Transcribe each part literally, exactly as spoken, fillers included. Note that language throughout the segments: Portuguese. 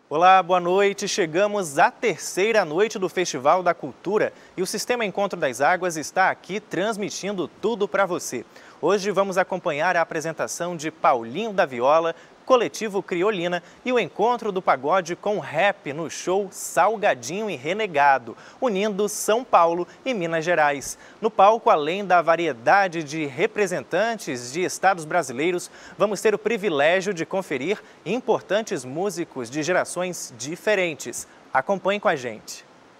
Olá, boa noite. Chegamos à terceira noite do Festival da Cultura e o Sistema Encontro das Águas está aqui transmitindo tudo para você. Hoje vamos acompanhar a apresentação de Paulinho da Viola, Coletivo Criolina e o encontro do pagode com rap no show Salgadinho e Renegado, unindo São Paulo e Minas Gerais. No palco, além da variedade de representantes de estados brasileiros, vamos ter o privilégio de conferir importantes músicos de gerações diferentes. Acompanhe com a gente.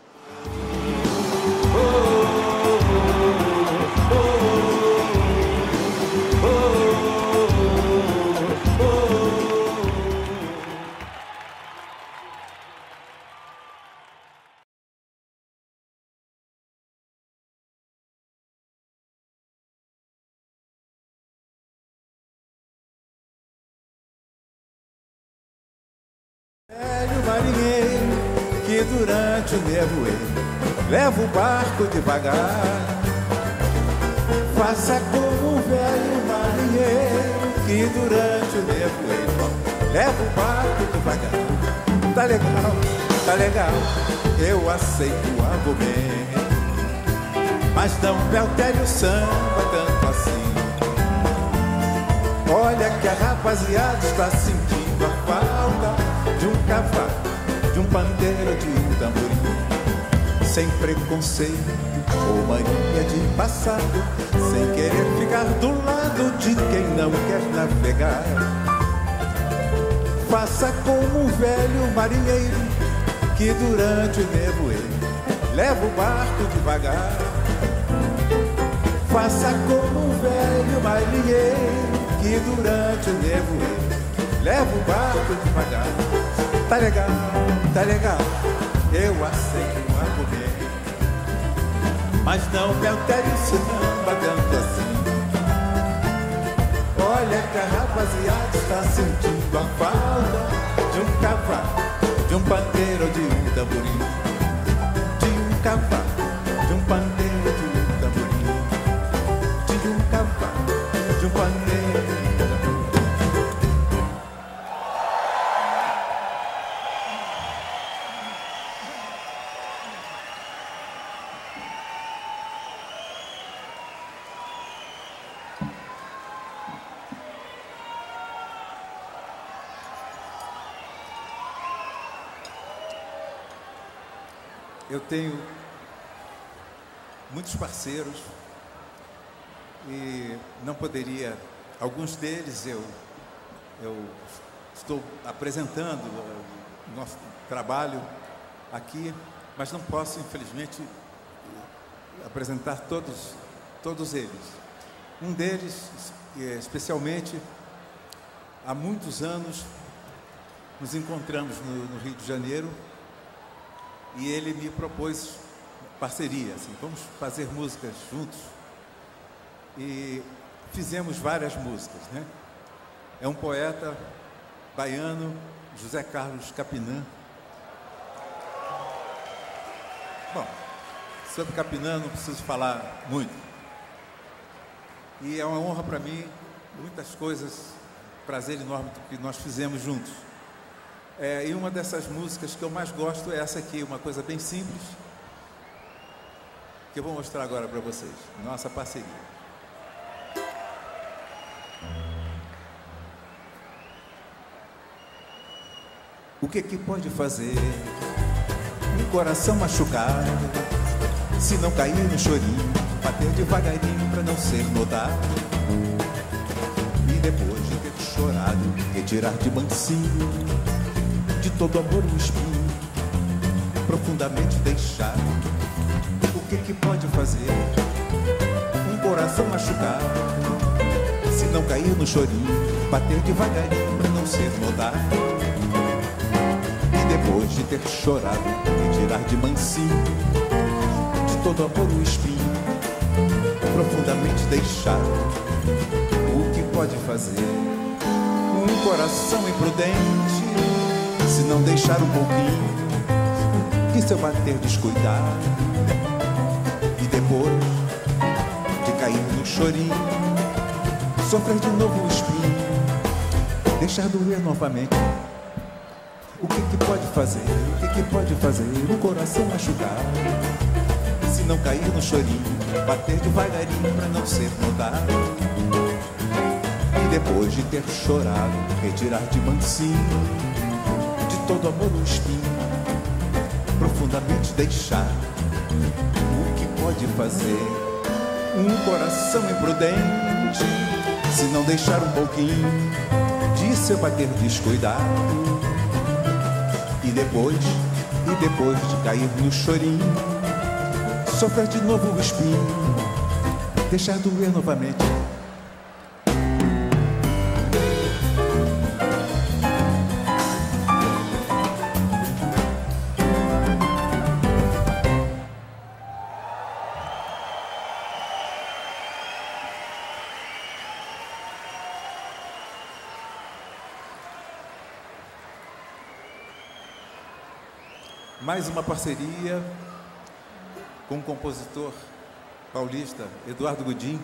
Velho marinheiro que durante o nevoeiro leva o barco devagar. Faça como o velho marinheiro que durante o nevoeiro leva o barco devagar. Tá legal, tá legal, eu aceito o argumento, mas não me altere o samba tanto assim. Olha que a rapaziada está sentindo a falta de um cavaco, de um pandeiro, de um tamborim. Sem preconceito ou mania de passado, sem querer ficar do lado de quem não quer navegar. Faça como um velho marinheiro que durante o nevoeiro leva o barco devagar. Faça como um velho marinheiro que durante o nevoeiro leva o barco devagar. Tá legal, tá legal, eu aceito o argumento, mas não me altere o samba tanto assim. Olha que a rapaziada está sentindo a falta de um cavaco, de um pandeiro, de um tamborim. De um cavaco, de um pandeiro, de um tamborim. De um cavaco, de um pandeiro. Eu tenho muitos parceiros e não poderia, alguns deles eu, eu estou apresentando o nosso trabalho aqui, mas não posso, infelizmente, apresentar todos, todos eles. Um deles, especialmente, há muitos anos nos encontramos no, no Rio de Janeiro. E ele me propôs parceria, assim, vamos fazer músicas juntos. E fizemos várias músicas, né? É um poeta baiano, José Carlos Capinã. Bom, sobre Capinã não preciso falar muito. E é uma honra para mim, muitas coisas, prazer enorme que nós fizemos juntos. É, e uma dessas músicas que eu mais gosto é essa aqui, uma coisa bem simples, que eu vou mostrar agora para vocês, nossa parceria. O que que pode fazer um coração machucado, se não cair no chorinho, bater devagarinho para não ser notado, e depois de ter chorado, retirar de mansinho de todo amor um espinho, profundamente deixado. O que que pode fazer um coração machucado, se não cair no chorinho, bater devagarinho pra não ser notado, e depois de ter chorado, retirar de mansinho de todo amor um espinho, profundamente deixado. O que pode fazer um coração imprudente, se não deixar um pouquinho que seu bater descuidado, e depois de cair no chorinho, sofrer de novo o espinho, deixar doer novamente, O que que pode fazer? O que que pode fazer um coração machucado? Se não cair no chorinho, bater devagarinho pra não ser notado. E depois de ter chorado, retirar de mansinho de todo amor um espinho, profundamente deixar. O que pode fazer um coração imprudente se não deixar um pouquinho de seu bater descuidado? E depois, e depois de cair no chorinho, sofrer de novo o espinho, deixar doer novamente. Mais uma parceria com o compositor paulista Eduardo Gudim.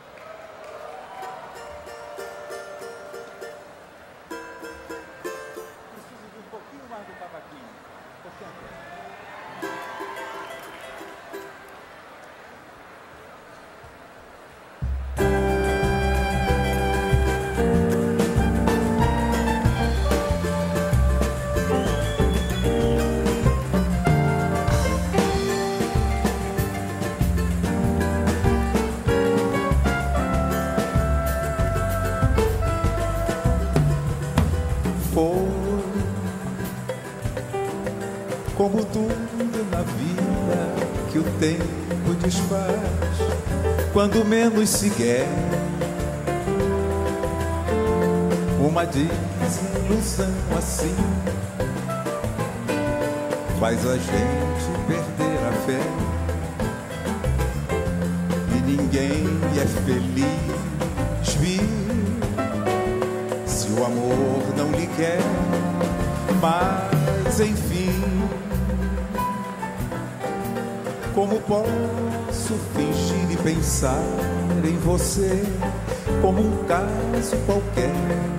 Preciso de um pouquinho mais do cavaquinho. Como tudo na vida que o tempo desfaz, quando menos se quer, uma desilusão assim faz a gente perder a fé. E ninguém é feliz, viu, se o amor não lhe quer. Mas enfim, como posso fingir e pensar em você como um caso qualquer,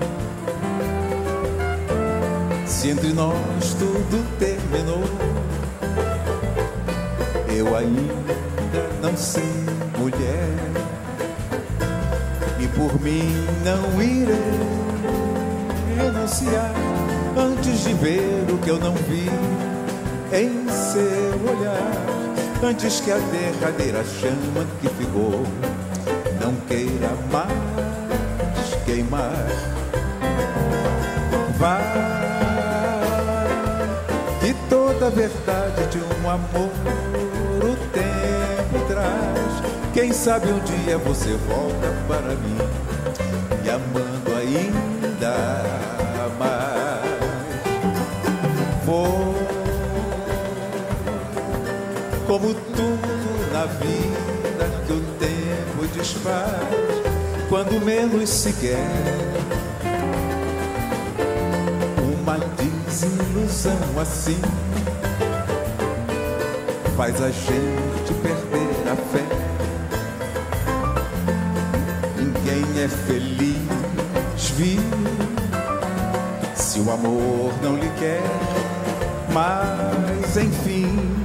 se entre nós tudo terminou? Eu ainda não sei, mulher, e por mim não irei renunciar antes de ver o que eu não vi em seu olhar. Antes que a derradeira chama que ficou não queira mais queimar. Vai, que toda a verdade de um amor o tempo traz. Quem sabe um dia você volta para mim e amando ainda mais. Vou, como tudo na vida que o tempo desfaz, quando menos se quer, uma desilusão assim faz a gente perder a fé. Ninguém é feliz, viu, se o amor não lhe quer. Mas enfim,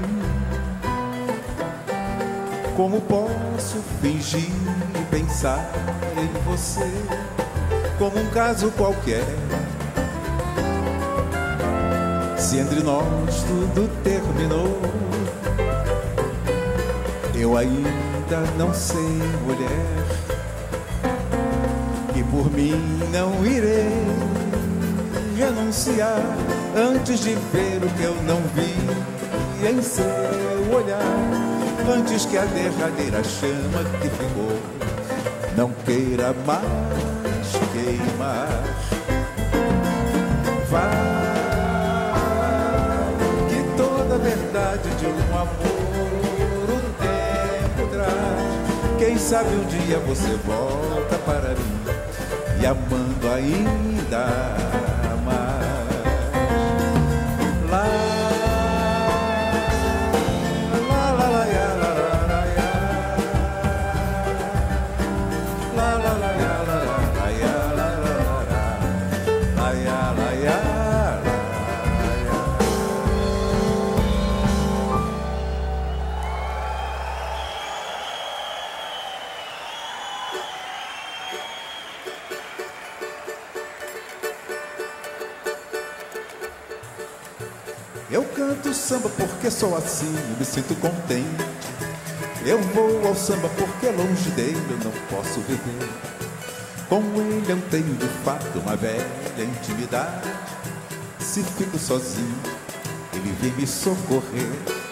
como posso fingir e pensar em você como um caso qualquer, se entre nós tudo terminou? Eu ainda não sei, mulher, e por mim não irei renunciar antes de ver o que eu não vi em seu olhar. Antes que a derradeira chama que ficou não queira mais queimar. Vai, que toda a verdade de um amor o tempo traz. Quem sabe um dia você volta para mim e amando ainda mais. Lá, Eu canto samba porque sou assim, me sinto contente. Eu vou ao samba porque longe dele eu não posso viver. Com ele eu tenho de fato uma velha intimidade. Se fico sozinho, ele vem me socorrer.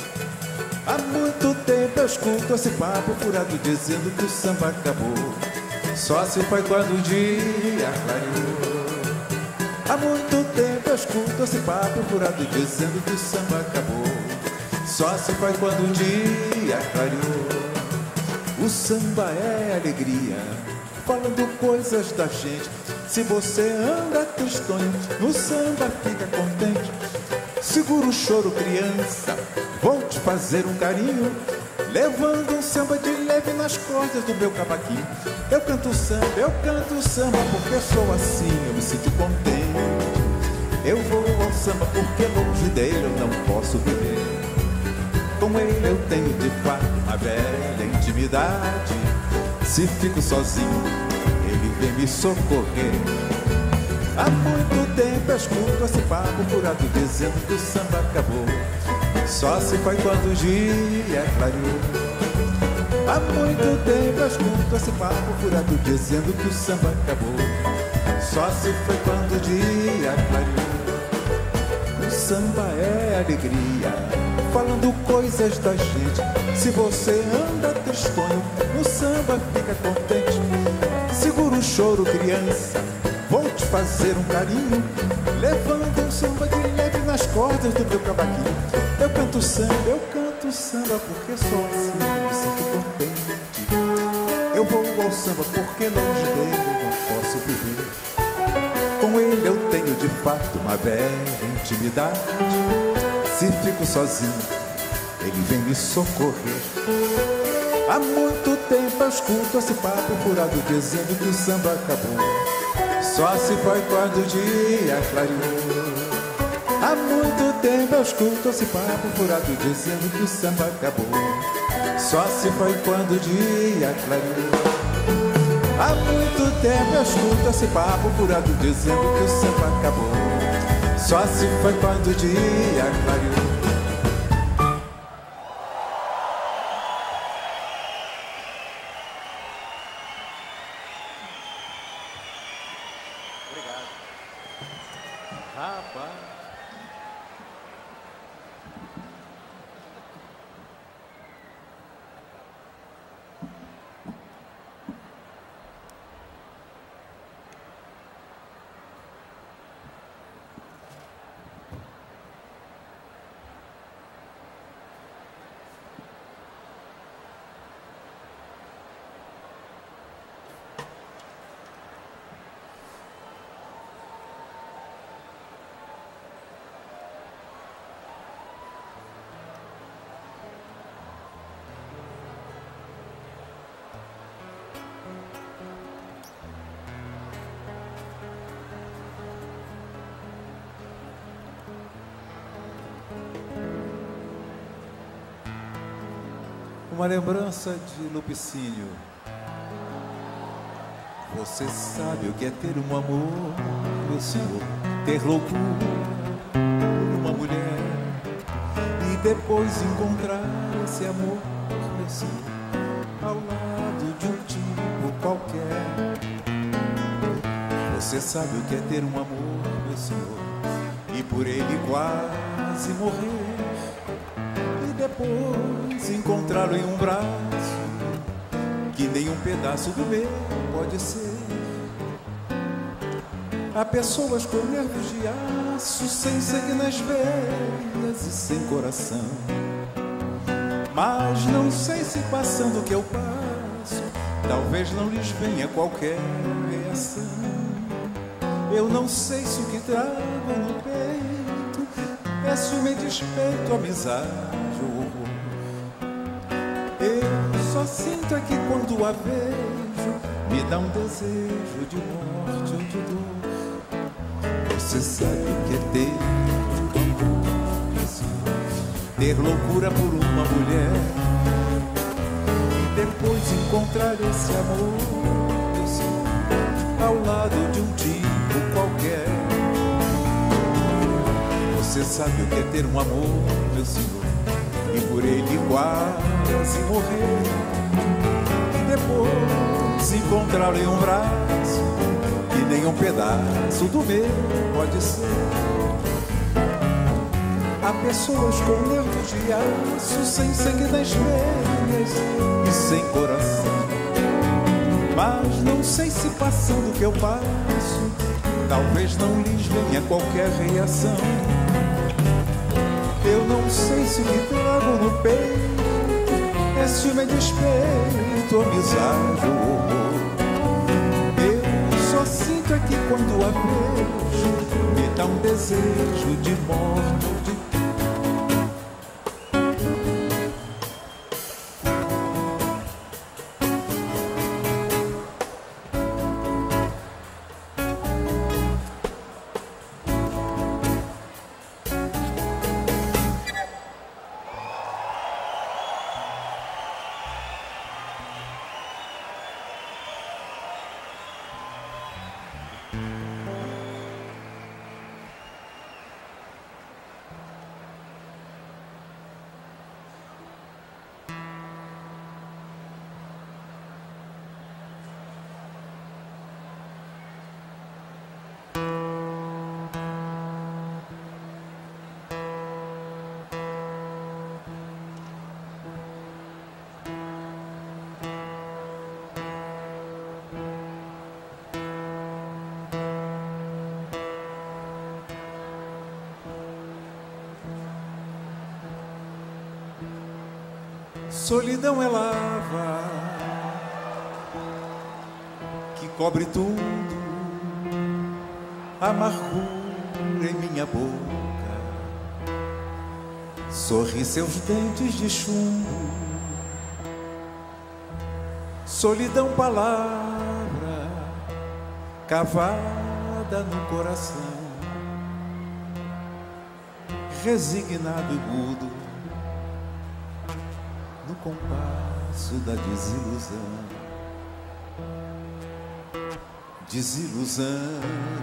Há muito tempo eu escuto esse papo furado dizendo que o samba acabou. Só se foi quando o dia clareou. Há muito tempo eu escuto esse papo furado dizendo que o samba acabou. Só se foi quando o dia clareou. O samba é alegria, falando coisas da gente. Se você anda tristonho, no samba fica contente. Segura o choro, criança, vou te fazer um carinho, levando um samba de leve nas cordas do meu cavaquinho. Eu canto samba, eu canto samba porque sou assim, eu me sinto contente. Eu vou ao samba porque longe dele eu não posso viver. Com ele eu tenho de fato uma velha intimidade. Se fico sozinho, ele vem me socorrer. Há muito tempo eu escuto esse papo furado dizendo que o samba acabou. Só se foi quando o dia clareou. Há muito tempo eu escuto esse papo furado dizendo que o samba acabou. Só se foi quando o dia clareou. O samba é alegria, falando coisas da gente. Se você anda tristonho, no samba fica contente. Segura o choro, criança, vou te fazer um carinho, levando um samba de leve nas cordas do meu cavaquinho. Eu canto samba, eu canto samba porque sou assim, me sinto contente. Eu vou ao samba porque longe dele eu não posso viver. Com ele eu tenho de fato uma velha intimidade. Se fico sozinho, ele vem me socorrer. Há muito tempo eu escuto esse papo furado dizendo que o samba acabou. Só se foi quando o dia clareou. Há muito tempo eu escuto esse papo furado dizendo que o samba acabou. Só se foi quando o dia clareou. Há muito tempo eu escuto esse papo furado dizendo que o samba acabou. Só se foi quando o dia clareou. Obrigado. Rapaz. Uma lembrança de Lupicínio. Você sabe o que é ter um amor, meu senhor, ter loucura por uma mulher e depois encontrar esse amor, meu senhor, ao lado de um tipo qualquer. Você sabe o que é ter um amor, meu senhor, e por ele quase morrer. Depois encontrá-lo em um braço que nem um pedaço do meu pode ser. Há pessoas com nervos de aço, sem sangue nas veias e sem coração. Mas não sei se passando o que eu passo, talvez não lhes venha qualquer reação. Eu não sei se o que trago no peito é ciúme, despeito, amizade. Eu só sinto é que quando a vejo me dá um desejo de morte ou de dor. Você sabe o que é ter ter loucura por uma mulher e depois encontrar esse amor, esse amor ao lado de um tipo qualquer. Você sabe o que é ter um amor, meu Senhor, e por ele quase morrer, e depois encontrá-lo em um braço, e nem um pedaço do meu pode ser. Há pessoas com nervos de aço, sem sangue nas veias e sem coração, mas não sei se passando o que eu passo, talvez não lhes venha qualquer reação. Eu não sei se o que trago no peito é ciúme, despeito, amizade ou horror. Eu só sinto é que quando a vejo me dá um desejo de morte ou de solidão é lava que cobre tudo, amargura em minha boca, sorri seus dentes de chumbo. Solidão, palavra cavada no coração, resignado e mudo no compasso da desilusão. Desilusão,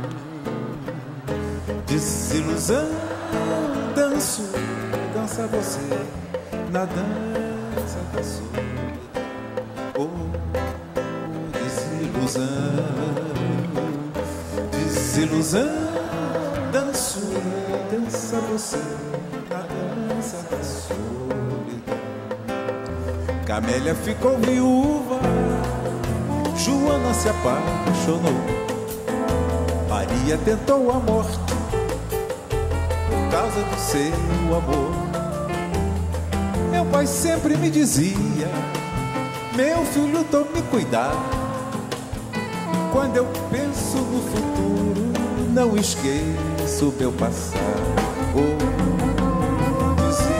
desilusão, danço, dança você na dança da solidão. Oh, desilusão, desilusão, danço, dança você na dança da solidão. Camélia ficou viúva, Joana se apaixonou, Maria tentou a morte por causa do seu amor. Meu pai sempre me dizia: meu filho, tome cuidado. Quando eu penso no futuro, não esqueço meu passado. Oh,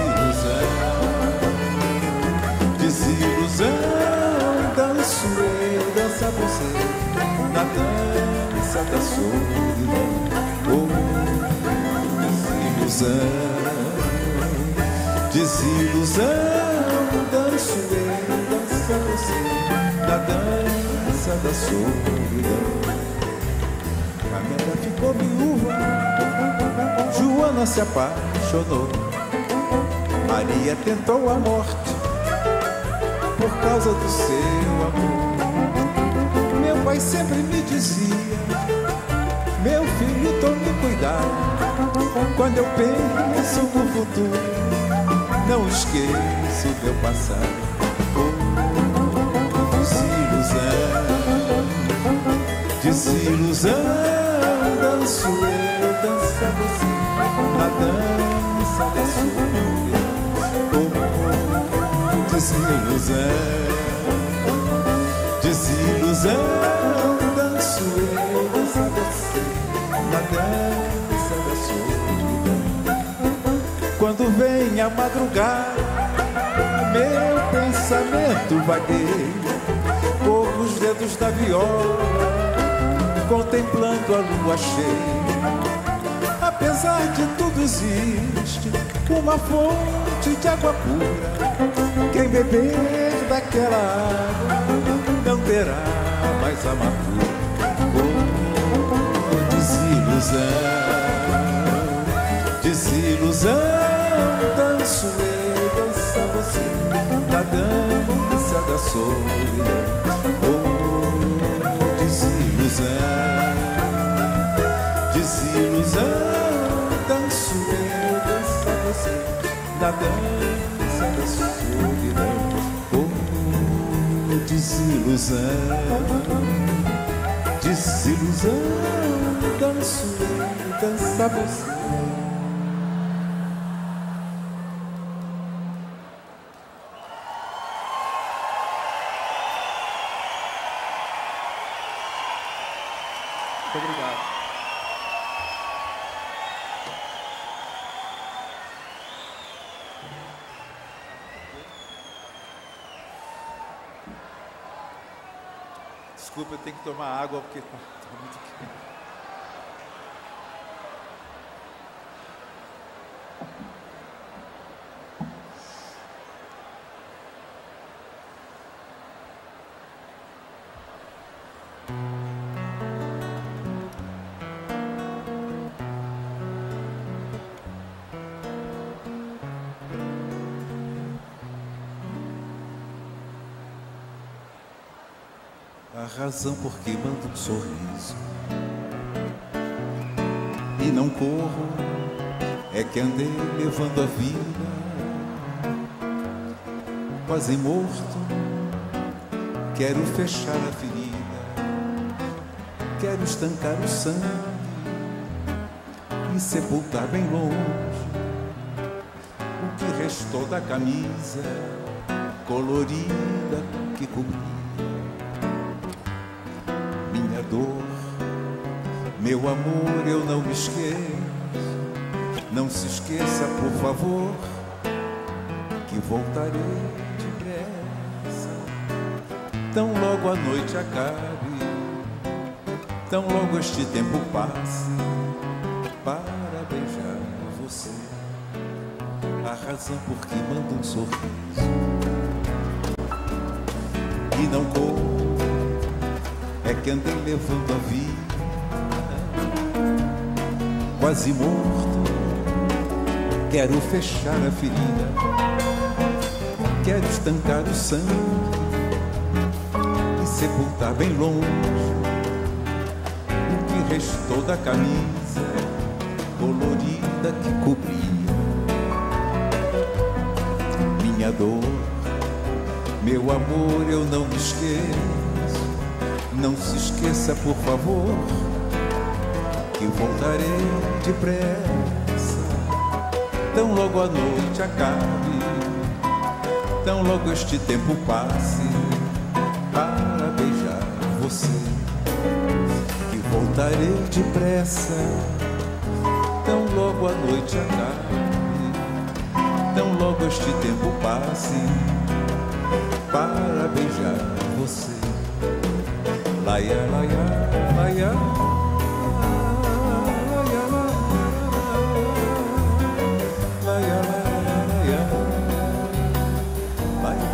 desilusão, desilusão, danço eu, dança você na dança da solidão. Oh, desilusão, desilusão, danço eu, dança você na dança da solidão. Camélia ficou viúva, Joana se apaixonou, Maria tentou a morte por causa do seu amor. Meu pai sempre me dizia: meu filho, tome cuidado. Quando eu penso no futuro, não esqueço meu passado. Oh, desilusão, desilusão, danço eu, dança você na dança da solidão. Oh, desilusão, desilusão, danço eu, dança você na dança da solidão. Quando vem a madrugada, meu pensamento vagueia, corro os dedos da viola, contemplando a lua cheia. Apesar de tudo, existe uma fonte de água pura. Quem beber daquela água não terá mais amargura. Oh, desilusão, desilusão. Danço eu, dança você, na dança da solidão. Oh, desilusão, desilusão. Danço eu, dança você, na dança da solidão. Oh, desilusão, desilusão. Danço eu, dança você. Muito obrigado. Desculpa, eu tenho que tomar água porque está muito quente. A razão por que mando um sorriso e não corro é que andei levando a vida quase morto. Quero fechar a ferida, quero estancar o sangue e sepultar bem longe o que restou da camisa colorida que cobria dor. Meu amor, eu não me esqueço. Não se esqueça, por favor, que voltarei depressa. Tão logo a noite acabe, tão logo este tempo passe, para beijar você. A razão por que mando um sorriso e não corro é que andei levando a vida quase morto. Quero fechar a ferida, quero estancar o sangue e sepultar bem longe o que restou da camisa colorida que cobria minha dor. Meu amor, eu não me esqueço. Não se esqueça, por favor, que voltarei depressa. Tão logo a noite acabe, tão logo este tempo passe, para beijar você, que voltarei depressa. Tão logo a noite acabe, tão logo este tempo passe, para beijar você. Laia, laia, laia, laia, laia, laia, laia.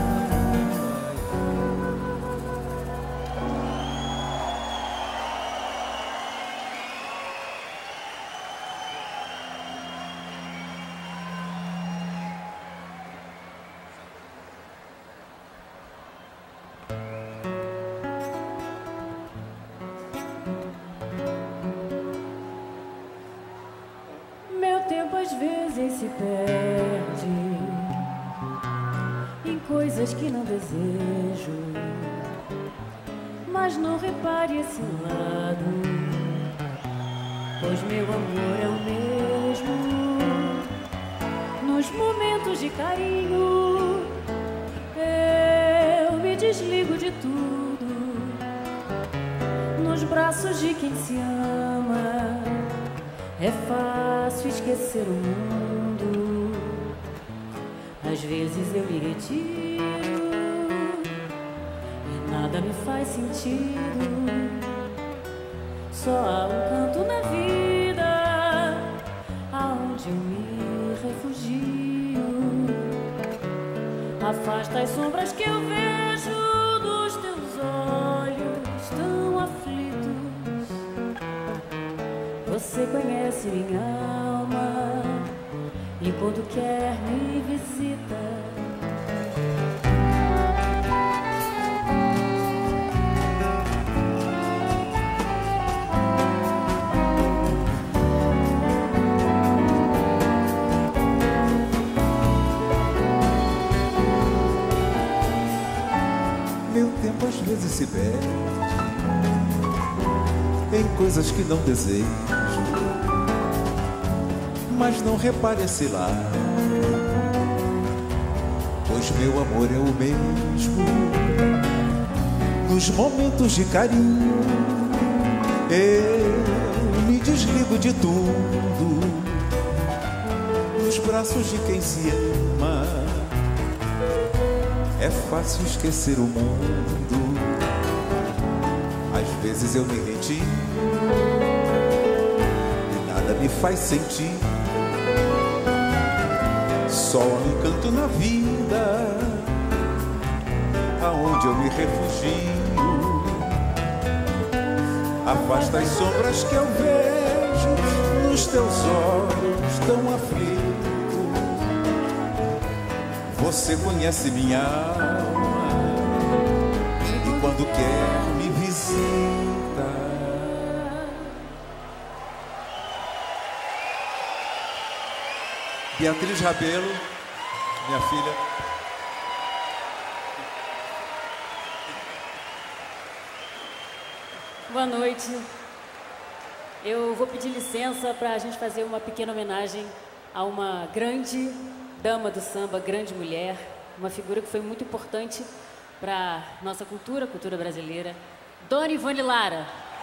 Às vezes se perde em coisas que não desejo, mas não repare esse lado, pois meu amor é o mesmo. Nos momentos de carinho eu me desligo de tudo, nos braços de quem se ama é fácil esquecer o mundo. Às vezes eu me retiro e nada me faz sentido. Só há um canto na vida aonde eu me refugio. Afasta as sombras que eu vejo dos teus olhos tão aflitos. Você conhece minha alma, quando quer me visita. Meu tempo às vezes se perde em coisas que não desejo, mas não repare esse lado, pois meu amor é o mesmo. Nos momentos de carinho eu me desligo de tudo, nos braços de quem se ama é fácil esquecer o mundo. Às vezes eu me retiro e nada me faz sentir, só um encanto na vida, aonde eu me refugio. Afasta as sombras que eu vejo nos teus olhos tão aflitos. Você conhece minha alma e quando quer me visita. Beatriz Rabelo, minha filha. Boa noite. Eu vou pedir licença para a gente fazer uma pequena homenagem a uma grande dama do samba, grande mulher, uma figura que foi muito importante para nossa cultura, cultura brasileira, Dona Ivone Lara.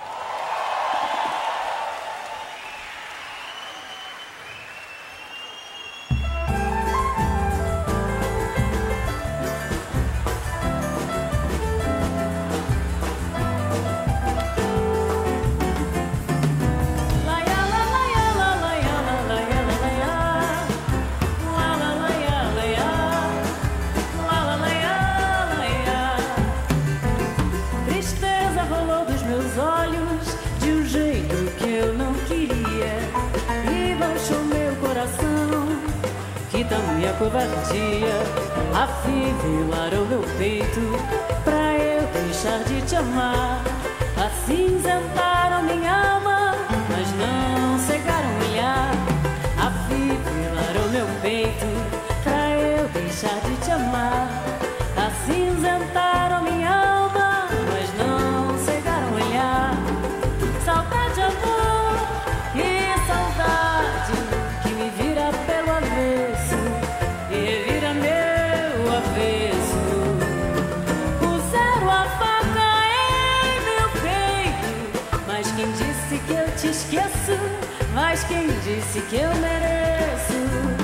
Tamanha covardia, afivelar o meu peito pra eu deixar de te amar. Acinzentaram minha alma, mas não cegaram o olhar. Afivelar o meu peito pra eu deixar de te amar. Acinzentaram minha alma, mas não cegaram o olhar. Saudade, amor, que saudade que me vira pelo avesso e revira meu avesso. Puseram a faca em meu peito, mas quem disse que eu te esqueço? Mas quem disse que eu mereço?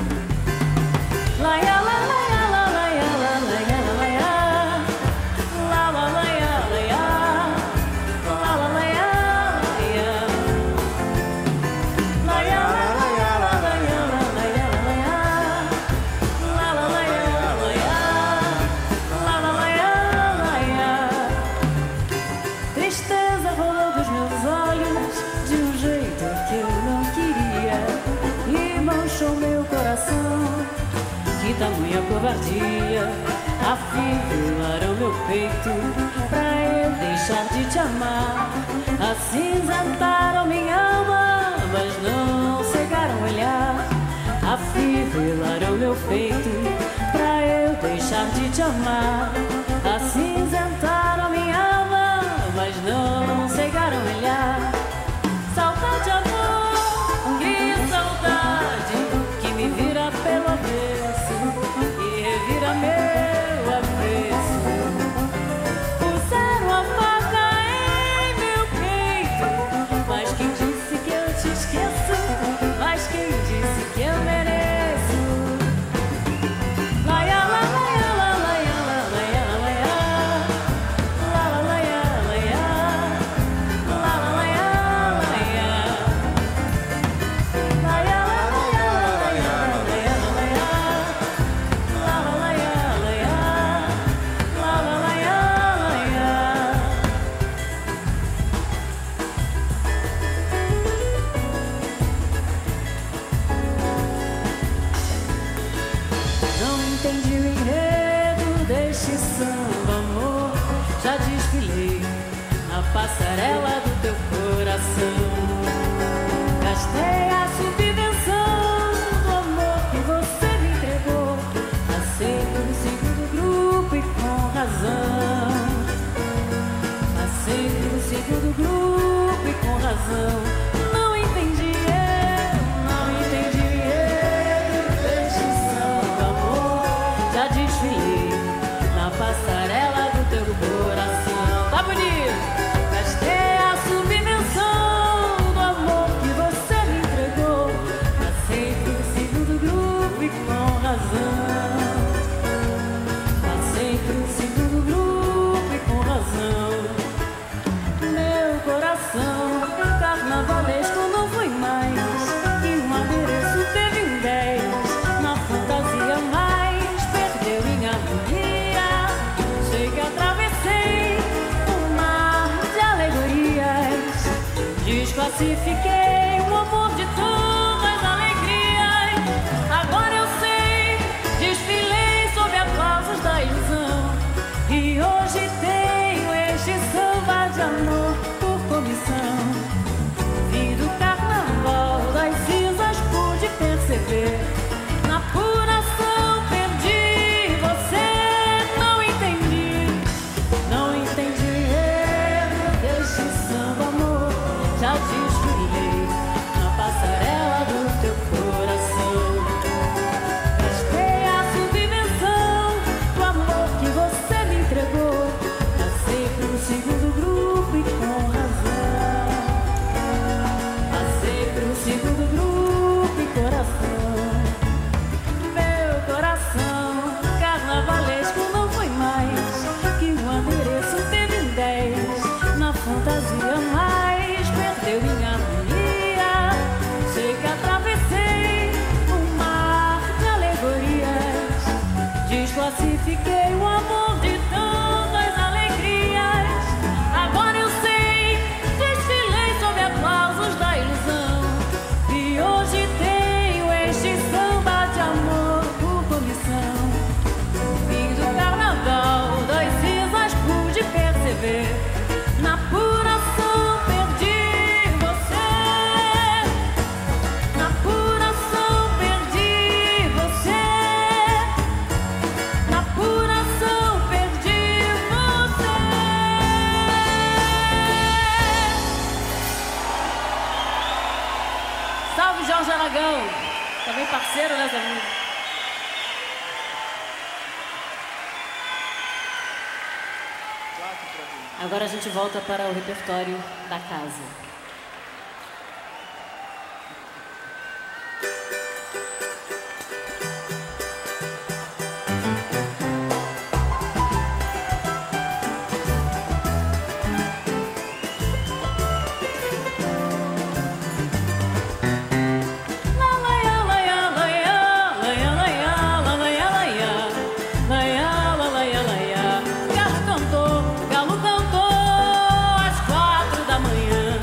Laia, la, laia, la, laia, la, laia, la, laia. La, la, laia, laia. La, la, laia, laia. Laia, la, laia, la, laia, la, laia, la, laia. La, la, laia, laia. La, la, laia, laia. Tristeza rolou dos meus olhos de um jeito que eu não queria e manchou meu coração. Que tamanha covardia, afivelar o meu peito pra eu deixar de te amar. Acinzentaram minha alma, mas não cegaram o olhar. Afivelar o meu peito pra eu deixar de te amar. Acinzentaram minha alma, mas não cegaram o olhar. Saudade, amor, que saudade que me vira pelo avesso e revira meu avesso. Puseram a faca em meu peito, mas quem disse que eu te esqueço? Mas quem disse que eu mereço? Laia, la, laia, la, laia, la, laia, passarela do teu coração. Gastei a subvenção do amor que você me entregou. Aceito no segundo grupo e com razão. Aceito no segundo grupo e com razão. Não entendi eu, não entendi eu. Deste samba, amor, já desfilei na passarela do teu coração. Tá bonito? Gastei a subvenção do amor que você me entregou. Aceito o segundo grupo e com razão. Aceito o segundo grupo e com razão. Meu coração carnavalesco não foi mais que um adereço teve um dez. Na fantasia mais perdeu em harmonia. Sei que atravessei um mar de alegorias. Desclassifiquei o amor de tantas alegrias. Agora eu sei, desfilei sob aplausos da ilusão. E hoje tenho este samba de amor por comissão. Vim do carnaval das cinzas, pude perceber. Na apuração perdi você. Não entendi, não entendi eu. Deste samba, amor, já desfilei na passarela do teu coração. Gastei a subvenção do amor que você me entregou. Aceito o segundo grupo e com razão. Aceito o segundo grupo e coração. Meu coração carnavalesco não foi mais que um adereço teve um dez. Na fantasia mais perdeu em harmonia. Sei que atravessei um mar de alegorias. Desclassifiquei o amor de tantas alegrias. Agora eu sei, desfilei sob aplausos da ilusão. E hoje tenho este samba de amor por comissão. Vim do carnaval das cinzas, pude perceber. Na apuração perdi você. Na apuração perdi você. Na apuração perdi você. Salve Jorge Aragão, também parceiro nessa música. Agora a gente volta para o repertório da casa. Galo cantou, galo cantou às quatro da manhã.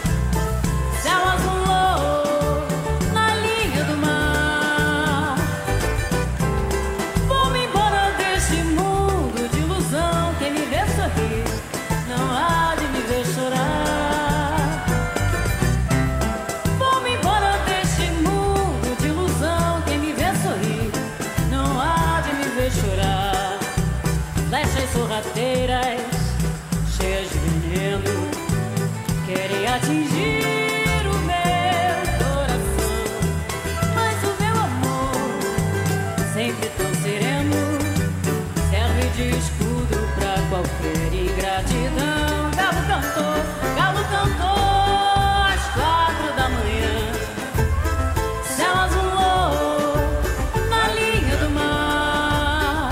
atingir o meu coração, mas o meu amor, sempre tão sereno, serve de escudo pra qualquer ingratidão. Galo cantou, galo cantou às quatro da manhã, céu azulou na linha do mar.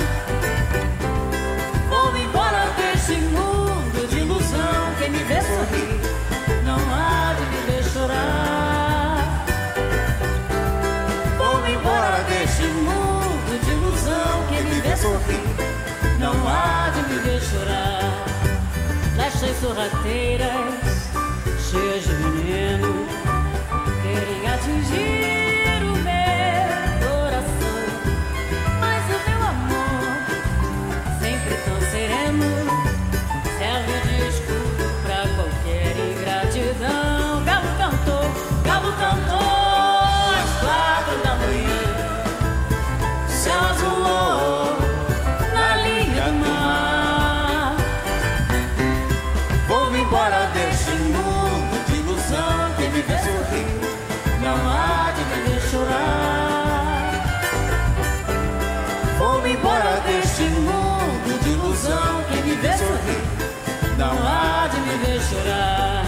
Vou embora deste mundo de ilusão, quem me vê sorrir não há de me ver chorar. Vou embora deste mundo de ilusão, quem me vê sorrir não há de me ver chorar. Flechas sorrateiras, cheias de veneno, querem atingir o meu coração, mas o meu amor, sempre tão sereno, serve de escudo pra ver chorar.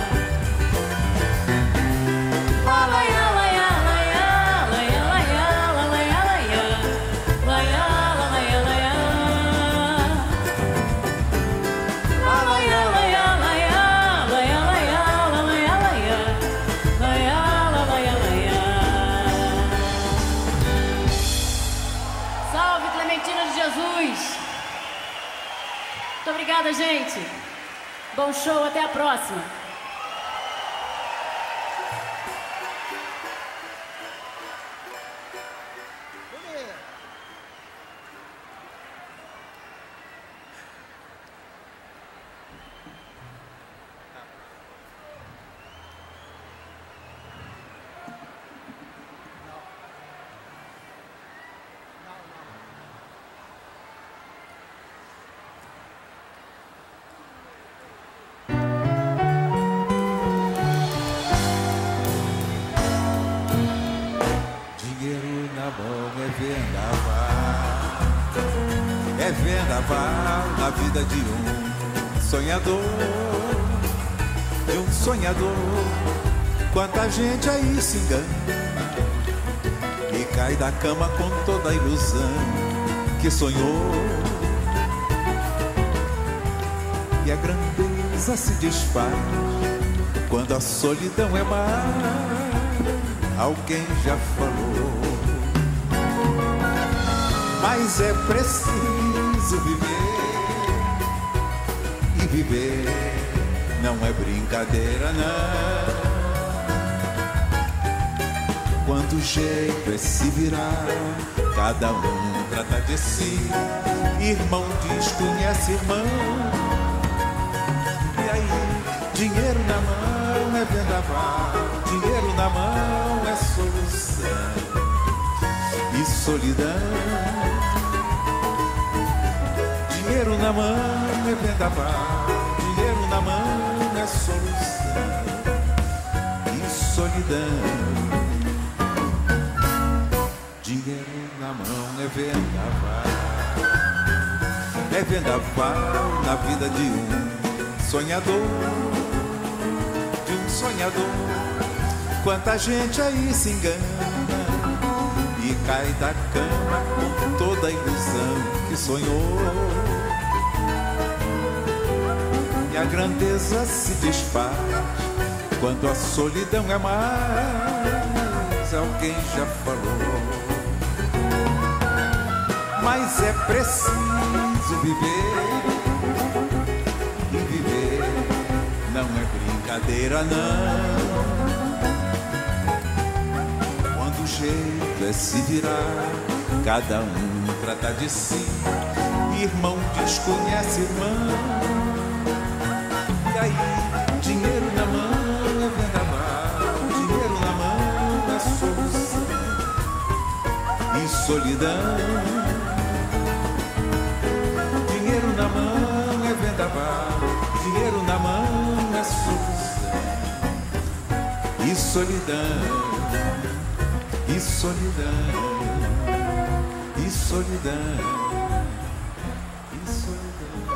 Muito obrigada, gente. Bom show, até a próxima. É vendaval na vida de um sonhador, de um sonhador. Quanta gente aí se engana e cai da cama com toda a ilusão que sonhou. E a grandeza se desfaz quando a solidão é mais. Alguém já falou. Mas é preciso viver, e viver não é brincadeira, não. Quando o jeito é se virar, cada um trata de si. Irmão desconhece irmão, e aí, dinheiro na mão é vendaval, dinheiro na mão é solução. E solidão, dinheiro na mão é vendaval, dinheiro na mão é solução. E solidão, dinheiro na mão é vendaval, é vendaval na vida de um sonhador, de um sonhador. Quanta gente aí se engana e cai da cama com toda a ilusão que sonhou. E a grandeza se desfaz quando a solidão é mais. Alguém já falou. Mas é preciso viver, e viver não é brincadeira, não. O jeito é se virar, cada um trata de si. Irmão desconhece irmão, e aí, dinheiro na mão é vendaval, dinheiro na mão é solução. E solidão, dinheiro na mão é vendaval, dinheiro na mão é solução. E solidão, e solidão, e solidão, e solidão.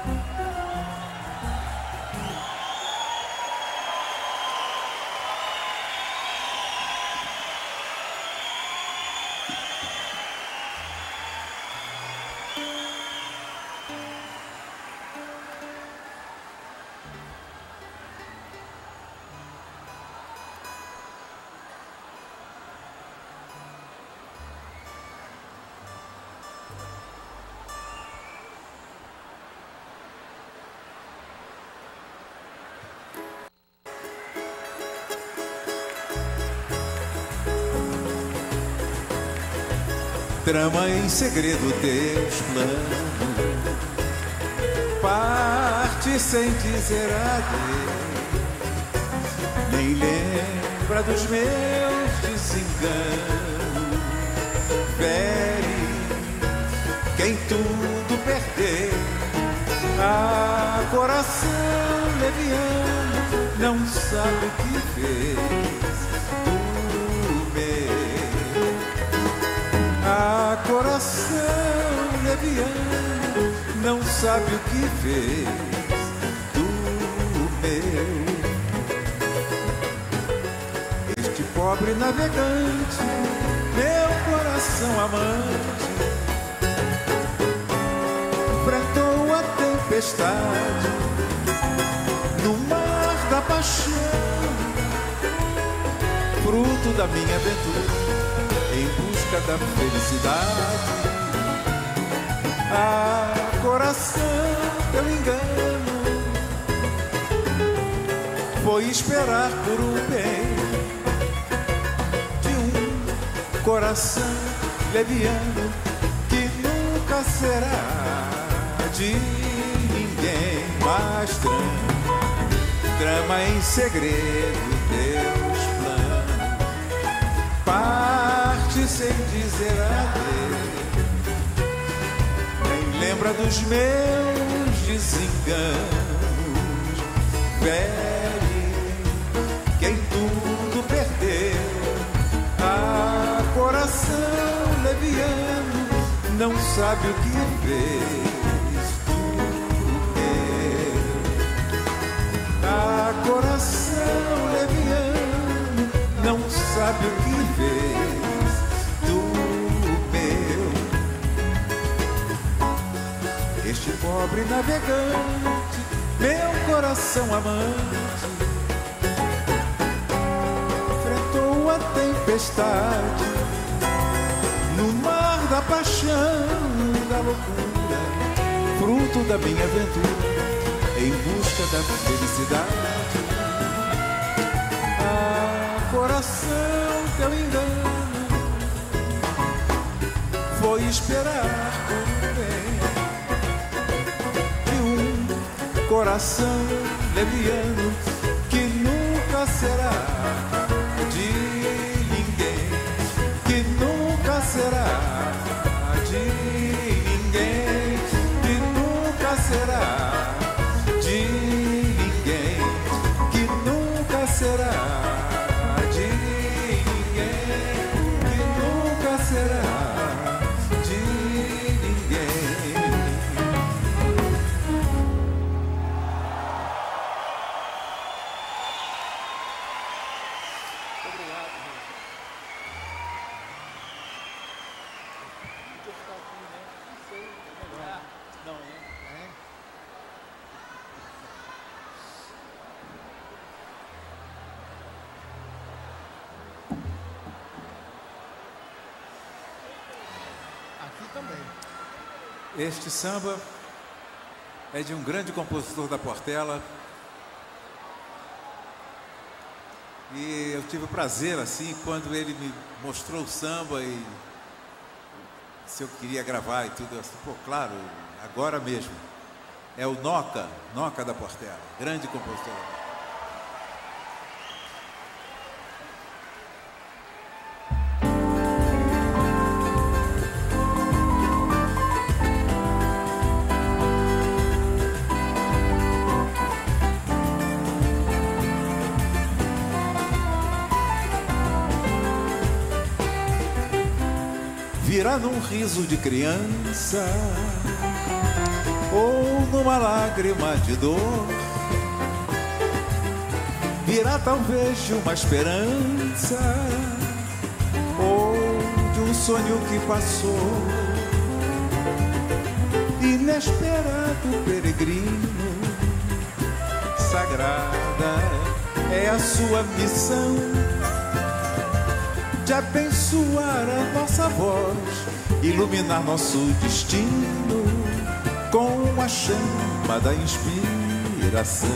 Trama em segredo teus planos, parte sem dizer adeus, nem lembra dos meus desenganos. Fere quem tudo perdeu, a coração leviano não sabe o que fez. A coração leviano não sabe o que fez do meu. pobre navegante, meu coração amante, enfrentou a tempestade no mar da paixão, fruto da minha aventura, em busca da felicidade. Ah, coração, teu engano foi esperar por um bem de um coração leviano que nunca será de ninguém. Mas trama, trama em segredo teus planos, parte sem dizer adeus, nem lembra dos meus desenganos. Velho, quem tudo perdeu, ah, coração leviano, não sabe o que fez tudo meu. Ah, coração leviano, não sabe o que fez do meu. Este pobre navegante, meu coração amante, enfrentou a tempestade no mar da paixão, da loucura, fruto da minha aventura, em busca da felicidade. Ah, coração, teu engano foi esperar por bem de um coração leviano que nunca será de ninguém, que nunca será de ninguém, que nunca será de ninguém, que nunca será de ninguém, que nunca será de ninguém. Obrigado, gente. Não, é? Aqui também. Este samba é de um grande compositor da Portela. E eu tive o prazer, assim, quando ele me mostrou o samba e se eu queria gravar e tudo, eu disse, pô, claro, agora mesmo. É o Noca, Noca da Portela, grande compositor. Virá num riso de criança ou numa lágrima de dor, virá talvez de uma esperança ou de um sonho que passou. Inesperado peregrino, sagrada é a sua missão de abençoar a nossa voz, iluminar nosso destino com a chama da inspiração.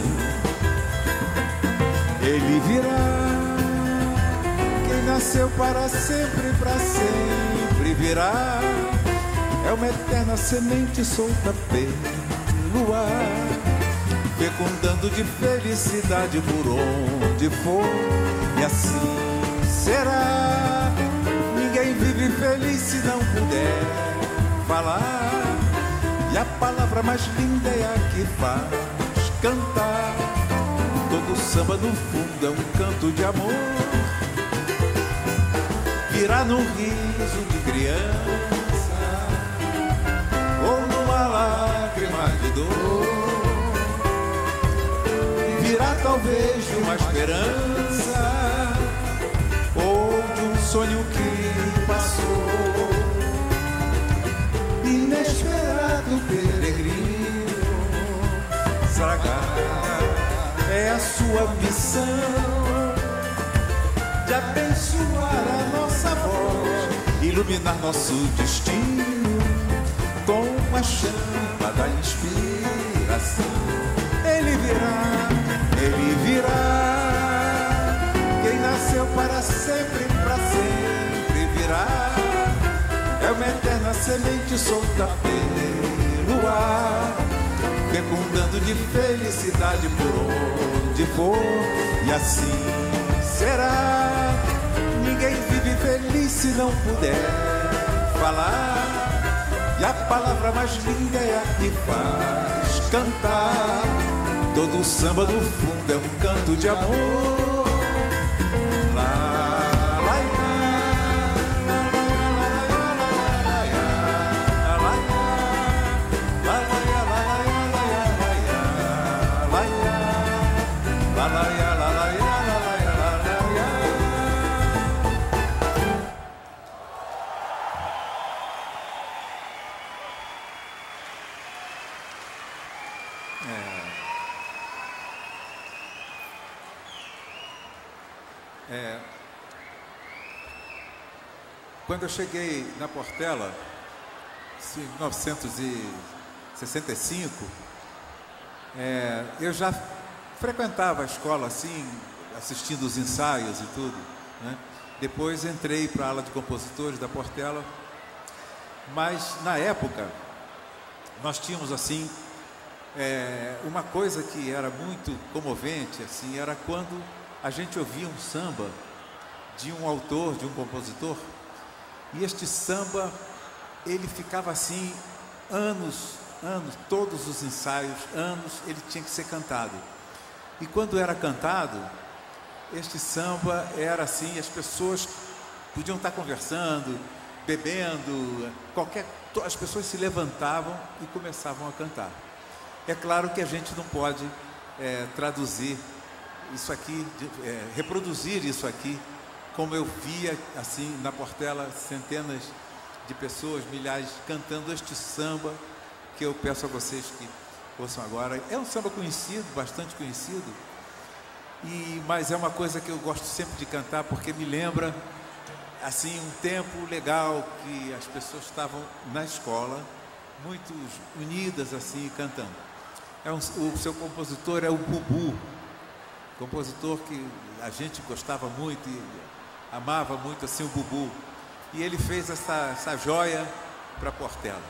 Ele virá, quem nasceu para sempre, para sempre virá. É uma eterna semente solta pelo ar, fecundando de felicidade por onde for, e assim será. Ninguém vive feliz se não puder falar, e a palavra mais linda é a que faz cantar. Todo samba no fundo é um canto de amor, virá num riso de criança ou numa lágrima de dor, virá talvez de uma esperança sua missão de abençoar a nossa voz, iluminar nosso destino com a chama da inspiração. Ele virá, ele virá, quem nasceu para sempre, para sempre virá. É uma eterna semente solta pelo ar, fecundando de felicidade por onde for, e assim será. Ninguém vive feliz se não puder falar, e a palavra mais linda é a que faz cantar. Todo samba no fundo é um canto de amor. Lá, lá, É, quando eu cheguei na Portela, em mil novecentos e sessenta e cinco, é, eu já frequentava a escola assim, assistindo os ensaios e tudo, né? Depois entrei para a ala de compositores da Portela, mas na época nós tínhamos assim é, uma coisa que era muito comovente, assim, era quando a gente ouvia um samba de um autor, de um compositor, e este samba, ele ficava assim, anos, anos, todos os ensaios, anos, ele tinha que ser cantado. E quando era cantado, este samba era assim, as pessoas podiam estar conversando, bebendo, qualquer, as pessoas se levantavam e começavam a cantar. É claro que a gente não pode é, traduzir isso aqui, é, reproduzir isso aqui, como eu via assim na Portela, centenas de pessoas, milhares, cantando este samba que eu peço a vocês que ouçam agora. É um samba conhecido, bastante conhecido, e, mas é uma coisa que eu gosto sempre de cantar, porque me lembra assim um tempo legal que as pessoas estavam na escola, muito unidas assim, cantando. É um, o seu compositor é o Bubu, compositor que a gente gostava muito e amava muito assim, o Bubu, e ele fez essa, essa joia para Portela.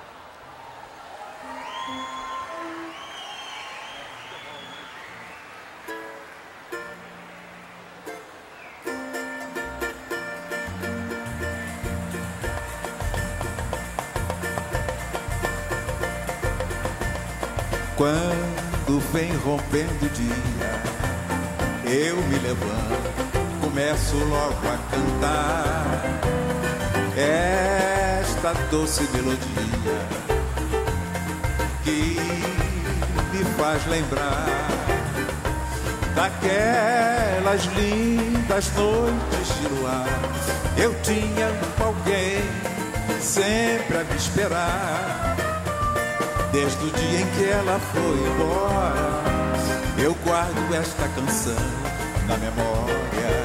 Quando vem rompendo o dia, eu me levanto, começo logo a cantar esta doce melodia que me faz lembrar daquelas lindas noites de luar. Eu tinha alguém sempre a me esperar, desde o dia em que ela foi embora. Eu guardo esta canção na memória,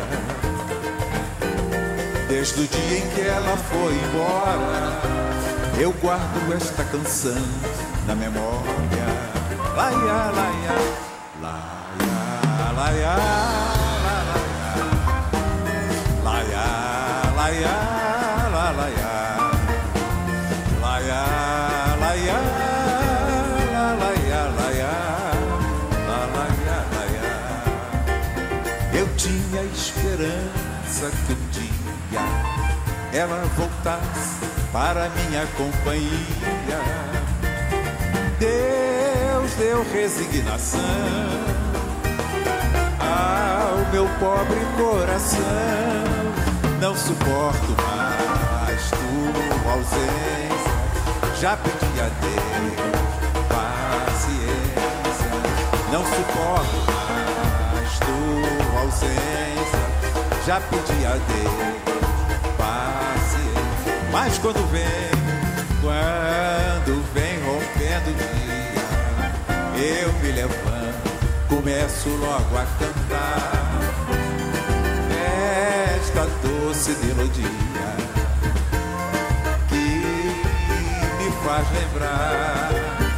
desde o dia em que ela foi embora. Eu guardo esta canção na memória. Laia, laia, laia, laia, laia, laia, laia, laia, laia, laia, laia. Eu tinha esperança que um dia ela voltasse para minha companhia. Deus deu resignação ao meu pobre coração. Não suporto mais tua ausência, já pedi a Deus paciência. Não suporto mais tua ausência, já pedi a Deus paciência. Mas quando vem, quando vem rompendo o dia, eu me levanto, começo começo logo a cantar esta doce melodia que me faz lembrar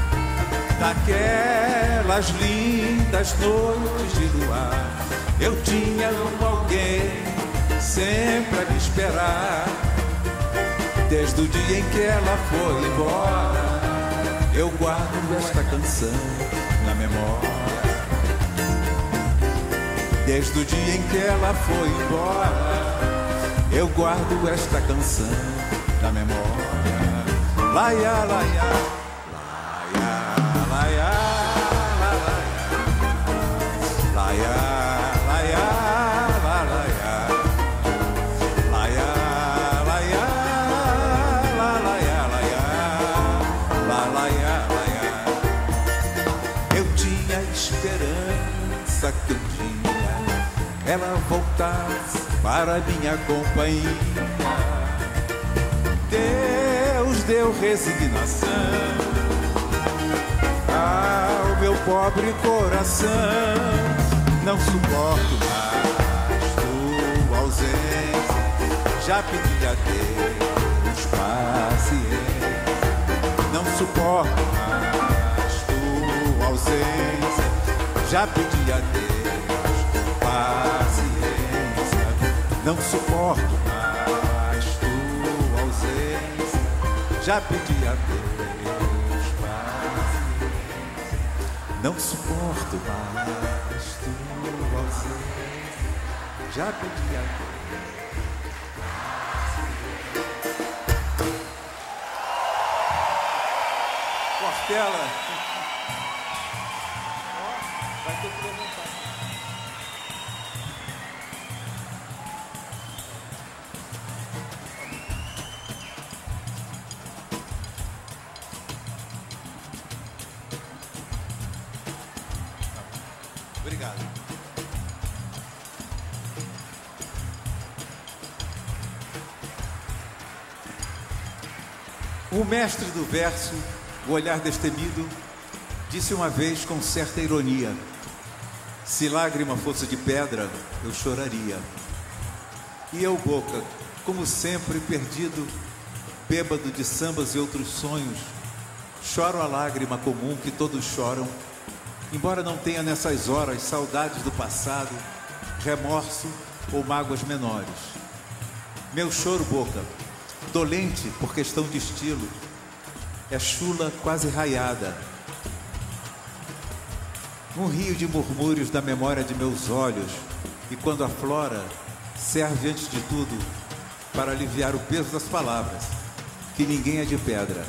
daquelas lindas noites de luar. Eu tinha alguém sempre a me esperar. Desde o dia em que ela foi embora, eu guardo esta canção na memória. Desde o dia em que ela foi embora, eu guardo esta canção na memória. Laia, laia, laia, laia, laia, laia. Que um dia ela voltasse para minha companhia. Deus deu resignação ao meu pobre coração. Não suporto mais tua ausência, já pedi a Deus paciência. Não suporto mais tua ausência, já pedi a Deus paciência. Não suporto mais tua ausência, já pedi a Deus paciência. Não suporto mais tua ausência, já pedi a Deus paciência. Portela. Vai ter que levantar. Obrigado. O mestre do verso, o olhar destemido, disse uma vez com certa ironia: se lágrima fosse de pedra, eu choraria. E eu, Boca, como sempre perdido, bêbado de sambas e outros sonhos, choro a lágrima comum que todos choram, embora não tenha nessas horas saudades do passado, remorso ou mágoas menores. Meu choro, Boca, dolente por questão de estilo, é chula quase raiada, um rio de murmúrios da memória de meus olhos, e quando aflora, serve antes de tudo para aliviar o peso das palavras, que ninguém é de pedra.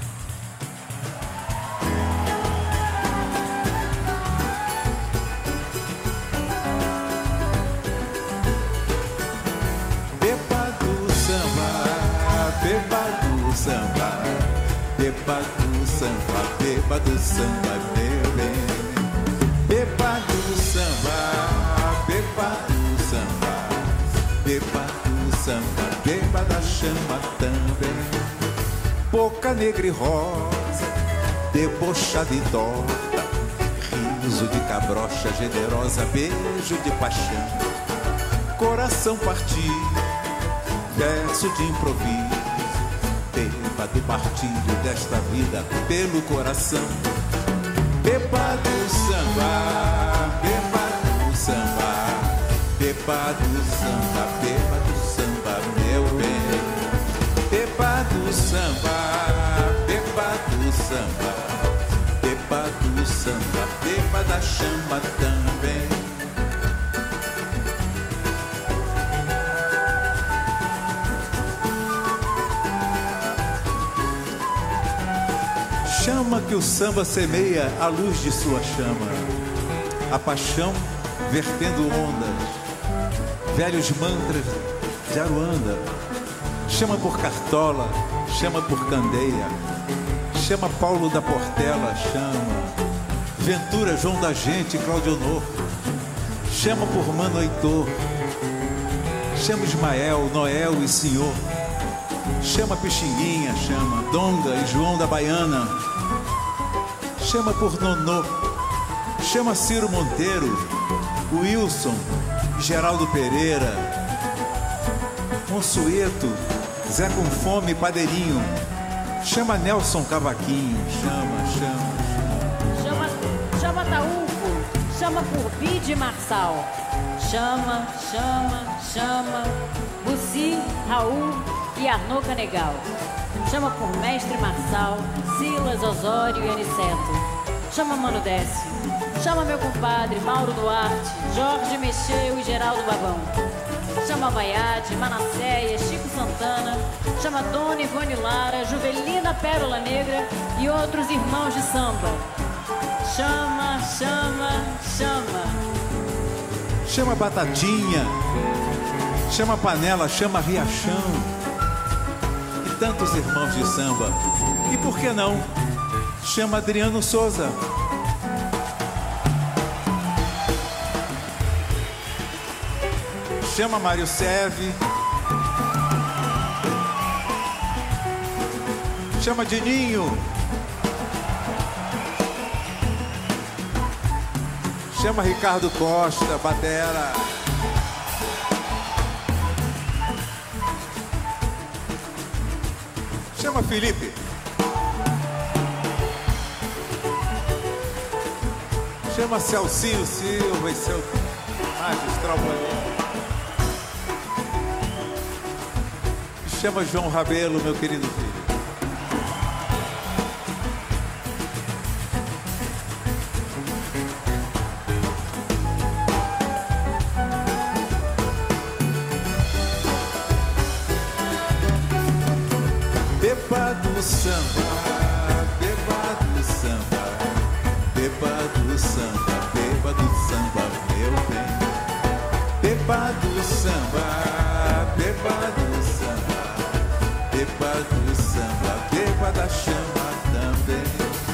Beba do samba, beba do samba, beba do samba, beba do samba, meu bem. Beba do samba, beba do samba, beba do samba, beba da chama também. Boca negra e rosa, debochada e torta, riso de cabrocha generosa, beijo de paixão. Coração partido, verso de improviso, beba do partilho desta vida pelo coração. Beba do samba, beba do samba, beba do samba, beba do samba, meu bem. Beba do samba, beba do samba, beba do samba, beba da chama também. Chama que o samba semeia a luz de sua chama, a paixão vertendo ondas, velhos mantras de Aruanda. Chama por Cartola, chama por Candeia, chama Paulo da Portela, chama Ventura, João da Gente, Cláudio Honor, chama por Mano Heitor, chama Ismael, Noel e Senhor, chama Pixinguinha, chama Donga e João da Baiana, chama por Nonô, Chama Ciro Monteiro, Wilson, Geraldo Pereira, Monsueto, Zé com Fome, Padeirinho. Chama Nelson Cavaquinho, chama, chama, Chama, chama Taúfo, chama por Bide Marçal. Chama, chama, chama Bussi, Raul e Arnaud Canegal. Chama por Mestre Marçal, Silas, Osório e Aniceto. Chama Mano Décio. Chama meu compadre Mauro Duarte, Jorge Mexeu e Geraldo Babão. Chama Vaiade, Manasséia, Chico Santana. Chama Dona Ivone Lara, Juvelina Pérola Negra e outros irmãos de samba. Chama, chama, chama. chama Batatinha, chama Panela, chama Riachão. E tantos irmãos de samba. E por que não? Chama Adriano Souza. Chama Mário Seve. Chama Dininho. Chama Ricardo Costa, batera. Chama Felipe. Chama Celcinho Silva e seu magistral boleiro. Chama João Rabelo, meu querido filho. Beba do samba, beba do samba, beba do samba, beba do samba, meu bem. Beba do samba, beba do samba, beba do samba, beba da chama também.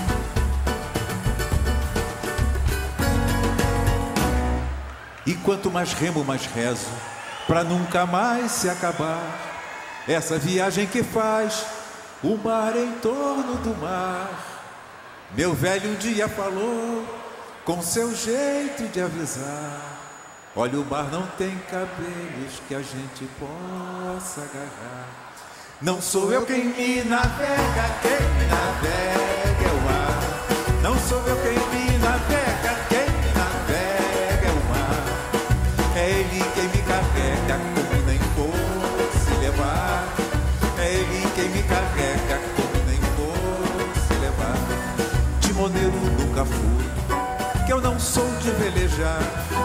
E quanto mais remo, mais rezo, pra nunca mais se acabar essa viagem que faz o mar em torno do mar. Meu velho um dia falou, com seu jeito de avisar: olha, o mar não tem cabelos que a gente possa agarrar. Não sou eu quem me navega, quem me navega é o mar. Não sou eu quem me navega, quem me navega é o mar. É ele quem me carrega como nem fosse levar. É ele quem me carrega como nem fosse levar. Timoneiro nunca fui, que eu não sou de velejar.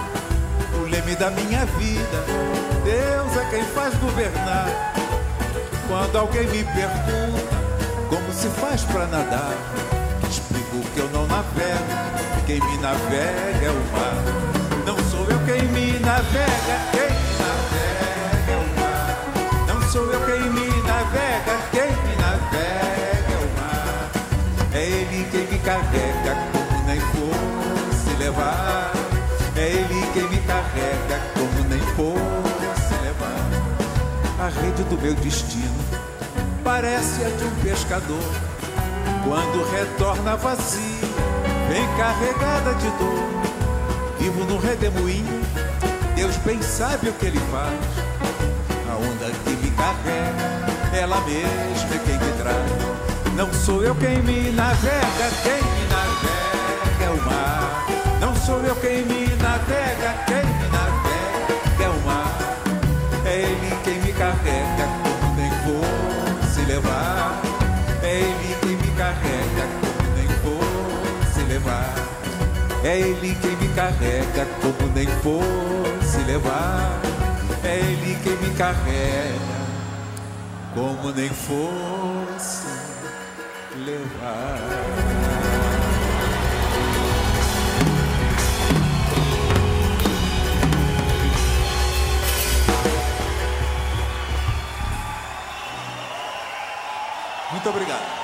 O leme da minha vida, Deus é quem faz governar. Quando alguém me pergunta como se faz pra nadar, explico que eu não navego, quem me navega é o mar. Não sou eu quem me navega, quem me navega é o mar. Não sou eu quem me navega, quem me navega é o mar. É ele quem me carrega como nem fosse levar. É ele quem me carrega como nem fosse levar. A rede do meu destino parece a de um pescador. Quando retorna vazia, vem carregada de dor. Vivo num redemoinho, Deus bem sabe o que ele faz. A onda que me carrega, ela mesma é quem me traz. Não sou eu quem me navega, quem me navega é o mar. Não sou eu quem me navega, quem me navega é o mar. É ele quem me carrega como nem fosse levar. É ele quem me carrega como nem fosse levar. É ele quem me carrega como nem fosse levar. É ele quem me carrega como nem fosse levar. Muito obrigado.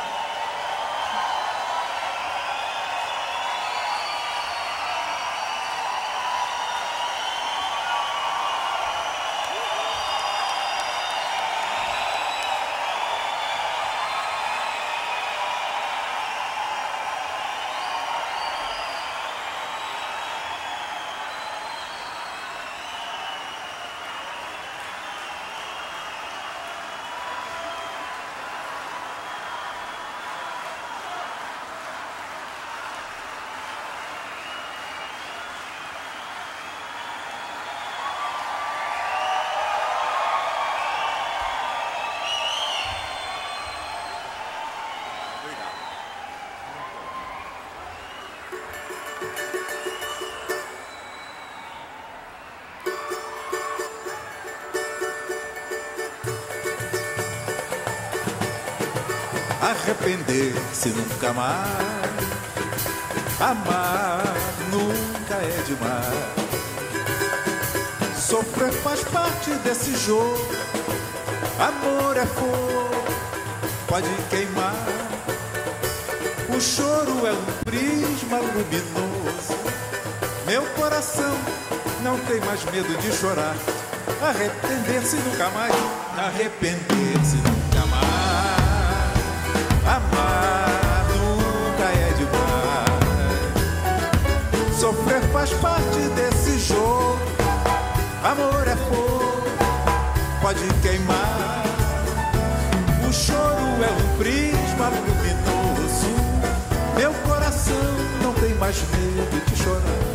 arrepender-se nunca mais. Amar nunca é demais. Sofrer faz parte desse jogo. Amor é fogo, pode queimar. O choro é um prisma luminoso. Meu coração não tem mais medo de chorar. Arrepender-se nunca mais. Arrepender-se nunca mais. Amar nunca é demais. Sofrer faz parte desse jogo. Amor é fogo, pode queimar. O choro é um prisma luminoso. Meu coração não tem mais medo de chorar.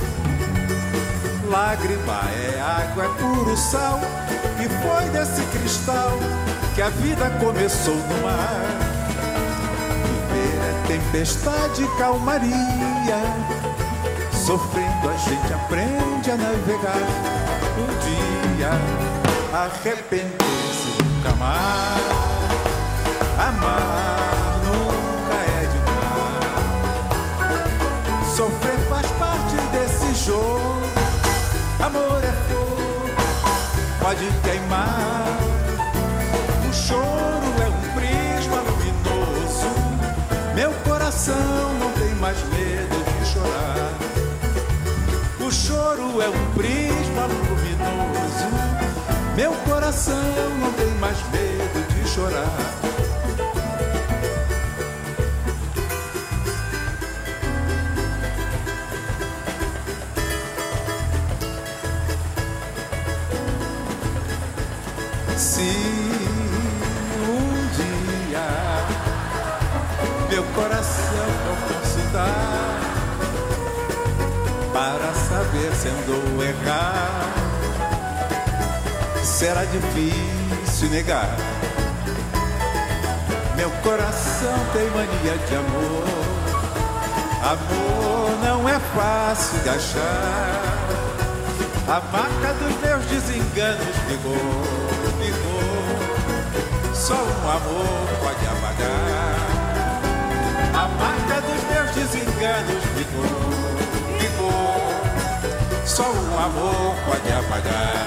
Lágrima é água, é puro sal. E foi desse cristal que a vida começou no mar. Viver é tempestade e calmaria. Sofrendo a gente aprende a navegar. Um dia arrepender-se nunca mais. Amar nunca é demais. Sofrer faz parte desse jogo. Amor é fogo, pode queimar. O choro é um prisma luminoso. Meu coração não tem mais medo de chorar. O choro é um prisma luminoso. Meu coração não tem mais medo de chorar. Se um dia meu coração for consultar para saber se andou errar, será difícil negar. Meu coração tem mania de amor. Amor não é fácil de achar. A marca dos meus desenganos pegou, pegou. Só um amor pode apagar. A marca dos meus desenganos pegou, pegou. Só um amor pode apagar.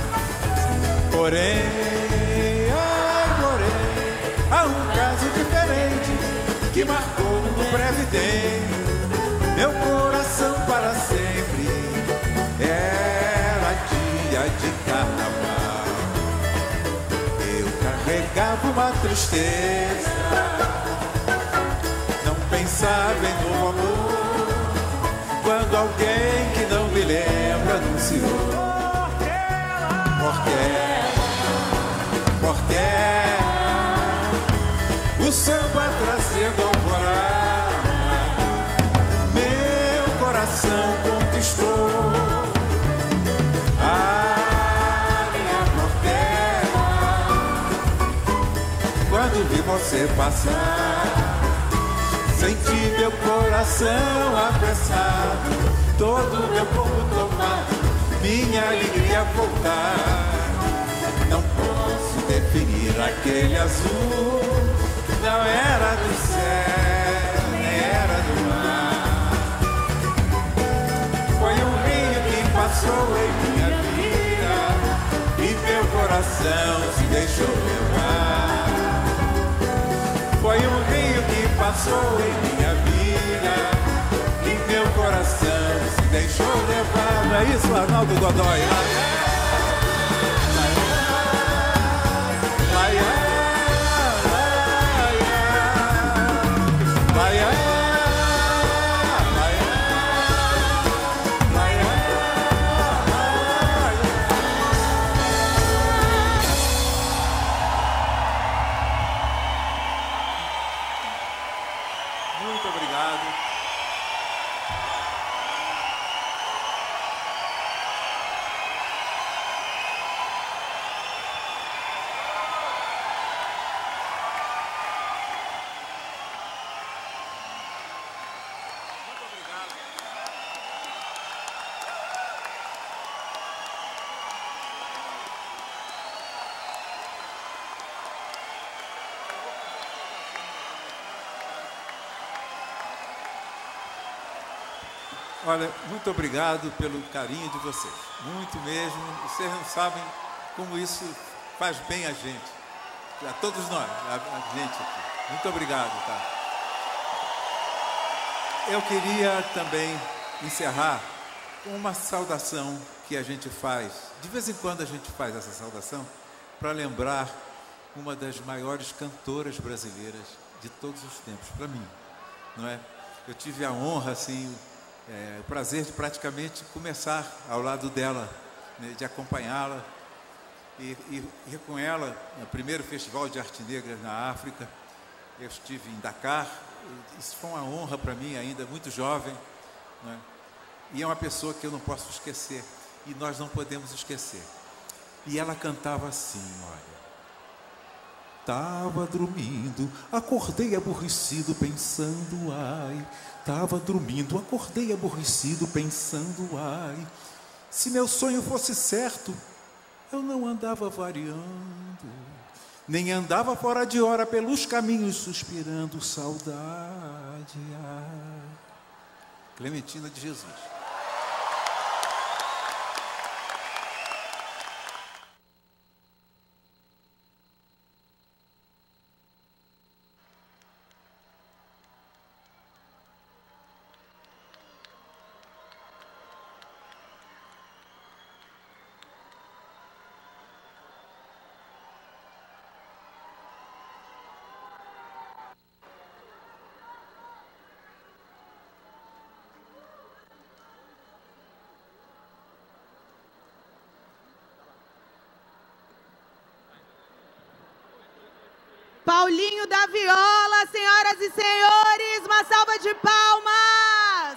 Porém, ai, porém, há um caso diferente que marcou no breve tempo meu coração para sempre. Era dia de carnaval. Eu carregava uma tristeza. Não pensava em novo amor quando alguém que não me lembra anunciou. Portela, Portela, o samba trazendo alvorada. Meu coração conquistou. Quando vi você passar, senti meu coração apressado, todo meu corpo tomado, minha alegria voltar. Não posso definir aquele azul, não era do céu, nem era do mar. Foi um rio que passou em minha vida e meu coração se deixou levar. Foi um rio que passou em minha vida e meu coração se deixou levar. Não é isso, Arnaldo Godoy? Muito obrigado. Olha, muito obrigado pelo carinho de vocês. Muito mesmo. Vocês não sabem como isso faz bem a gente. A todos nós, a, a gente aqui. Muito obrigado, tá? Eu queria também encerrar com uma saudação que a gente faz. De vez em quando a gente faz essa saudação para lembrar uma das maiores cantoras brasileiras de todos os tempos, para mim, não é? Eu tive a honra, assim, é, o prazer de praticamente começar ao lado dela, né, de acompanhá-la e, e, e com ela no primeiro Festival de Arte Negra na África. Eu estive em Dakar, isso foi uma honra para mim, ainda muito jovem, não é? E é uma pessoa que eu não posso esquecer, e nós não podemos esquecer. E ela cantava assim, olha. Tava dormindo, acordei aborrecido pensando, ai. Tava dormindo, acordei aborrecido pensando, ai. Se meu sonho fosse certo, eu não andava variando, nem andava fora de hora pelos caminhos suspirando saudade, ai. Clementina de Jesus. Paulinho da Viola, senhoras e senhores, uma salva de palmas!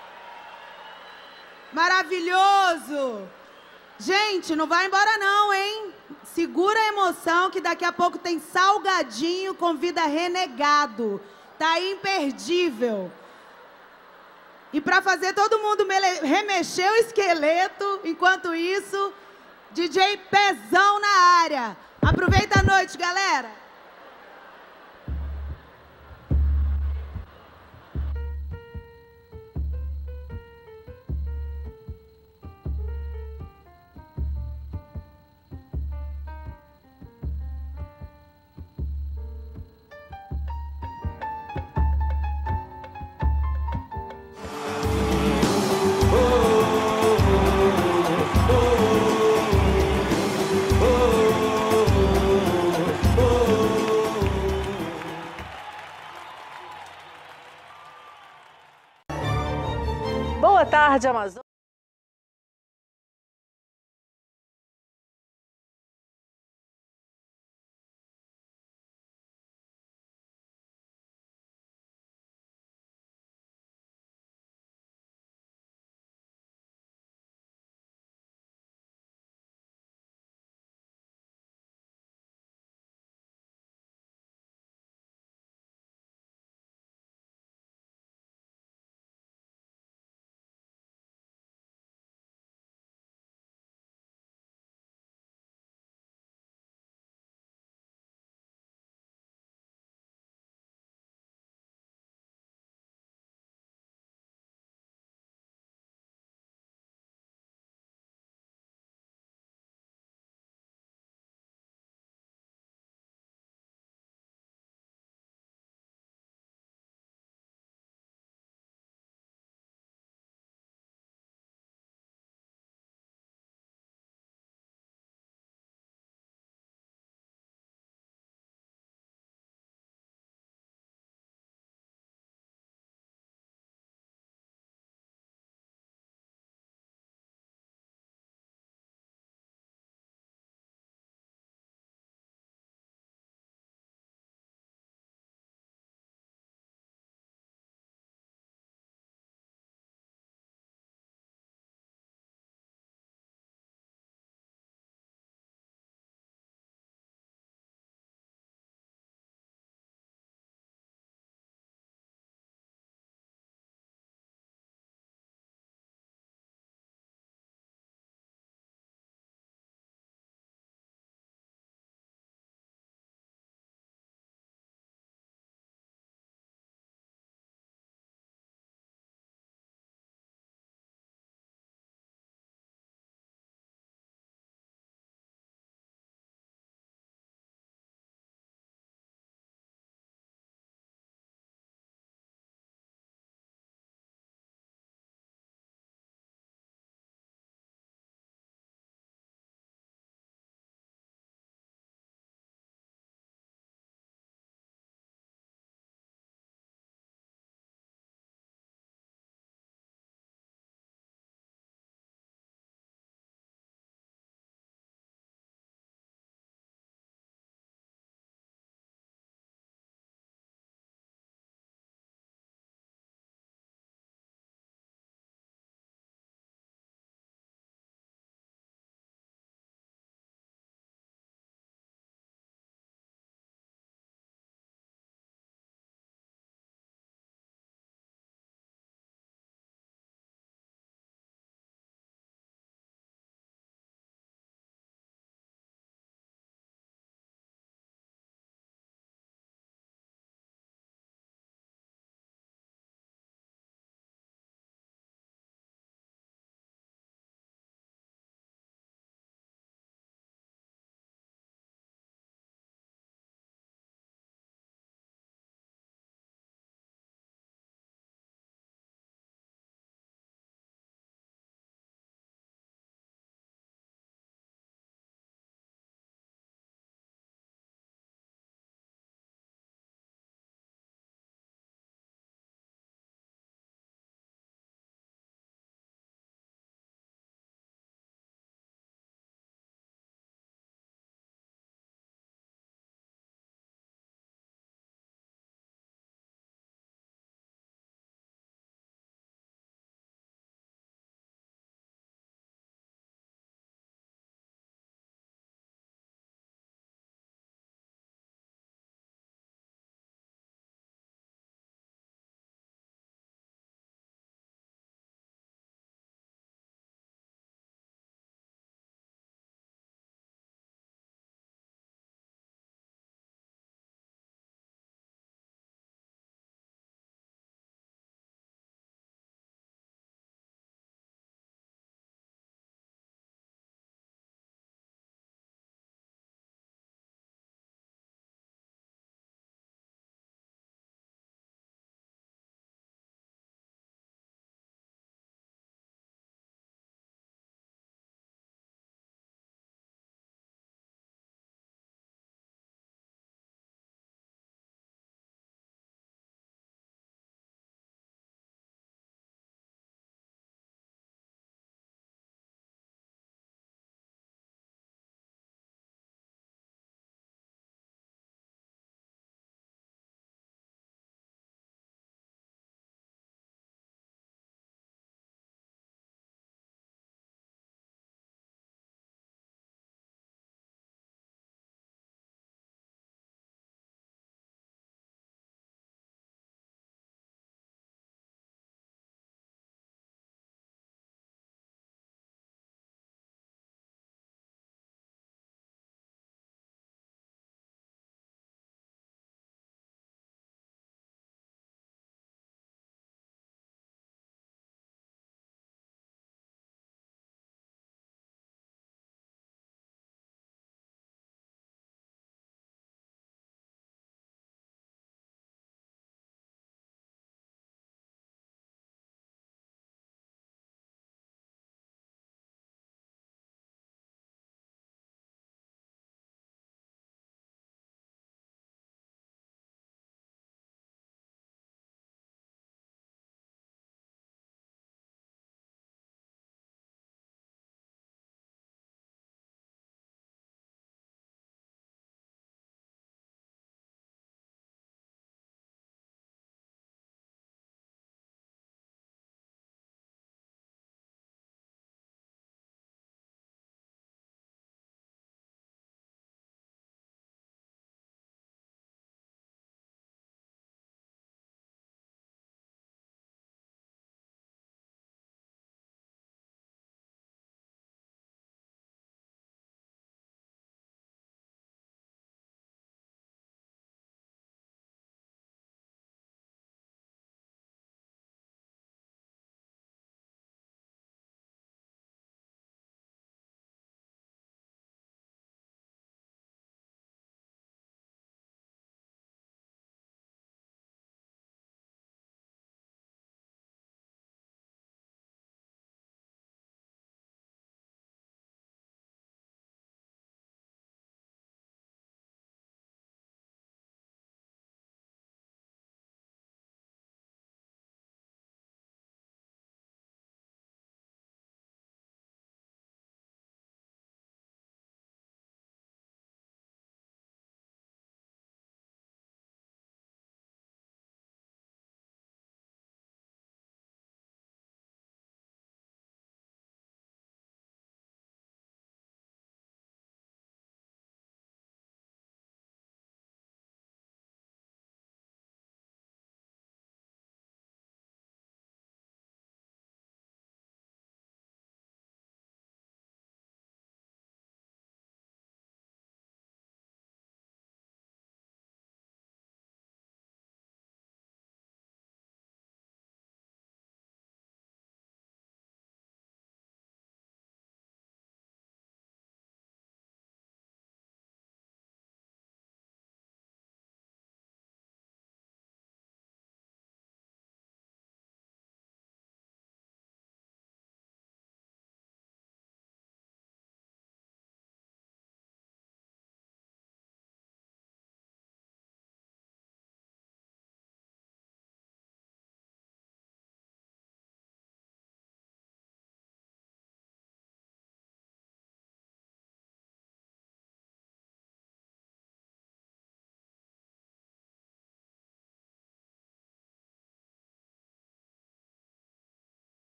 Maravilhoso! Gente, não vai embora não, hein? Segura a emoção que daqui a pouco tem Salgadinho com Vida Renegado. Tá imperdível. E para fazer todo mundo remexer o esqueleto, enquanto isso, D J Pezão na área. Aproveita a noite, galera! Boa tarde, Amazônia.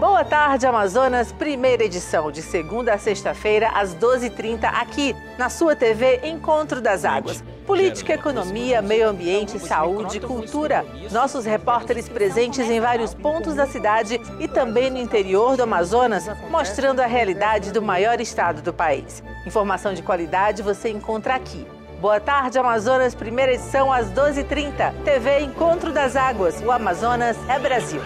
Boa tarde, Amazonas, primeira edição, de segunda a sexta-feira, às doze e trinta, aqui na sua T V Encontro das Águas. Política, economia, meio ambiente, saúde, cultura. Nossos repórteres presentes em vários pontos da cidade e também no interior do Amazonas, mostrando a realidade do maior estado do país. Informação de qualidade você encontra aqui. Boa tarde, Amazonas, primeira edição, às doze e trinta. T V Encontro das Águas. O Amazonas é Brasil.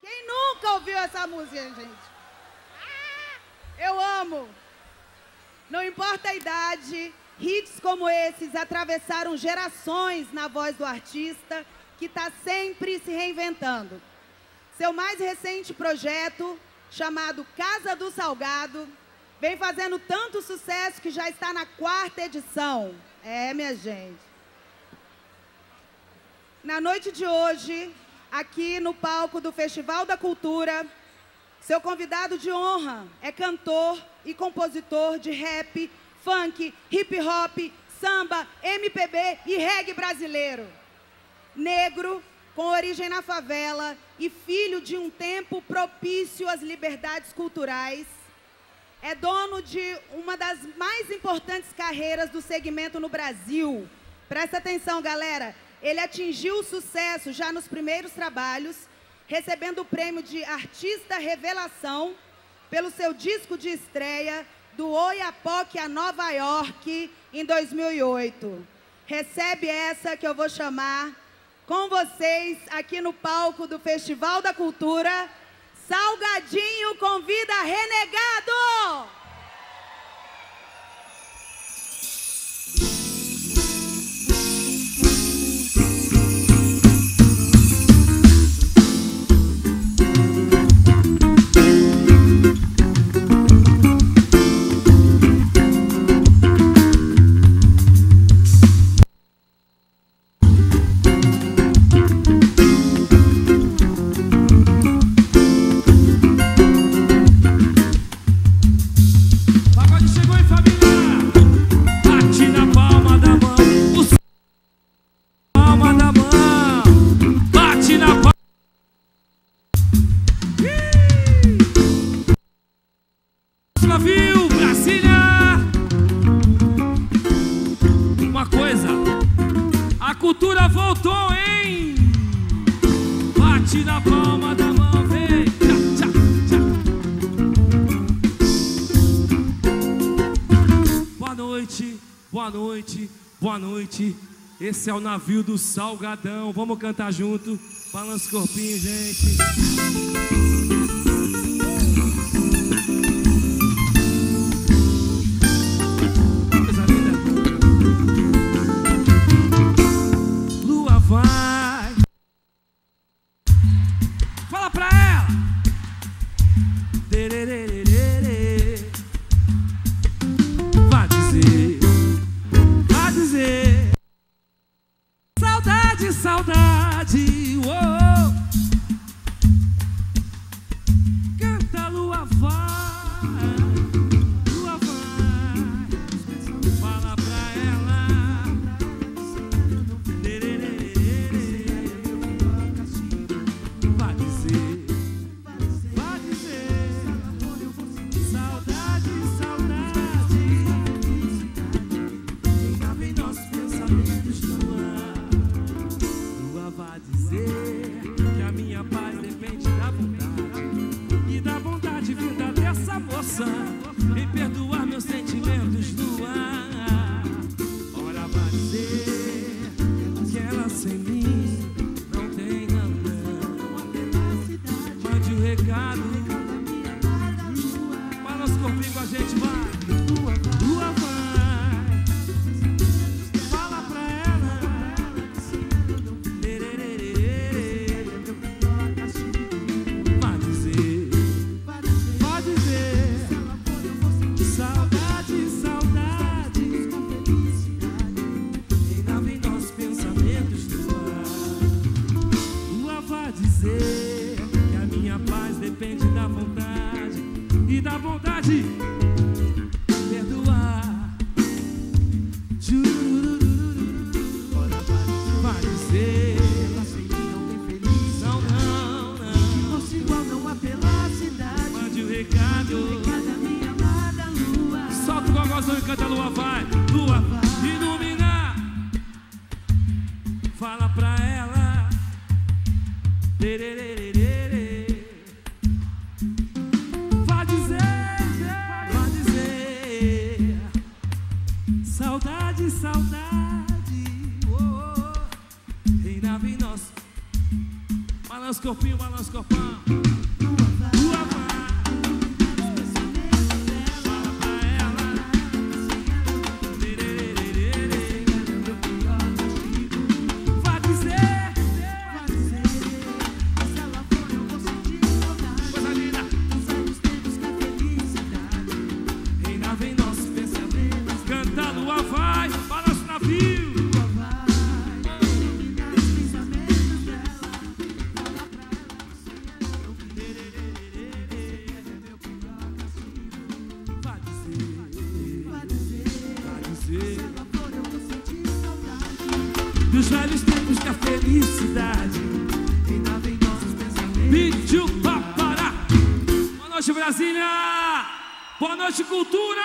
Quem nunca ouviu essa música, gente? Eu amo. Não importa a idade, hits como esses atravessaram gerações na voz do artista, que está sempre se reinventando. Seu mais recente projeto, chamado Casa do Salgado, vem fazendo tanto sucesso que já está na quarta edição. É, minha gente. Na noite de hoje, aqui no palco do Festival da Cultura, seu convidado de honra é cantor e compositor de rap, funk, hip hop, samba, M P B e reggae brasileiro. Negro, com origem na favela e filho de um tempo propício às liberdades culturais, é dono de uma das mais importantes carreiras do segmento no Brasil. Presta atenção, galera. Ele atingiu o sucesso já nos primeiros trabalhos, recebendo o prêmio de Artista Revelação pelo seu disco de estreia do Oiapoque a Nova York em dois mil e oito. Recebe essa que eu vou chamar com vocês aqui no palco do Festival da Cultura. Salgadinho convida Renegado! Esse é o navio do Salgadão. Vamos cantar junto. Balança o corpinho, gente. Coisa linda. Lua vai. Fala pra ela. Tererererê. Vai dizer. Vai dizer. Saudade, saudade, oh. Canta, lua vai, lua vai. Fala pra ela. Vai dizer, vai dizer. Saudade, saudade. Engava em nossos pensamentos no ar. Vai dizer que a minha paz depende da vontade e da vontade vinda dessa moça em perdoar meus sentimentos no ar. Ora, vai dizer que ela sem mim não tem não. Mande o recado. Balança o corpinho com a gente, vai. Lua vai. Fala pra ela. Que a minha paz depende da vontade e da vontade perdoar. Vai dizer não, não, não. Fosse igual não há pela cidade. Mande o recado. Solta o gogozão e canta, lua vai. Lua vai iluminar. Fala pra ela. Tererê. Balança o corpinho, balança o corpão. Lua vai. Fala pra ela. Vai dizer. Vai dizer. Se ela for, eu vou sentir saudade. Coisa linda. Os velhos tempos que a felicidade reinava em nossos pensamentos. Canta, lua vai. Balança o navio. Dos velhos tempos que a felicidade reinava em nossos pensamentos. Pediu pra parar. Boa noite, Brasília. Boa noite, cultura.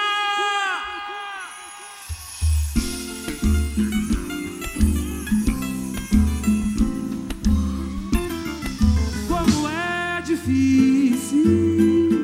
Como é difícil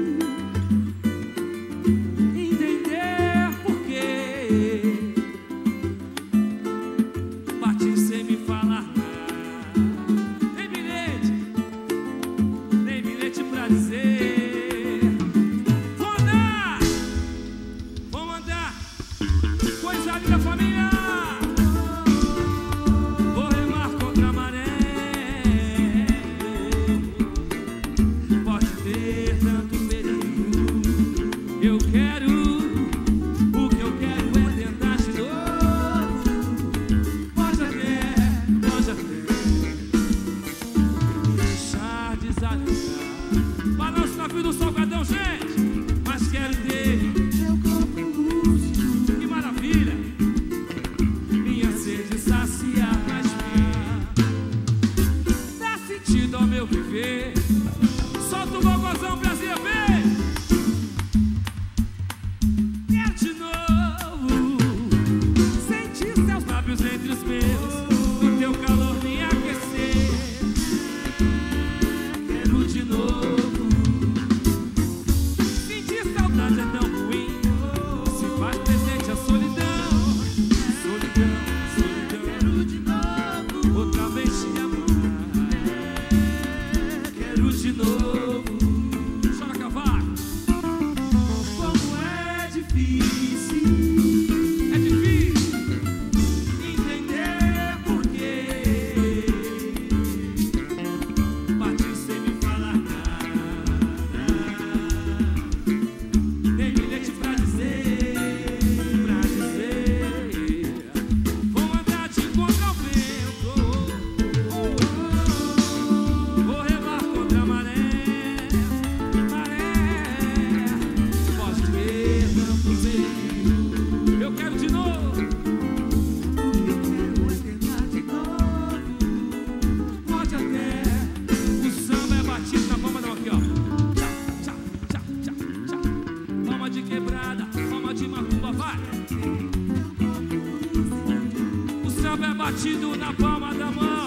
batido na palma da mão.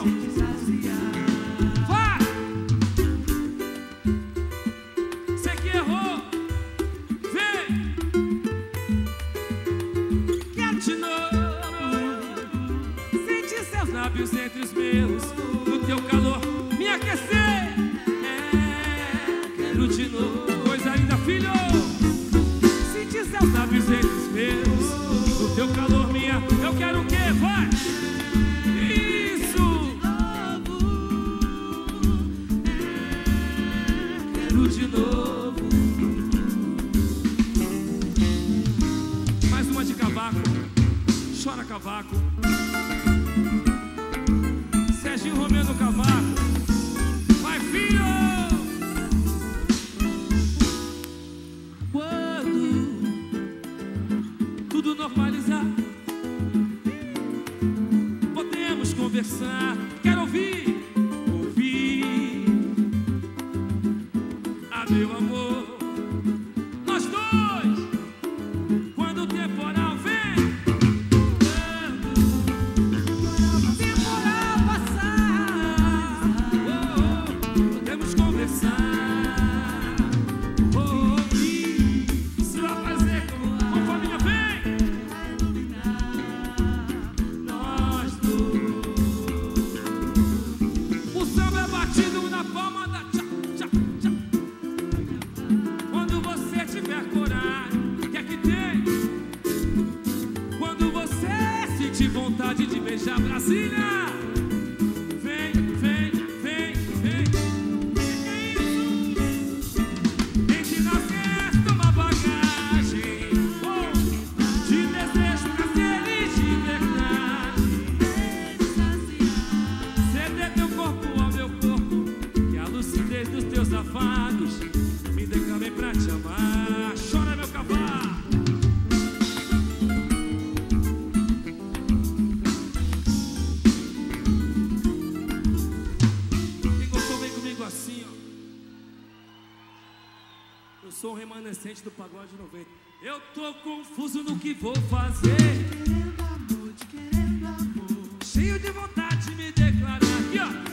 Vai! Você que errou, vem! Quero de novo sentir seus lábios entre os meus, no teu calor me aquecer. É, quero de novo, coisa linda, filho. Sentir seus lábios entre os meus, no teu calor minha. Eu quero o quê? Vai! De novo. Mais uma de cavaco. Chora cavaco. Serginho Romeu no cavaco. Vai, filho! Quando tudo normalizar, podemos conversar. Quero ouvir. Meu amor. Cecília. Vem, vem, vem, vem. Entre nós resta uma bagagem de desejo, prazer e de verdade. Ceder teu corpo ao meu corpo, que a lucidez dos teus afados me declamei pra te amar. Chora, meu cavalo. Quem gostou, vem comigo assim, ó. Eu sou um remanescente do pagode noventa. Eu tô confuso no que vou fazer. Querendo amor, te querendo amor. Cheio de vontade de me declarar. Aqui, ó.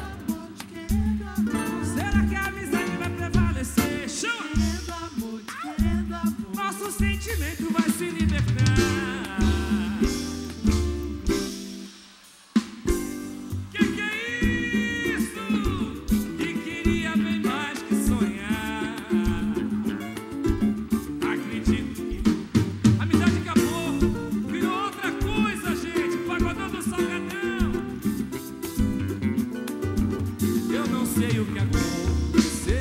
Será que a amizade vai prevalecer? Chama! Querendo amor, te querendo amor. Nosso sentimento vai se libertar. Que que é isso? E queria bem mais que sonhar. Acredito que a amizade acabou, virou outra coisa, gente. Pagodão do Salgadão. Eu não sei o que aconteceu,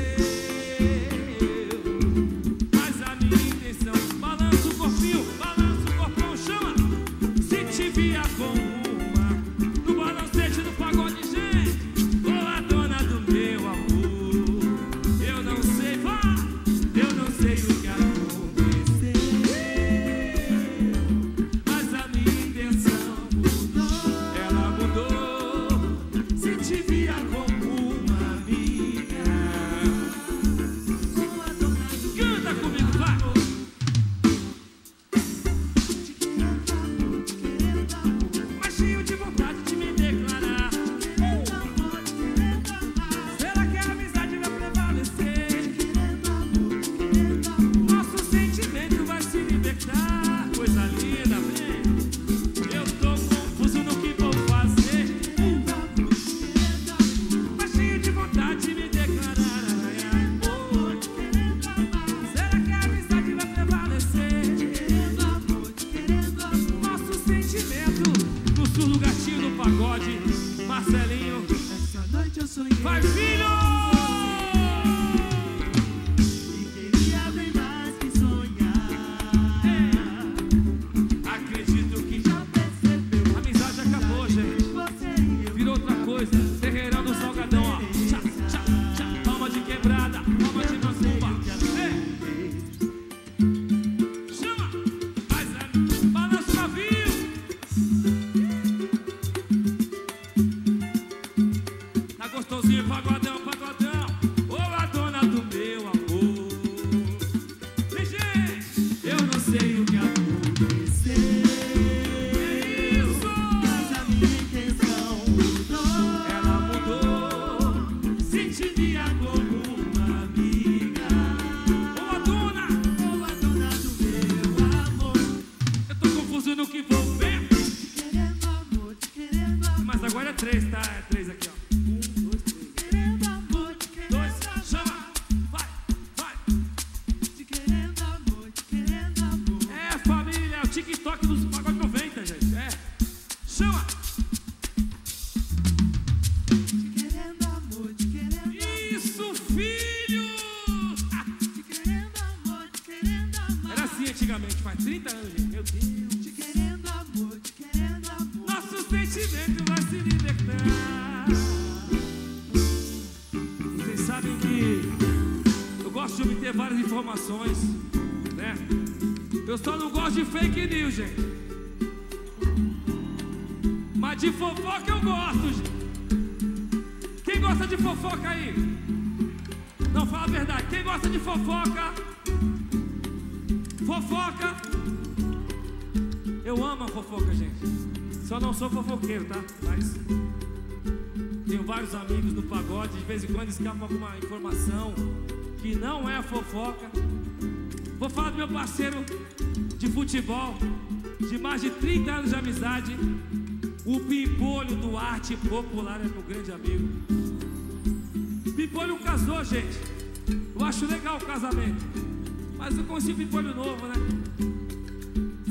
mas a minha intenção. Balança o corpinho, balança o corpão, chama. Se te via com uma no balancete do pagode, gente. Ô, a dona do meu amor. Eu não sei, vá. Eu não sei o que aconteceu, mas a minha intenção mudou. Ela mudou. Se te via com uma amiga. Canta comigo, vai. Mas cheio de vontade de me declarar. Será que a amizade vai prevalecer? Nosso sentimento vai se libertar. Coisa linda, vem. Eu tô confuso no que vou fazer. Mas cheio de vontade de me declarar. Ai, ai, amor. Será que a amizade vai prevalecer? Nosso sentimento no surdo gatinho do pagode. Marcelinho. Essa noite eu sonhei. Vai, filho! E queria bem mais que sonhar. Acredito que já percebeu. A amizade acabou, gente. Virou outra coisa. Terreirão do Salgadão, ó. Tchá, tchá, tchá. Palma de quebrada, palma de macumba. Ei. Chama! Faz a... Balança o navio. Tá gostosinho, pagodão, pagodão. Ô, a dona do meu amor. Vem, gente. Eu não sei o que aconteceu. É isso. Mas a minha intenção mudou. Ela mudou. Se te via como uma amiga. Ô, a dona. Ô, a dona do meu amor. Eu tô confuso no que vou ver. Te querendo amor, te querendo amor. Mas agora é três, tá? É três aqui, ó. Um, dois, três. Querendo amor, te querendo dois, amor. Chama. Vai, vai. Te querendo amor, te querendo amor. É, família, é o TikTok dos pagode noventa, gente. É. Chama. Te querendo amor, te querendo amor. Isso, filho. Ah. Te querendo amor, te querendo amor. Era assim antigamente, faz trinta anos, gente. Meu Deus. Te querendo amor, te querendo amor. Nosso sentimento vai se libertar. Vocês sabem que eu gosto de obter várias informações, né? Eu só não gosto de fake news, gente. Mas de fofoca eu gosto, gente. Quem gosta de fofoca aí? Não, fala a verdade. Quem gosta de fofoca? Fofoca. Eu amo a fofoca, gente. Só não sou fofoqueiro, tá? Mas tenho vários amigos no pagode. De vez em quando escapa alguma informação que não é fofoca. Vou falar do meu parceiro de futebol, de mais de trinta anos de amizade, o Pimpolho do Arte Popular, é meu grande amigo. Pimpolho casou, gente. Eu acho legal o casamento, mas eu consigo Pimpolho novo, né?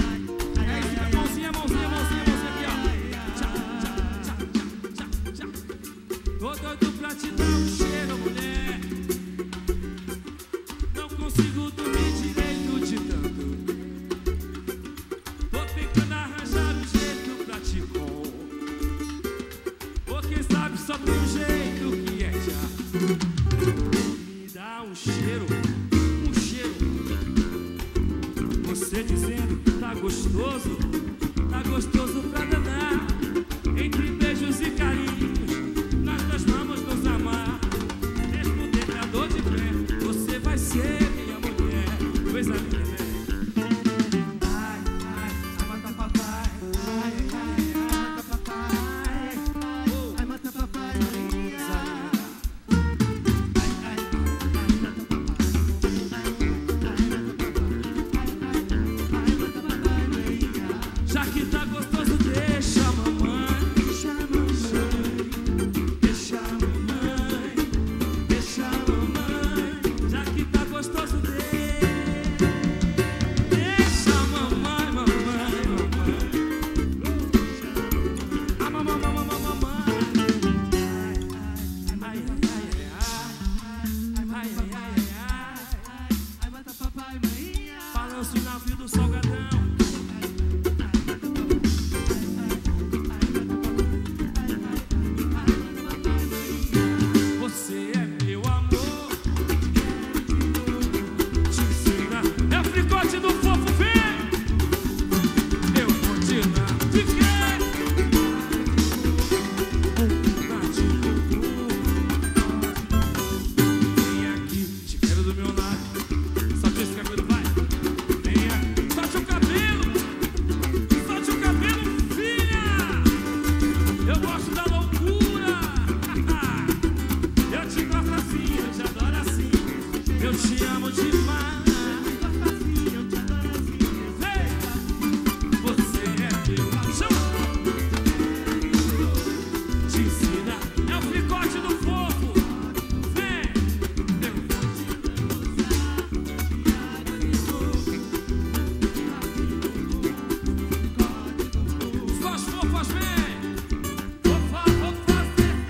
Mãozinha, mãozinha, mãozinha, mãozinha aqui, ó. Tchá, tchá, tchá, tchá, tchá, tchá. Tô doido pra te dar um cheiro, mulher. Não consigo dormir direito de tanto. Tô tentando arranjar um jeito pra te pôr. Ou quem sabe só tem um jeito que é já. Me dá um cheiro, um cheiro. Você dizendo que tá gostoso, tá gostoso pra danar. Entre beijos e carinhos, nós dois vamos nos amar. Mesmo tendo a dor de pé, você vai ser minha mulher. Coisa linda, né? Ai, ai, ai, mata papai. Ai, ai, ai, mata papai. Oh, ai, mata papai, Maria. Ai, ai, ai, mata papai. Ai, mata papai, Maria. Já que tá gostoso, deixa a mamãe. Deixa a mamãe. Deixa a mamãe. Deixa a mamãe. Já que tá gostoso, deixa. eu te amo demais. Você é meu paixão. Te ensina, é o picote do fofo. Vem, eu vou te usar. As fofas, vem. Fofa, fofa,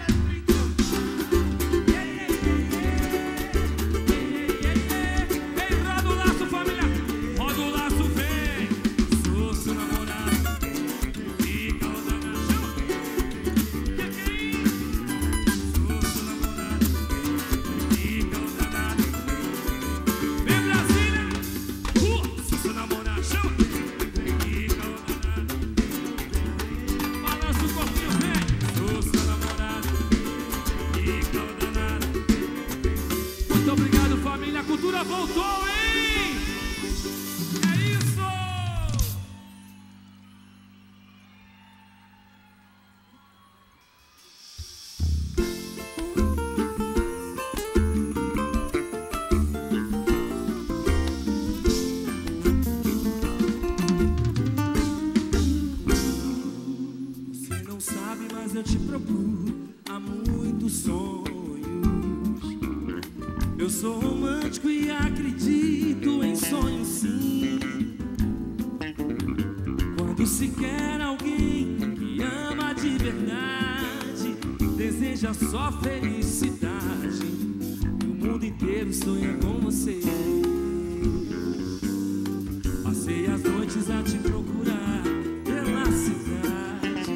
vem, roda o laço, família. Roda o laço, vem. Sou seu namorado. Fica o danado. Que que é isso? Sou seu namorado. Fica o danado. Vem, Brasília. Uh, sou seu namorado. Fica o danado. Balança o corpinho, vem. Sou seu namorado. Fica o danado. Muito obrigado, família. A cultura voltou, hein? É isso! Você não sabe, mas eu te procuro há muitos sonhos. Eu sou romântico e acredito em sonhos, sim. Quando se quer alguém que ama de verdade, deseja só felicidade, e o mundo inteiro sonha com você. Passei as noites a te procurar pela cidade.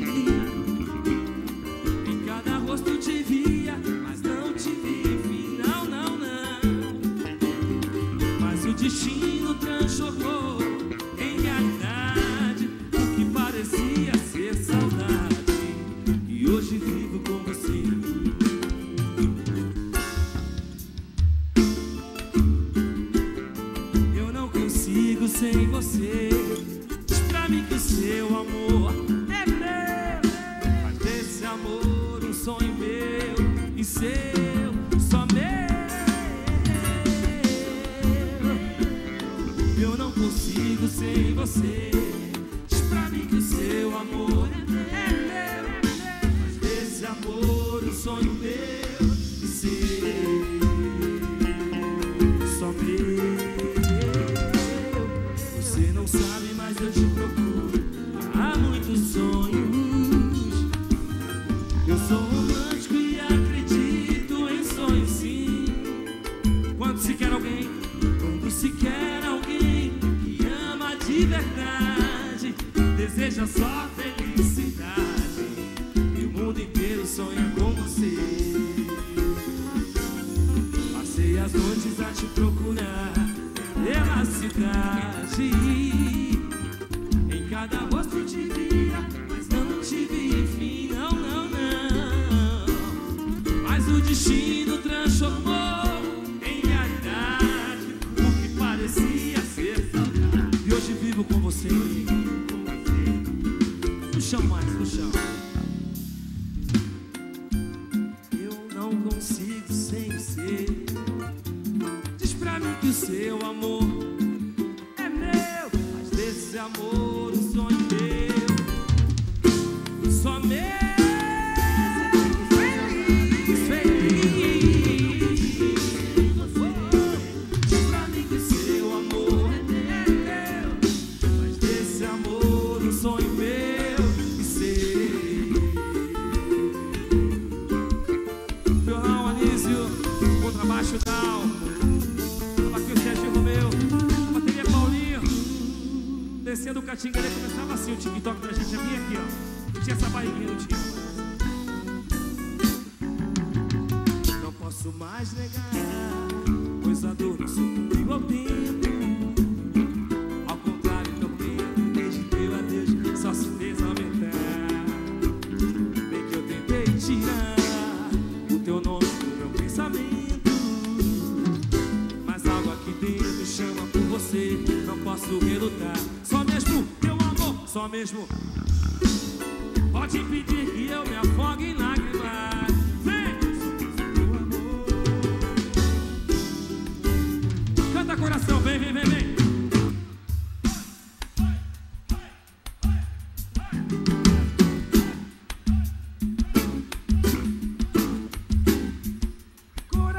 Em cada rosto te via, mas não te vi, não, não, não. Mas o destino transformou em realidade o que parecia ser saudade, e hoje vivo com você. Eu não consigo sem você. Diz pra mim que o seu amor é meu. Faz desse amor um sonho meu e seu, só meu. Eu não consigo sem você. Diz pra mim que o seu amor é meu. Faz desse amor um sonho meu e seu, só meu. Você não sabe, mas eu te procuro há muitos sonhos. Eu sou romântico e acredito em sonhos, sim. Quando se quer alguém, quando se quer alguém que ama de verdade, deseja só felicidade, e o mundo inteiro sonha com você. Passei as noites a te procurar pela cidade. Em cada rosto te via, mas não te vi, enfim, não, não, não. Mas o destino transformou em realidade o que parecia ser saudade, e hoje vivo com você. No chão mais, no chão. Eu não consigo sem você. Diz pra mim que o seu amor é meu. Faz desse amor um sonho meu, só meu. Feliz, feliz. Diz pra mim que o seu amor é meu. Faz desse amor um sonho meu e seu. Violão, Anísio, contrabaixo, down. Aqui o Sérgio Romeu, bateria Paulinho. Descendo o Catinguele, começava assim o TikTok da gente, já vinha aqui, ó. Não tinha essa barriguinha, não tinha. Não posso mais negar, pois a dor não sucumbiu ao tempo. Ao contrário, teu tempo, desde teu adeus, só se fez aumentar. Bem que eu tentei tirar o teu nome do meu pensamento, mas algo aqui dentro me chama por você. Não posso relutar, só mesmo teu amor, só mesmo pode impedir que eu me afogue em lágrimas. Vem! Teu amor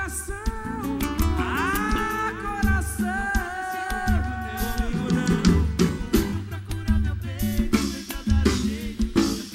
coração. Ah, coração. Procura meu peito, tenta dar um jeito.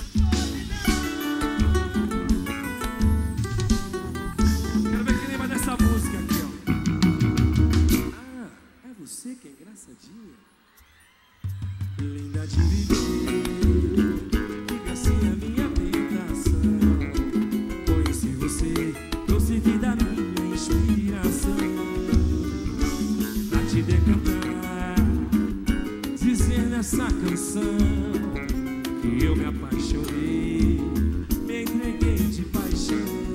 Quero ver quem lembra dessa música aqui, ó. Ah, é você que é engraçadinha. Linda de viver, que gracinha minha tentação. Conheci você, trouxe vida minha inspiração. Pra te decantar, dizer nessa canção que eu me apaixonei, me entreguei de paixão.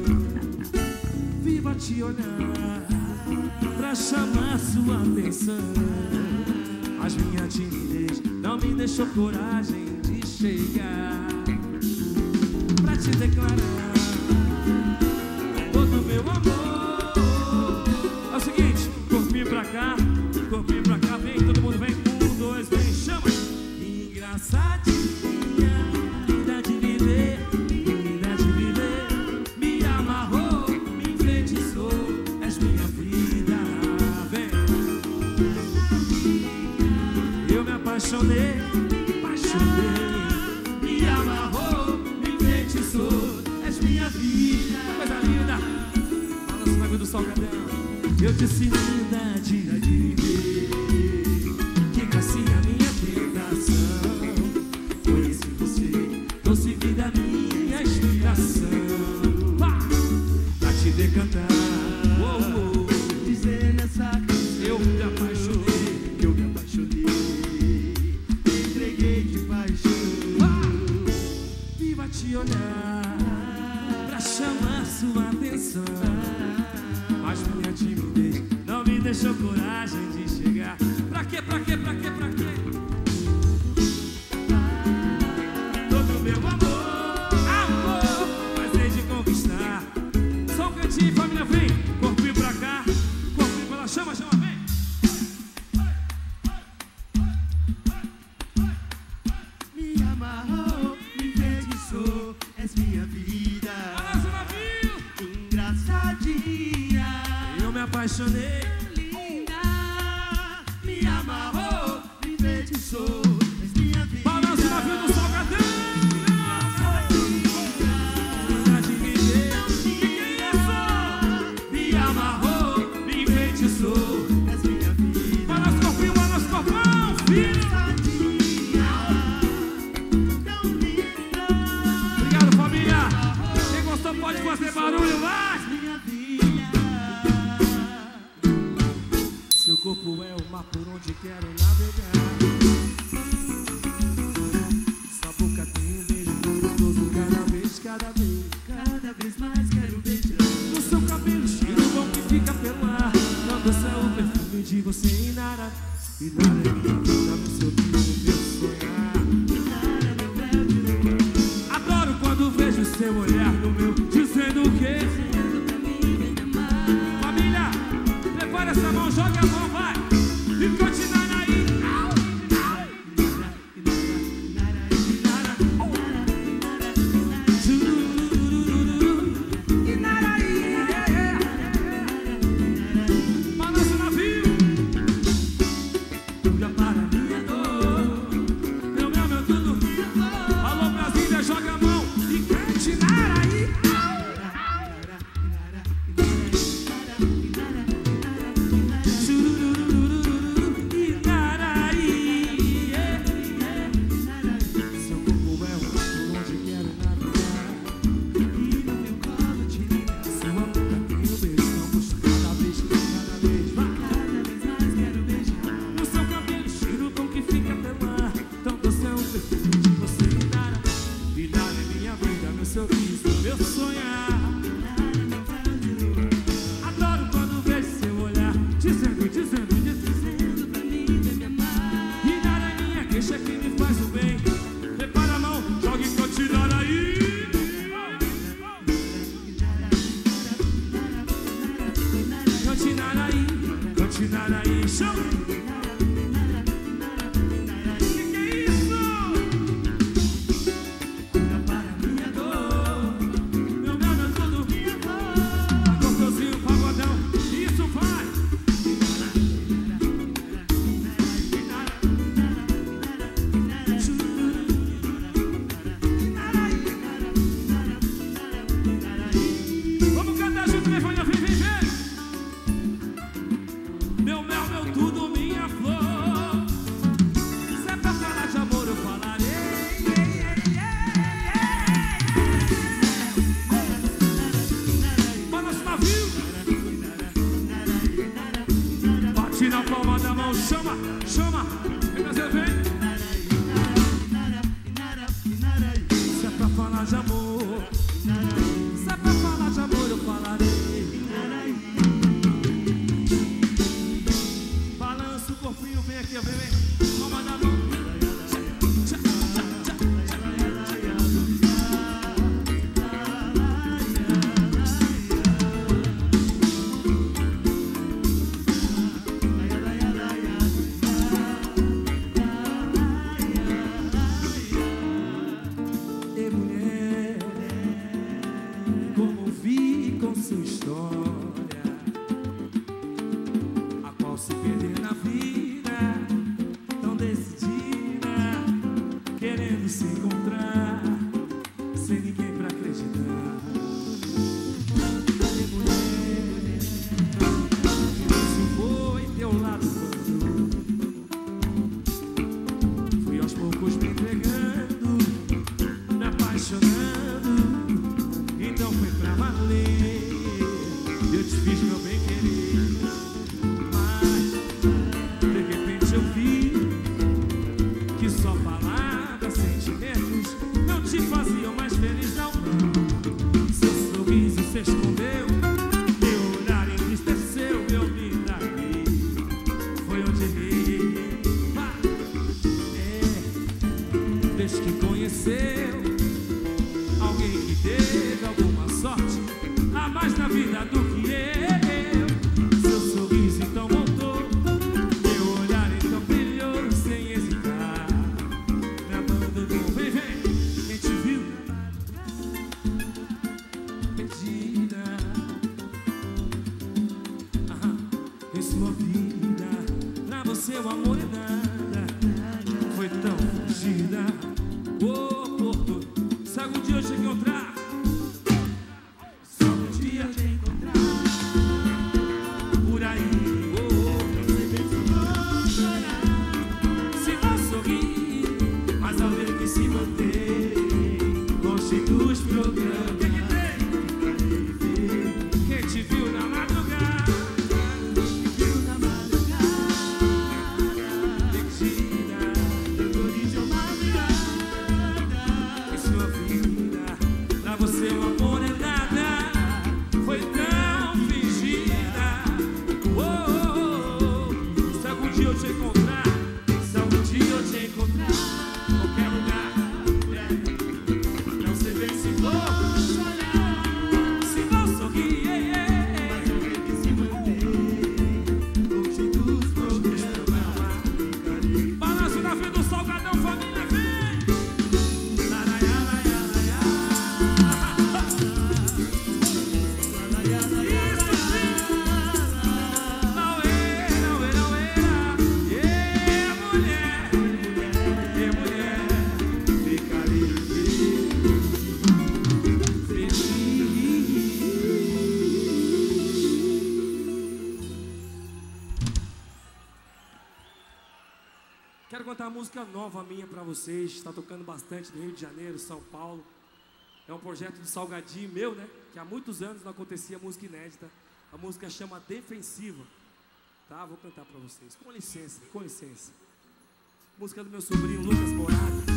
Viva te olhar, pra chamar sua atenção. Mas minha timidez não me deixou coragem de chegar pra te declarar todo meu amor. É o seguinte, corpinho pra cá, corpinho pra cá, vem, todo mundo vem, um, dois, vem, chama. Engraçadinha, linda de viver, linda de viver, me amarrou, me enfeitiçou, és minha vida, vem. Eu me apaixonei, apaixonei, me amarrou, me enfeitiçou, és minha vida, coisa linda. Balança o navio do salgadão. Eu disse linda de viver, que gracinha minha tentação. Conheci você, trouxe vida minha inspiração. Pá! Pra te decantar, oh, oh. Dizer nessa canção eu me apaixonei, eu me apaixonei, me entreguei de paixão. Ah! Viva te olhar, pra chamar sua atenção. Mas minha timidez não me deixou coragem de chegar. Pra quê, pra quê, pra quê, pra quê? Todo meu amor, amor, mas hei de conquistar. Só um cantinho, família, vem. Corpinho pra cá, corpinho pra lá, chama, chama, vem. Me amarrou, me enfeitiçou, és minha vida. Balança o navio. Engraçadinha, eu me apaixonei. Linda, me amarrou, me enfeitiçou, és minha vida. Balança o navio do salgadão. Linda de viver, que que é isso? Me amarrou, me enfeitiçou, és minha vida. Balança o corpinho, balança o corpão, filho. Obrigado, família. Quem gostou pode fazer barulho, vai! Seu corpo é o mar por onde quero navegar. Sua boca tem um beijo tão gostoso, cada vez, cada vez, cada vez mais quero beijar. No seu cabelo, cheiro bom que fica pelo ar. Não dança o perfume de você e nada. E nada é minha vida, no seu brilho, meu sonhar. Adoro quando vejo seu olhar no meu, dizendo o quê? Família, prepara essa mão, joga a mão, vai. E continuar aí. Balança o navio. Tudo para minha dor. Meu, meu, meu, tudo. Alô, Brasília, joga a mão. E cantinar aí. Seu corpo é um mar onde quero navegar. E no meu colo te ligar. Sua boca tem um beijo tão gostoso, cada vez, cada vez, vai. Cada vez mais quero beijar. No seu cabelo, cheiro bom que fica pelo ar. Tão doce é o perfume de você e nada. E nada é minha vida, meu sorriso, meu sonhar. Adoro quando vejo seu olhar, dizendo, dizendo, dizendo pra mim, vem me amar. E nada é minha queixa que me faz o bem. Prepara a mão, joga e continuar aí. Continuar aí, continuar aí, chama. Que que é isso? Cura para minha dor. Meu, meu, meu, tudo. Gostosinho, pagodão. chama, chama. Vem trazer, vem. Se é pra falar de amor, se é pra falar de amor, eu falarei. Balança o corpinho, vem aqui, vem, vem. Palma da mão. Música nova minha para vocês, está tocando bastante no Rio de Janeiro, São Paulo. É um projeto do Salgadinho meu, né? Que há muitos anos não acontecia música inédita. A música chama Defensiva. Tá? Vou cantar para vocês. Com licença, com licença. Música do meu sobrinho Lucas Morato.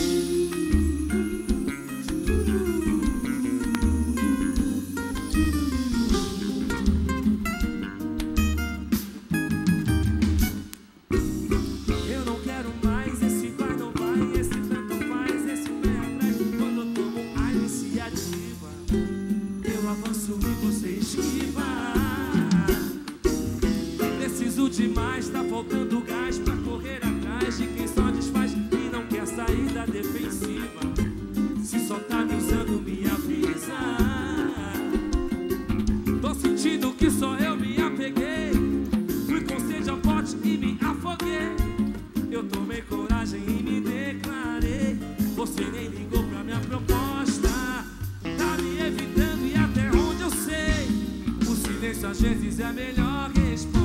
Demais, tá faltando gás pra correr atrás de quem só desfaz e não quer sair da defensiva. Se só tá me usando, me avisa. Tô sentindo que só eu me apeguei. Fui com sede ao pote e me afoguei. Eu tomei coragem e me declarei. Você nem ligou pra minha proposta. Tá me evitando e até onde eu sei, o silêncio às vezes é a melhor resposta.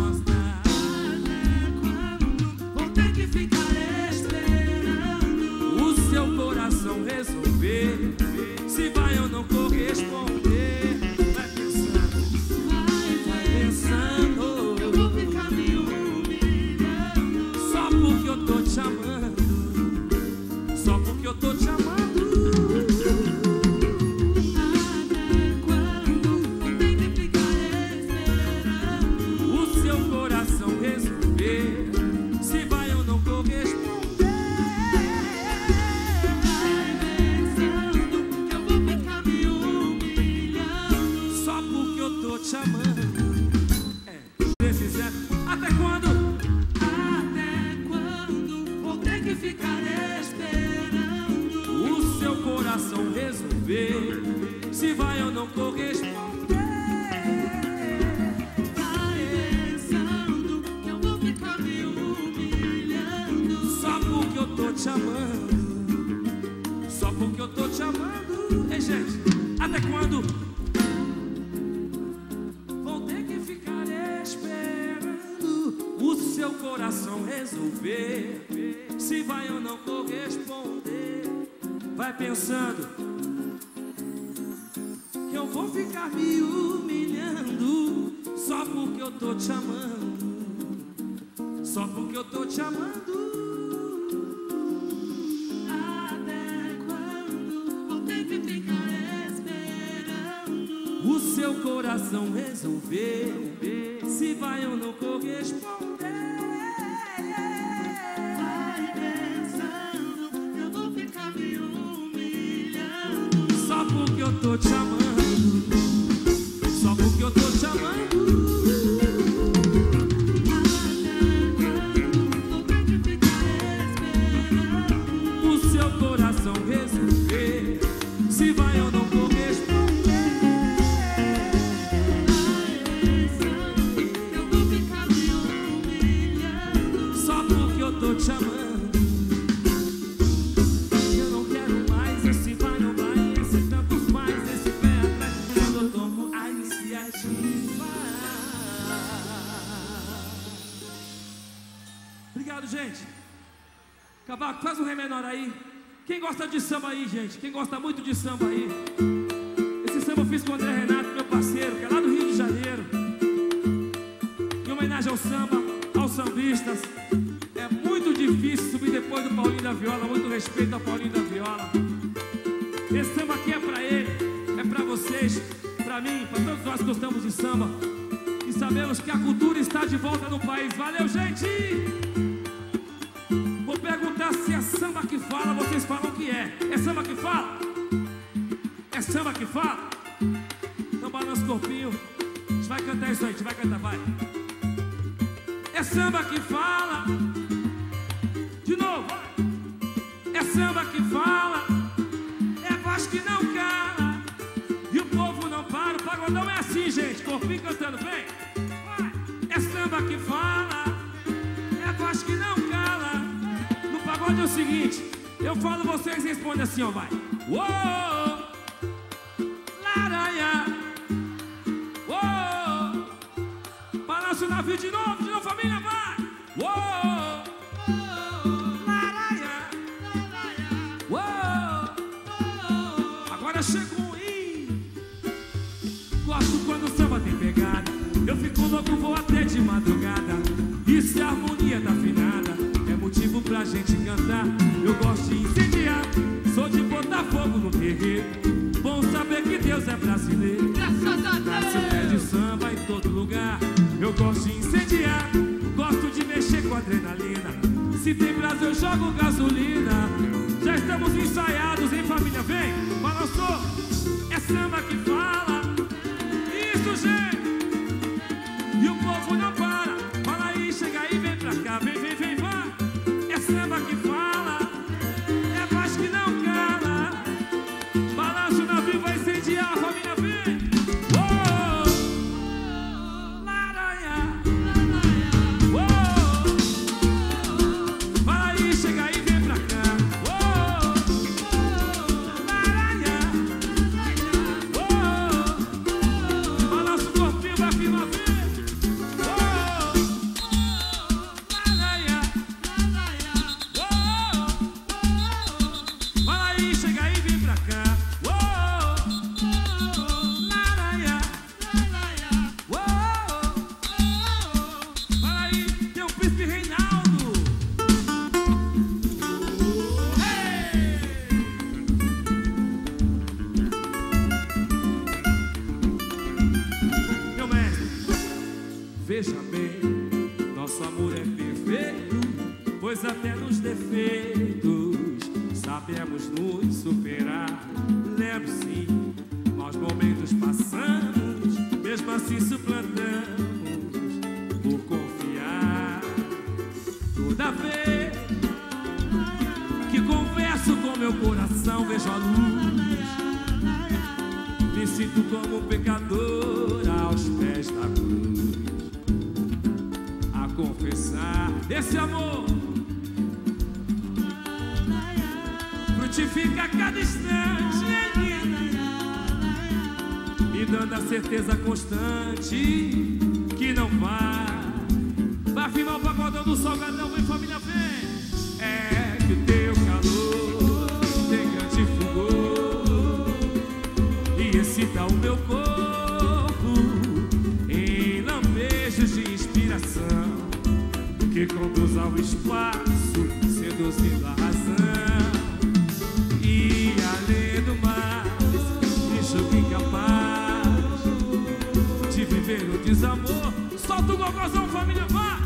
Ficar esperando o seu coração resolver se vai ou não corresponder. Vai pensando, vai, vai pensando. Eu vou ficar me humilhando. te amando, só porque eu tô te amando. Ei, gente, até quando vou ter que ficar esperando o seu coração resolver se vai ou não corresponder? Vai pensando que eu vou ficar me humilhando só porque eu tô te amando, só porque eu tô te amando. Até quando vou ter que ficar esperando o seu coração resolver se vai ou não corresponder? Vai pensando que eu vou ficar me humilhando só porque eu tô te amando, só porque eu tô te amando. Resolver se vai ou não corresponder. Eu vou ficar me humilhando só porque eu tô te amando. Eu não quero mais esse vai não vai, esse tanto faz, esse pé atrás quando eu tomo a iniciativa. Obrigado, gente. Cavaco, faz um ré menor aí. Quem gosta de samba aí, gente? Quem gosta muito de samba aí? Esse samba eu fiz com o André Renato, meu parceiro, que é lá do Rio de Janeiro. Em homenagem ao samba, aos sambistas. É muito difícil subir depois do Paulinho da Viola. Muito respeito ao Paulinho da Viola. Esse samba aqui é pra ele, é pra vocês, pra mim, pra todos nós que gostamos de samba. E sabemos que a cultura está de volta no país. Valeu, gente! Vou perguntar se é samba que fala, vocês falam que é. É samba que fala? É samba que fala? Então balança o corpinho. A gente vai cantar isso aí, a gente vai cantar, vai. É samba que fala. De novo, vai. É samba que fala. É voz que não cala. E o povo não para. O pagodão é assim, gente. Corpinho cantando, vem. Vai. É samba que fala. É voz que não cala. No pagode é o seguinte. Eu falo, vocês respondem assim, ó, vai. Uou, laranha. Uou. Balança o navio de novo, de novo, família, vai. Uou, laranha. Uou. Agora chega um i. Gosto quando o samba tem pegada. Eu fico louco, vou até de madrugada. Isso é a harmonia da afinada. É motivo pra gente cantar. Eu gosto de incendiar. Sou de botar fogo no terreiro. Bom saber que Deus é brasileiro. Nasce o pé de samba em todo lugar. Eu gosto de incendiar. Gosto de mexer com adrenalina. Se tem Brasil eu jogo gasolina. Já estamos ensaiados, hein, família? Vem, balançou. É samba que fala. Isso, gente. E o povo não para. Fala aí, chega aí, vem pra cá. Vem, vem, vem, vai. É samba que fala. É voz que não cala. Balança o navio, vai incendiar. A família vem. Uou, laranha. Uou. Fala aí, chega aí, vem pra cá. Uou, laranha. Uou. Balança o corpinho, vai firmar, vem. Veja bem, nosso amor é perfeito, pois até nos defeitos sabemos nos superar. Lembro sim, maus momentos passamos, mesmo assim suplantamos por confiar. Toda vez que converso com meu coração, vejo a luz, me sinto como um pecador aos pés da cruz. Confessar esse amor fica a cada instante em mim, me dando a certeza constante que não vai. Vai firmar o pagodão do salgadão, vem família, vem. É que o teu calor tem grande fulgor e excita o meu corpo em lampejos de inspiração que conduz ao espaço, seduzindo a razão. E além do mais, me julgo incapaz de viver o desamor. Solta o gogozão, família, vai!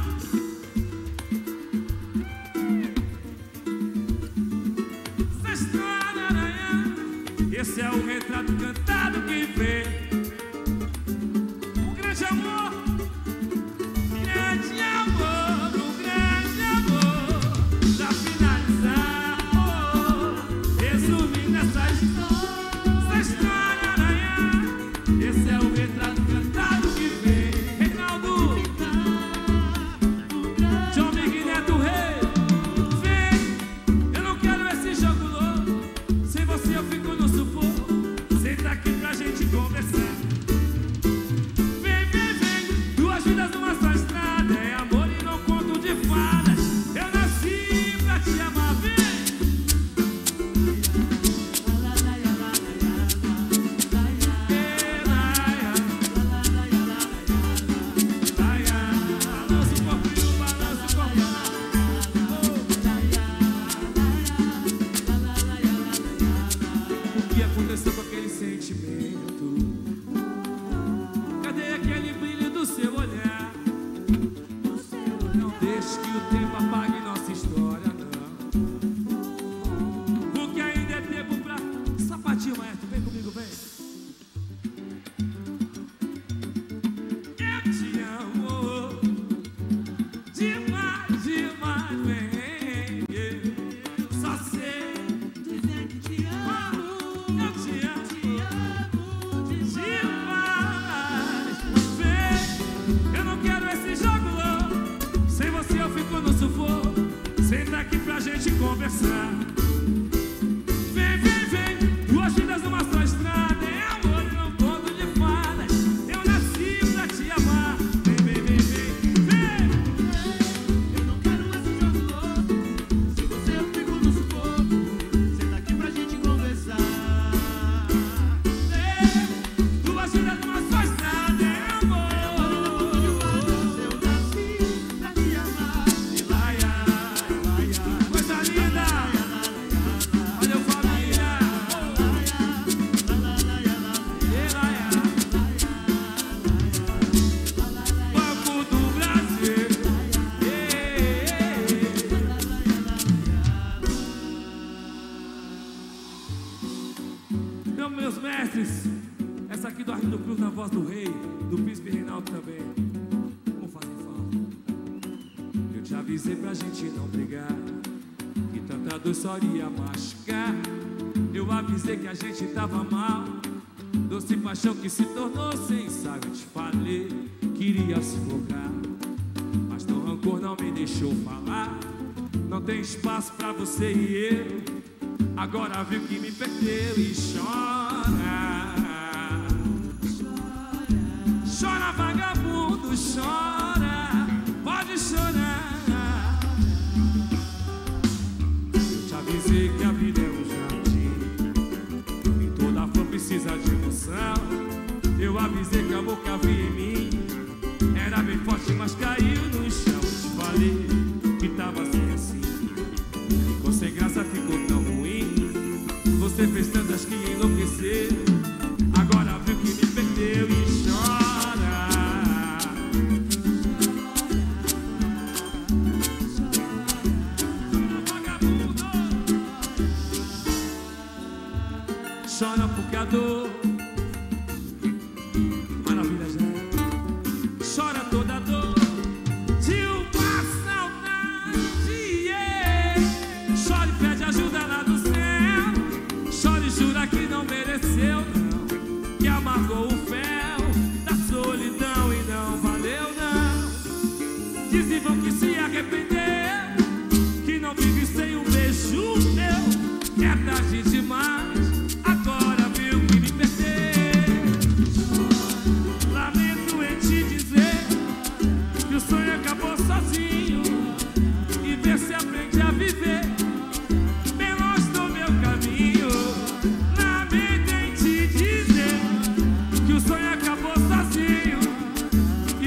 Esse é o retrato cantado que vê o grande amor, grande amor, o grande amor. Pra finalizar, oh, resumindo essa história, essa história, aranha. Esse é o retrato cantado que vê Reinaldo, João Miguel Neto Rei. Vem, eu não quero esse jogo louco, sem você eu fico no sufoco. Senta aqui pra gente conversar. Vem, vem, vem, duas vidas numa só estrada. É amor e não conto de fadas. Eu nasci pra te amar, vem. Balança o corpinho, balança o corpinho. O que aconteceu com aquele sentimento? Cadê aquele brilho do seu olhar? Não deixe que o tempo apague nossa história, não. Porque ainda é tempo pra... Sapatinho, maestro, vem comigo, vem. Eu te amo demais, demais, vem. Só sei dizer que te amo. Eu te amo demais. Vem, eu não quero esse jogo louco. Sem você eu fico no sufoco. Senta aqui pra gente conversar. Vem, vem, vem, duas vidas numa só estrada. É amor e não conto de fadas. Eu nasci pra te amar. Vem, vem, vem, vem, vem. Eu não quero esse jogo louco. Sem você eu fico no sufoco. Senta aqui pra gente conversar. Vem, duas vidas numa só estrada. É amor e não conto de fadas. Eu nasci pra te amar. Ilaia, ilaia, coisa linda. Olha o família. Banco do Brasil. Então, meus mestres, essa aqui do Arlindo Cruz na voz do rei, do príncipe Reinaldo também. Vamos fazer falta. Eu te avisei pra gente não brigar, que tanta dor só iria machucar. Eu avisei que a gente tava mal, doce paixão que se tornou sem ensaio. Eu te falei que iria se focar, mas teu rancor não me deixou falar. Não tem espaço pra você e eu. Agora viu que me perdeu e chora. Chora, vagabundo, chora. Pode chorar. Eu te avisei que a vida é um jardim e toda flor precisa de emoção. Eu avisei que a boca havia em mim era bem forte, mas caiu no chão. Eu te falei que tava assim, assim. Ficou sem graça, ficou tão ruim. Você fez tantas que enlouqueceu. Agora viu que me perdeu e chora. Vagabundo, chora porque a dor. Maravilha, já. Chora toda a dor de uma saudade, yeah. Chora e pede ajuda lá do céu. Chora e jura que não mereceu, não. Que amargou o fel da solidão e não valeu, não. Dizem vão que se arrependeu, que não vive sem um beijo meu. É tarde de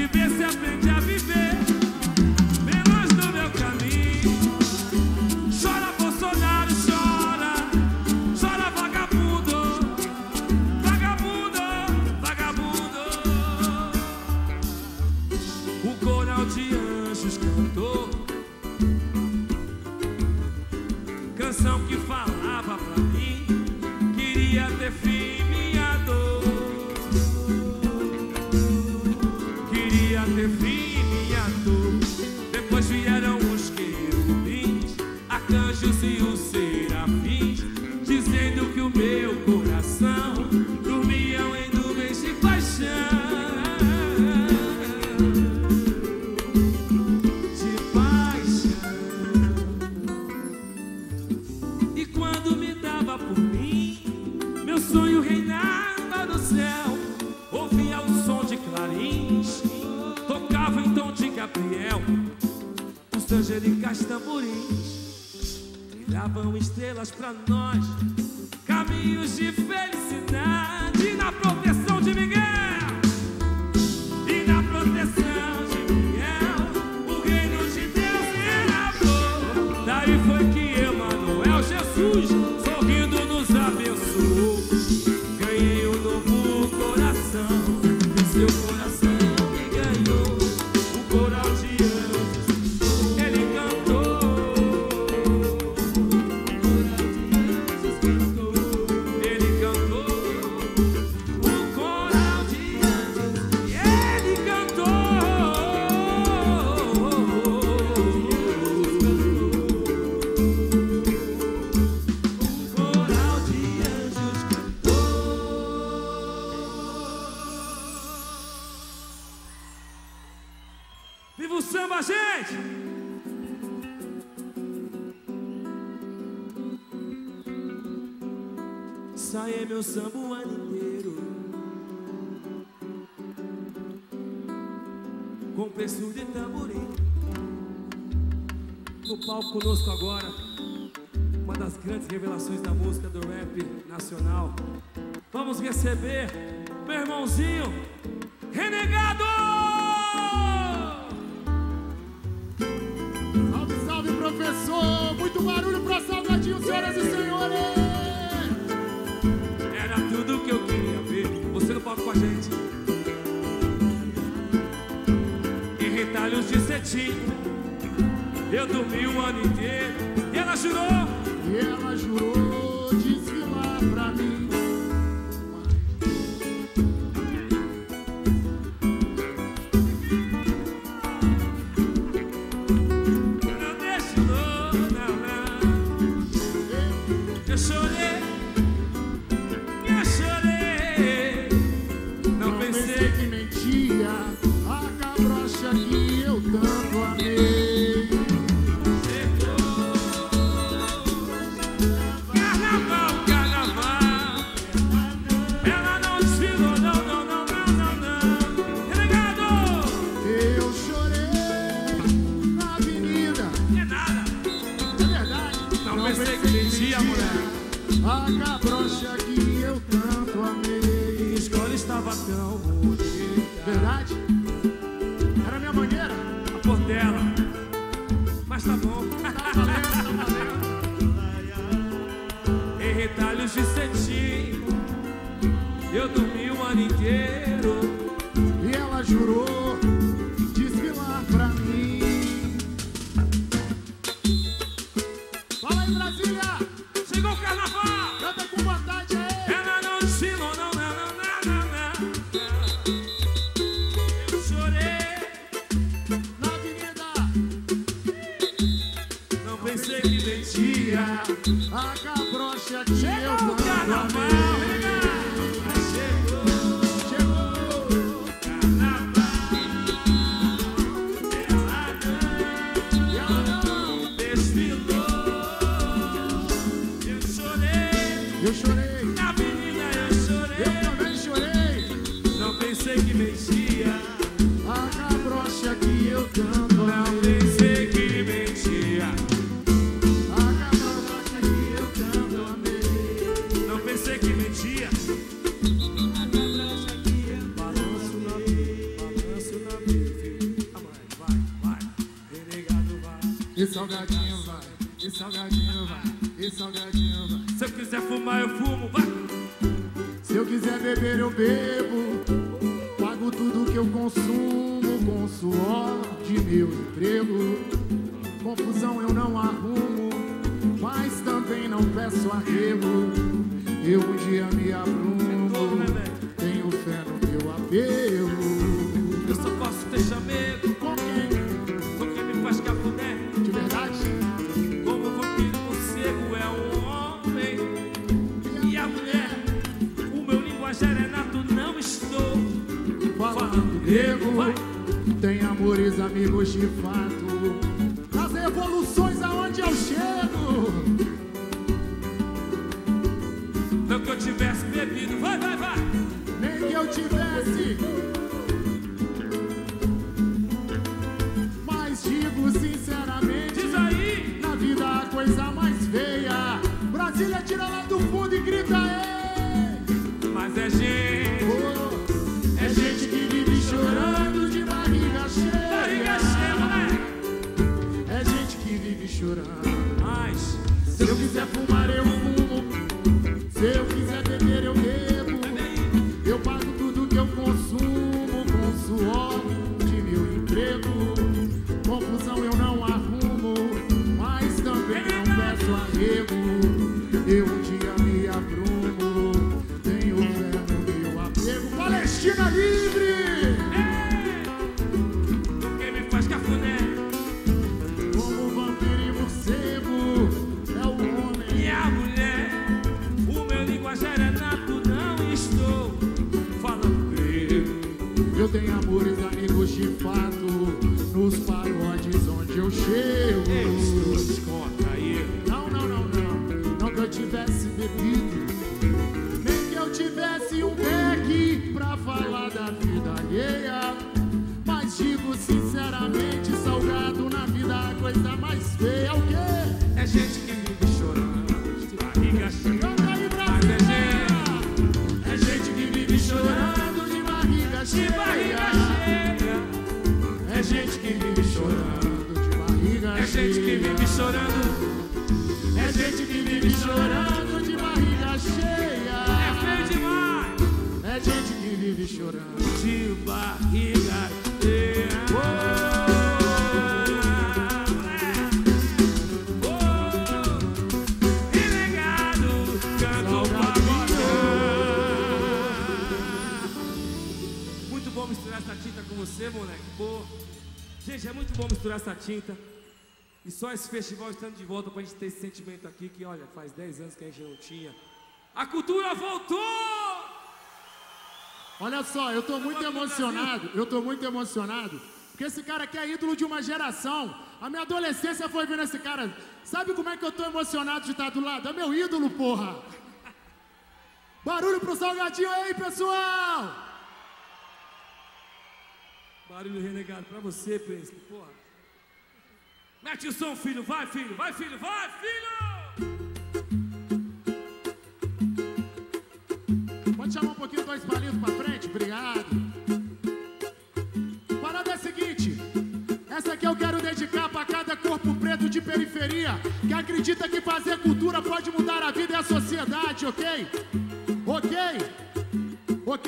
viver se aprende a viver. Menos no meu caminho. Chora Bolsonaro, chora. Chora vagabundo. Vagabundo, vagabundo. O coral de anjos cantou canção que falava pra mim. Queria ter fim minha dor. Queria ter fim minha dor. Depois vieram os querubins, arcanjos e os serafins, dizendo que o meu coração dormiam em nuvens de paixão. De paixão. E quando me dava por mim, meu sonho reinava no céu. Ouvia o som de clarins, tocava em tom de Gabriel os angelicais tamborins. Brilhavam estrelas pra nós, caminhos de felicidade. E na proteção de Miguel, e na proteção de Miguel, o reino de Deus reinatou. Daí foi que Emanuel, Jesus, sorrindo nos abençoou. Ganhei um novo coração, e seu coração me ganhou. O coral de anjos, ele cantou. Ele cantou. O coral de anjos, ele cantou. Coral de anjos cantou. Viva o samba, gente! Ensaiei meu samba o ano inteiro, com preço de tamborim. No palco conosco agora, uma das grandes revelações da música do rap nacional. Vamos receber meu irmãozinho Renegado! Salve, salve, professor! Muito barulho pra Salgadinho, senhoras e senhores! Era tudo que eu queria ver. Você no palco com a gente. Em retalhos de cetim, eu dormi o ano inteiro. E ela jurou, E ela jurou desfilar pra mim. não destilou, não, não. Eu chorei, eu chorei. Não Não pensei pensei que mentia a cabrocha que eu tanto amei. Carnaval, carnaval. Ela não desfilou, não, não, não, não, não, não. Renegado, Eu chorei na avenida. não é nada. É verdade. Não pensei que mentia, mulher. A cabrocha que eu tanto amei. A escola estava tão bonita. Verdade? Era a minha mangueira. A Portela. Mas tá bom. Tá valendo, tá valendo. Em retalhos de cetim, eu dormi o ano inteiro. E ela jurou desfilar pra mim. Fala aí, Brasília! Chegou o carnaval. Canta com vontade aí! Ela não desfilou, não, não, não, não, não, não. Eu chorei. Na avenida, Não pensei que mentia. a cabrocha que eu Chegou o tanto carnaval. amei. Chegou Chegou! o carnaval. Ela E ela não, não desfilou. Eu chorei. eu chorei, Na avenida eu chorei. eu também chorei. Não pensei que mentia. A cabrocha que eu tanto Não amei. pensei que mentia. A cabrocha que eu tanto amei. Não pensei que mentia. Balanço na balanço na E salgadinho vai, e salgadinho vai, e salgadinho vai. Se eu quiser fumar, eu fumo, vai. Se eu quiser beber, eu bebo. Pago tudo que eu consumo com o suor de meu emprego. Confusão eu não arrumo, mas também não peço arrego. Eu um dia me abrumo, tenho fé no meu apego. Eu só posso ter chamego com quem? Com quem me faz cafuné. De verdade? Como o vampiro morcego é um homem. E a mulher, o meu linguajar é nato, não estou falando grego. Vai. Tem amores, amigos de fato. Nas revoluções aonde eu chego. Não que eu tivesse bebido, vai, vai, vai. Nem que eu tivesse. Mas digo sinceramente, diz aí. Na vida a coisa mais feia. Brasília tira lá do fundo e grita ei. Mas é gente, oh, é gente que vive chorando de barriga cheia. Barriga cheia, né? É gente que vive chorando. Mas se eu quiser fumar eu fumo. Se eu quiser beber eu bebo. Eu pago tudo que eu consumo com o suor de meu emprego. Confusão eu não arrumo, mas também não peço arrego. Eu um dia me abrumo, tenho fé no meu apego. Palestina livre! Quem me faz cafuné? Como vampiro e morcego é o homem. E a mulher, o meu linguajar é nato, não estou falando grego. Eu tenho amores, amigos de fato, nos pagodes onde eu chego. Eu estou descontraído. Não, não, não, não. Não que eu tivesse bebido, nem que eu tivesse um beck pra falar da vida alheia. Mas digo sinceramente, salgado na vida a coisa mais feia é o quê? É gente que vive chorando de barriga cheia. Mas é gente, é gente que vive chorando de barriga cheia. De barriga cheia. É gente que vive chorando de barriga é cheia. É gente que vive chorando. É gente que vive chorando de barriga cheia. É feio demais. É gente que vive chorando de barriga cheia. Oh, oh, renegado, canto pagodão. Muito bom misturar essa tinta com você, moleque. Pô, gente, é muito bom misturar essa tinta. E só esse festival estando de volta pra gente ter esse sentimento aqui que, olha, faz dez anos que a gente não tinha. A cultura voltou! Olha só, eu tô muito emocionado, eu tô muito emocionado, porque esse cara aqui é ídolo de uma geração. A minha adolescência foi vendo esse cara. Sabe como é que eu tô emocionado de estar do lado? É meu ídolo, porra! Barulho pro Salgadinho aí, pessoal! Barulho renegado pra você, Príncipe, porra. Mete o som, filho, vai, filho, vai, filho, vai, filho! Pode chamar um pouquinho dois palitos pra frente? Obrigado. Parada é a seguinte, essa aqui eu quero dedicar pra cada corpo preto de periferia que acredita que fazer cultura pode mudar a vida e a sociedade, ok? Ok? Ok?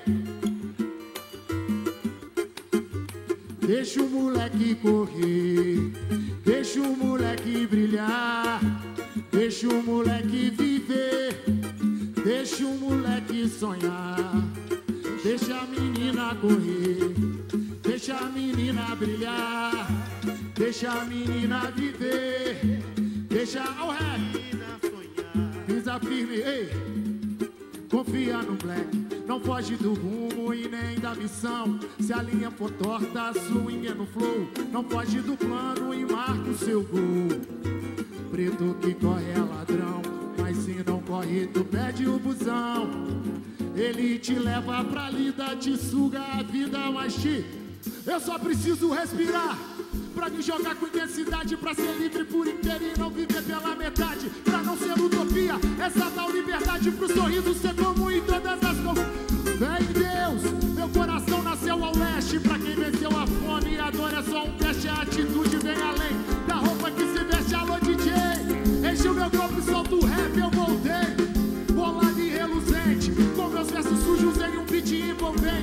Deixa o moleque correr, deixa o moleque brilhar, deixa o moleque viver, deixa o moleque sonhar, deixa a menina correr, deixa a menina brilhar, deixa a menina viver, deixa o rap, pisa firme, ei, confia no black. Não foge do rumo e nem da missão. Se a linha for torta, swing é no flow. Não foge do plano e marca o seu gol. Preto que corre é ladrão, mas se não corre, tu perde o busão. Ele te leva pra lida, te suga a vida, mas te... Eu só preciso respirar pra me jogar com intensidade, pra ser livre por inteiro e não viver pela metade, pra não ser utopia, essa tal liberdade, pro sorriso ser como em todas as coisas. Vem Deus, meu coração nasceu ao leste, pra quem venceu a fome e a dor é só um teste, a atitude vem além da roupa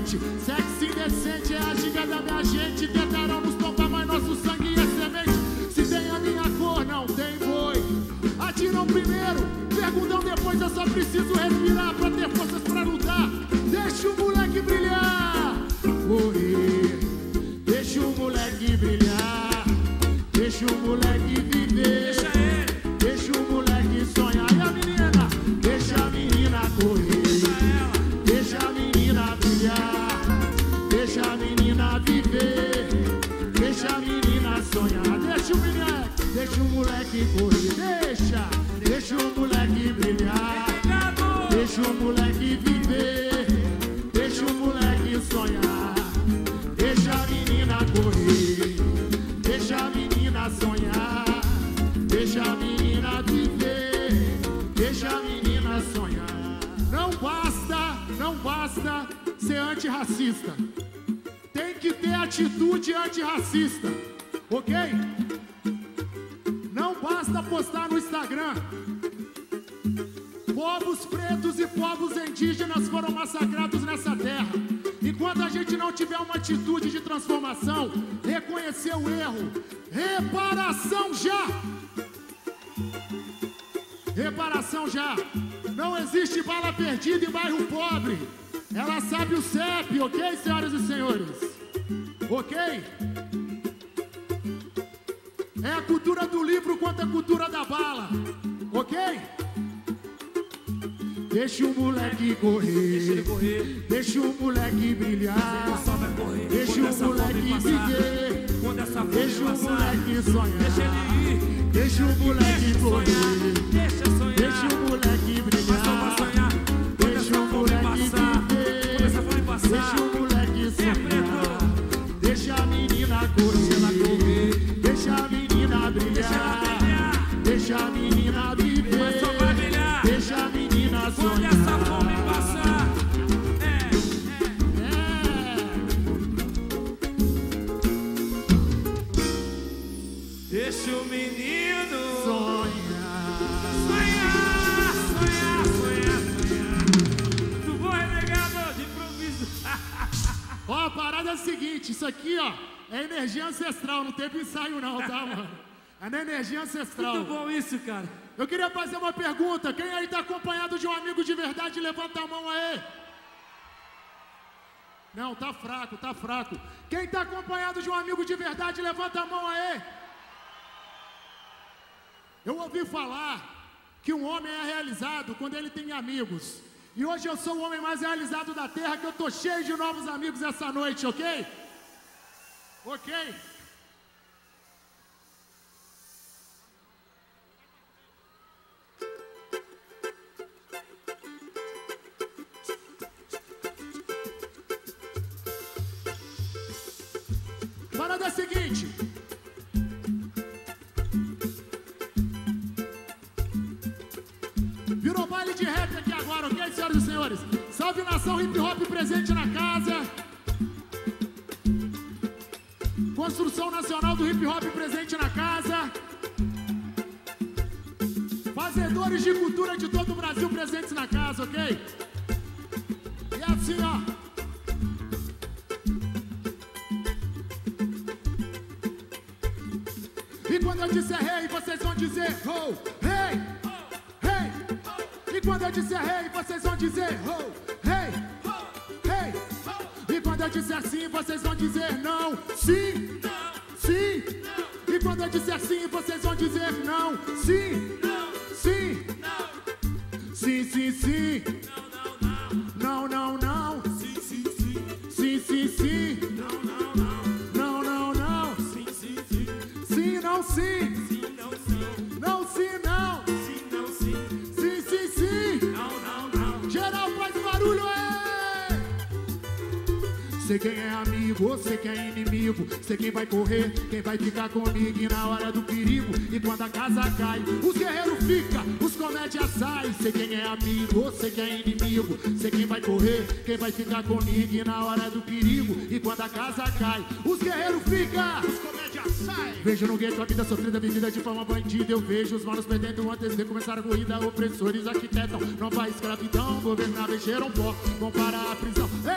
noite. Sexo indecente é a giga da minha gente. Tentarão nos tomar, mas nosso sangue é semente. Se tem a minha cor, não tem boi. Atiram primeiro, perguntam depois. Eu só preciso respirar pra ter forças pra lutar. Deixa o moleque brilhar. Correr, deixa o moleque brilhar. Deixa o moleque viver. Deixa ele. Deixa o moleque sonhar. E a menina? Deixa a menina correr. Deixa a menina brilhar. Deixa a menina viver. Deixa a menina sonhar. Deixa o menino, deixa o moleque correr. Deixa, deixa o moleque brilhar. Deixa o moleque viver. Deixa o moleque sonhar. Deixa a menina correr. Deixa a menina sonhar. Deixa a menina viver. Deixa a menina sonhar. Não basta, não basta ser antirracista. Tem que ter atitude antirracista, ok? Não basta postar no Instagram: povos pretos e povos indígenas foram massacrados nessa terra. Enquanto a gente não tiver uma atitude de transformação, reconhecer o erro, reparação já! Reparação já! Não existe bala perdida em bairro pobre. Ela sabe o C E P, ok, senhoras e senhores? Ok? É a cultura do livro quanto a cultura da bala, ok? Deixa o moleque correr, correr. Deixa o moleque brilhar, deixa o moleque viver, deixa o moleque sonhar, deixa ele ir, deixa o moleque correr, deixa, sonhar. Deixa o moleque brilhar, deixa o moleque viver, deixa o moleque sonhar, deixa a menina correr, deixa a menina brilhar, deixa a menina viver, deixa a menina sonhar. Quando essa fome passar, é, é, é. Deixa o menino sonhar, sonhar, sonhar, sonhar, sonhar. Tu bom, renegado de improviso. Ó, a parada é a seguinte, isso aqui, ó, é energia ancestral, não teve ensaio não, tá, mano? É na energia ancestral. Muito bom isso, cara. Eu queria fazer uma pergunta. Quem aí tá acompanhado de um amigo de verdade, levanta a mão aí. Não, tá fraco, tá fraco. Quem tá acompanhado de um amigo de verdade, levanta a mão aí. Eu ouvi falar que um homem é realizado quando ele tem amigos. E hoje eu sou o homem mais realizado da terra, que eu tô cheio de novos amigos essa noite, ok? Ok? Parada é a seguinte. Virou baile de rap aqui agora, ok, senhoras e senhores? Salve nação hip hop presente na casa. Construção nacional do hip hop presente na casa. Fazedores de cultura de todo o Brasil presentes na casa, ok? E assim, ó. E quando eu disser rei, vocês vão dizer ho, rei, rei. E quando eu disser rei, vocês vão dizer ho, rei, rei. E quando eu disser sim, vocês vão dizer não, sim, sim. E quando eu disser sim, vocês vão dizer não, sim, sim, sim, sim, sim. Não, não, não. Sim, sim, sim. Sim, sim, sim. Não, não, não. Não, não, não. Sim, sim, sim. Sim, não, sim. Sim, não, sim. Não, sim, não. Sim, não, sim. Sim, sim, sim. Não, não, não. Geral faz barulho, é. Sei quem é amigo, sei quem é inimigo. Sei quem vai correr, quem vai ficar comigo. E na hora do perigo, e quando a casa cai, os guerreiros ficam, os comédias saem. Sei quem é amigo, sei quem é inimigo. Sei quem vai correr, quem vai ficar comigo. E na hora do perigo, e quando a casa cai, os guerreiros ficam, os comédias saem. Vejo no gueto a vida sofrida, vivida de forma bandida. Eu vejo os manos perdendo antes de começar a corrida. Opressores arquitetam nova escravidão. Governar, mexeram pó, vão para a prisão. Ei!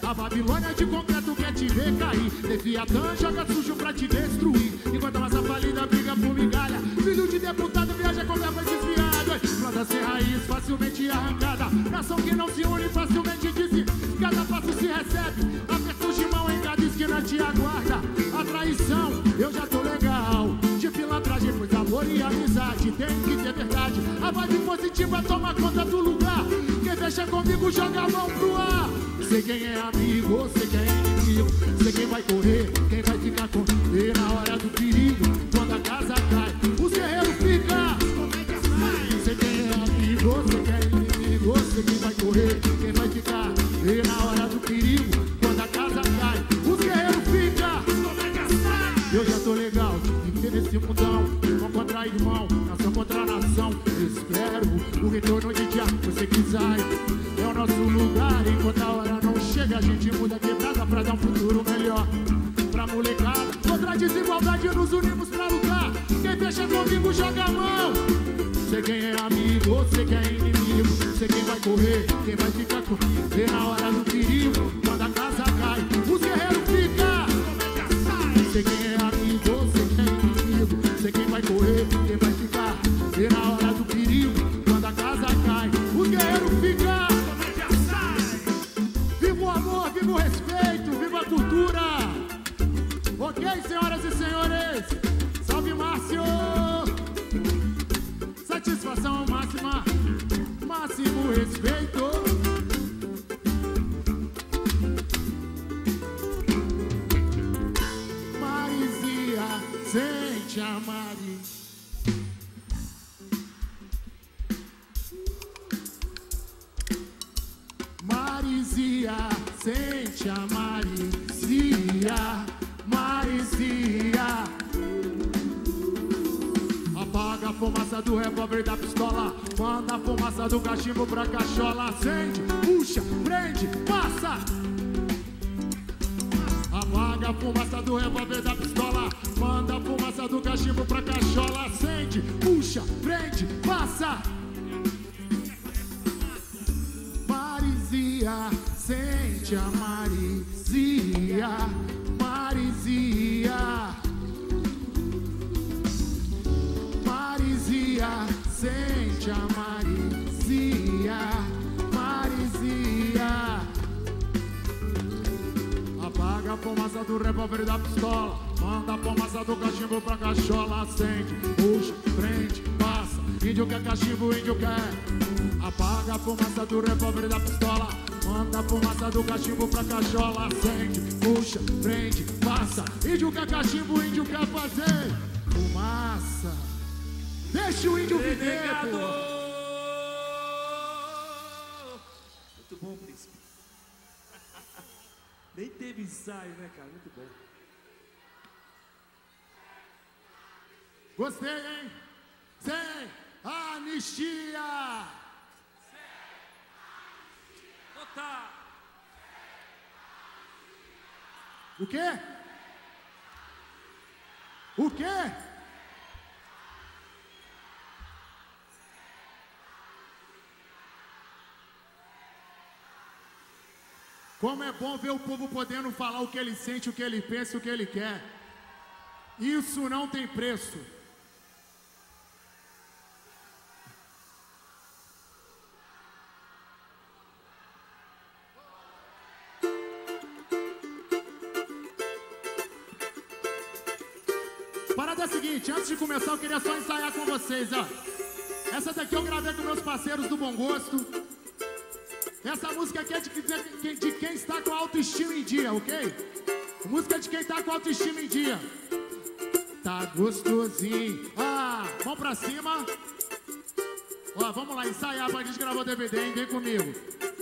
A Babilônia de concreto quer te ver cair. Leviatã joga sujo pra te destruir. Enquanto a massa falida briga por migalha. Filho de deputado viaja com verbas desviadas. Planta sem raiz facilmente arrancada. Nação que não se une facilmente disse. Cada passo se recebe. Apertos de mão em cada esquina te aguarda. A traição, eu já tô legal. De pilantragem, pois amor e amizade tem que ter verdade. A vibe positiva toma conta do lugar. Quem fecha comigo joga a mão pro ar. Sei quem é amigo, sei quem é inimigo. Sei quem vai correr, quem vai ficar com ele na hora do perigo. Quando a casa cai, os guerreiros ficam. Sei quem é amigo, sei quem é inimigo. Sei quem vai correr, quem vai ficar e na hora do perigo. Quando a casa cai, os guerreiros ficam. Eu já tô legal de viver nesse mundão. Irmão contra irmão, nação contra nação. Espero o retorno de dia, você quiser. É o nosso lugar, enquanto a hora não chega. A gente muda a quebrada pra dar um futuro melhor pra molecada. Contra a desigualdade nos unimos pra lutar. Quem fecha comigo joga a mão. Sei quem é amigo, sei quem é inimigo. Sei quem vai correr, quem vai ficar com e na hora do perigo. Quando a casa cai, os guerreiros ficam. Sei quem é amigo, sei quem é inimigo. Sei quem vai correr, quem vai ficar e na hora do perigo. Quando a casa cai, os guerreiros ficam. Viva o amor, viva o respeito, viva a cultura. Ok, senhoras e senhores? Salve, Márcio! Satisfação máxima, máximo respeito. Marizia, sente a Mari. Marizia, sente a Marizia. Marizia. Apaga a fumaça do revólver da pistola. Manda a fumaça do cachimbo pra cachola. Acende, puxa, prende, passa. Apaga a fumaça do revólver da pistola. Manda a fumaça do cachimbo pra cachola. Acende, puxa, prende, passa. Marizia, sente a Marizia. Marizia. Marizia, sente a Marizia. Marizia. Apaga a fumaça do revólver da pistola. Manda a fumaça do cachimbo pra cachola. Acende, puxa, prende, passa. Índio quer cachimbo, índio quer. Apaga a fumaça do revólver da pistola. Manda a fumaça do cachimbo pra cachola. Acende, puxa, prende, passa. Índio quer cachimbo, índio quer fazer fumaça. Deixa o índio viver, pô. Muito bom, príncipe. Nem teve ensaio, né, cara? Muito bom. Gostei, hein? Sem anistia. Total. O quê? O quê? Como é bom ver o povo podendo falar o que ele sente, o que ele pensa, o que ele quer. Isso não tem preço. Parada é a seguinte, antes de começar eu queria só ensaiar com vocês, ó. Essa daqui eu gravei com meus parceiros do Bom Gosto. Essa música aqui é de, de, de quem está com a autoestima em dia, ok? Música de quem está com a autoestima em dia. Tá gostosinho. Ah, mão pra cima. Ó, vamos lá, ensaiar pra gente gravar o D V D, hein? Vem comigo.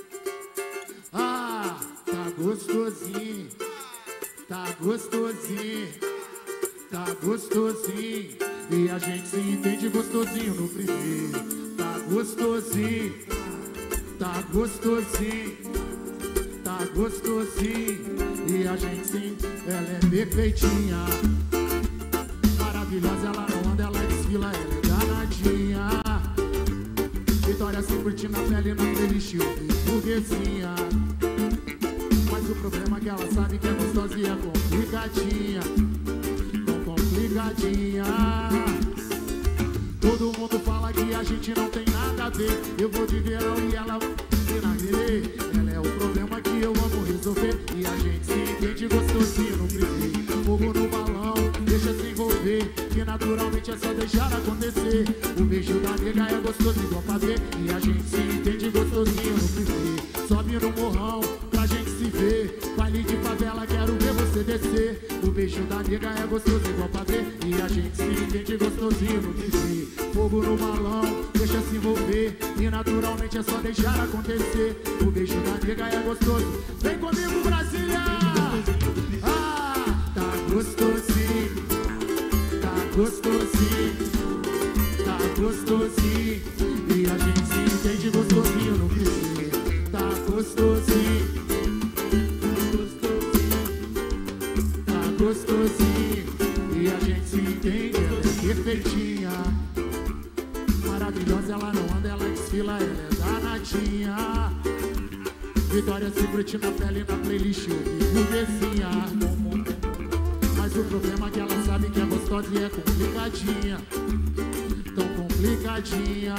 Ah, tá gostosinho. Tá gostosinho. Tá gostosinho. E a gente se entende gostosinho no primeiro. Tá gostosinho. Tá gostosinho, tá gostosinho. E a gente sim, ela é perfeitinha. Maravilhosa, ela não anda, ela desfila, ela é danadinha. Vitória se curte na pele, no playlist, burguesinha. Mas o problema é que ela sabe que é gostosa e é complicadinha. Tão complicadinha. Todo mundo fala que a gente não tem nada a ver. Eu vou de verão e ela vai na grelê. Ela é o problema que eu amo resolver. E a gente se entende gostosinho no privê. Fogo no balão, deixa se envolver, que naturalmente é só deixar acontecer. O beijo da nega é gostoso igual pavê. E a gente se entende gostosinho no privê. Sobe no morrão pra gente se ver. Baile de favela, quero ver você descer. O beijo da nega é gostoso igual pavê. E a gente se entende gostosinho no privê. Fogo no balão, deixa se envolver, e naturalmente é só deixar acontecer. O beijo da nega é gostoso. Vem comigo, Brasília! Ah, tá gostosinho, tá gostosinho, tá gostosinho. E a gente se entende gostosinho no privê. Tá gostosinho, tá gostosinho. E a gente se entende, ela é perfeitinha. Maravilhosa, ela não anda, ela desfila, ela é danadinha. Vitória Secret na pele, na playlist, eu vivo vizinha. Mas o problema é que ela sabe que é gostosa e é complicadinha. Tão complicadinha.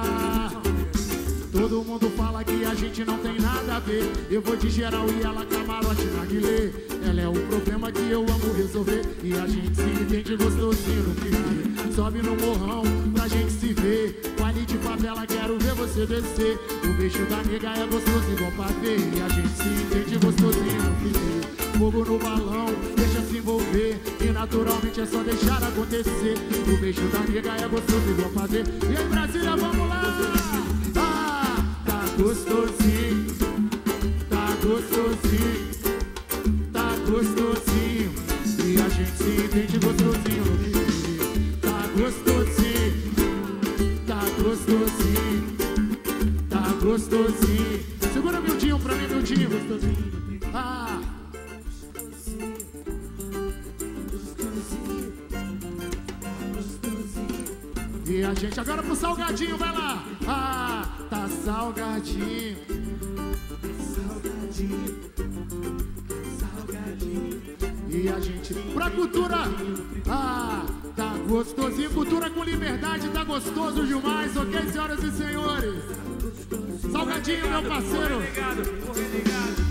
Todo mundo fala que a gente não tem nada a ver. Eu vou de geral e ela camarote na guilê. Ela é o problema que eu amo resolver. E a gente se entende gostosinho no privê. Sobe no morrão pra gente se ver. Baile de favela, quero ver você descer. O beijo da nega é gostoso igual pavê. E a gente se entende gostosinho no privê. Fogo no balão, deixa se envolver, e naturalmente é só deixar acontecer. O beijo da nega é gostoso igual pavê. E aí, Brasília, vamos lá! Gostosinho, tá gostosinho, tá gostosinho. E a gente se entende gostosinho no privê. Tá gostosinho, tá gostosinho, tá gostosinho. Segura miudinho pra mim, miudinho. Gostosinho. Ah. E a gente agora pro salgadinho, vai lá. Ah, tá salgadinho, salgadinho, salgadinho. E a gente pra cultura. Ah, tá gostosinho. Cultura com liberdade, tá gostoso demais, ok, senhoras e senhores? Salgadinho, meu parceiro. Obrigado, obrigado.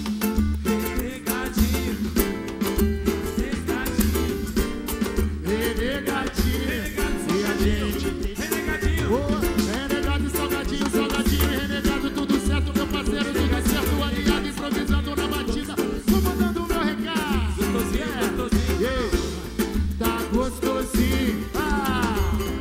Renegado, salgadinho, salgadinho, renegado, tudo certo, meu parceiro, diga certo, alinhado, improvisando na batida, tô mandando o meu recado. Gostosinho, yeah. Gostosinho, yeah. Tá gostosinho, ah,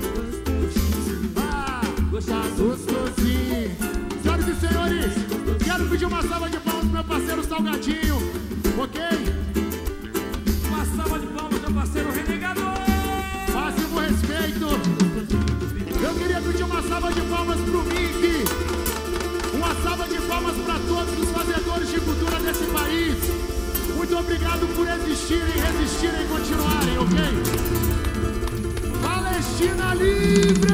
ah, tá gostosinho. Senhoras e senhores, quero pedir uma salva de palmas pro meu parceiro Salgadinho, ok? Uma salva de palmas, meu parceiro Renegado. Máximo respeito. Eu queria pedir uma salva de palmas pro Mickey. Uma salva de palmas para todos os fazedores de cultura desse país. Muito obrigado por existirem, resistirem e continuarem, ok? Palestina livre!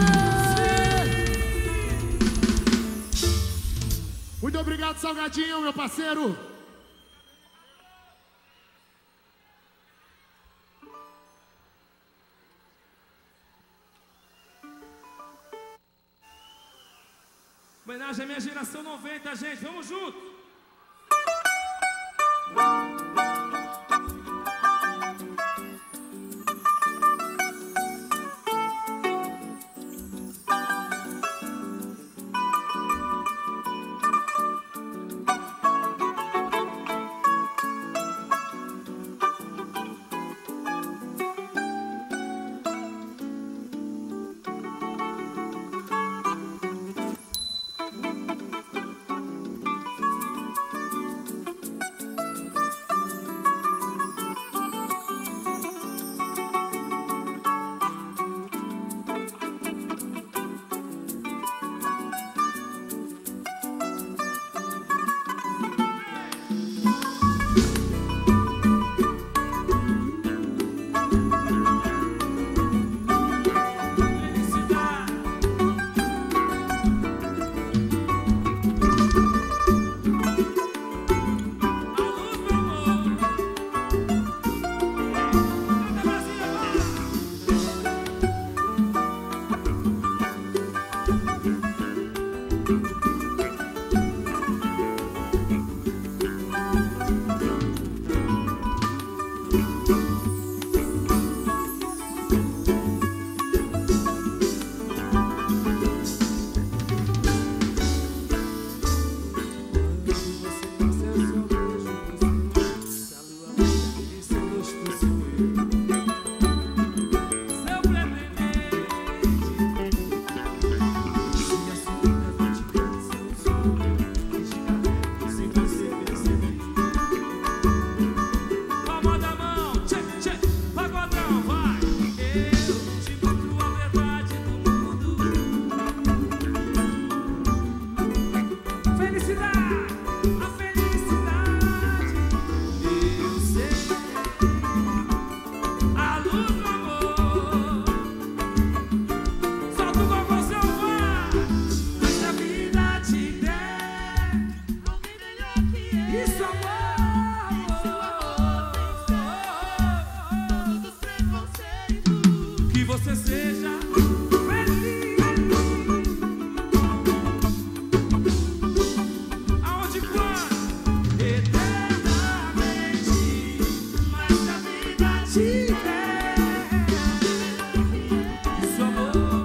Muito obrigado, Salgadinho, meu parceiro. Homenagem à minha geração noventa, gente. Vamos junto! você seja feliz. Aonde quando? Eternamente, mas a vida te der. Isso amor,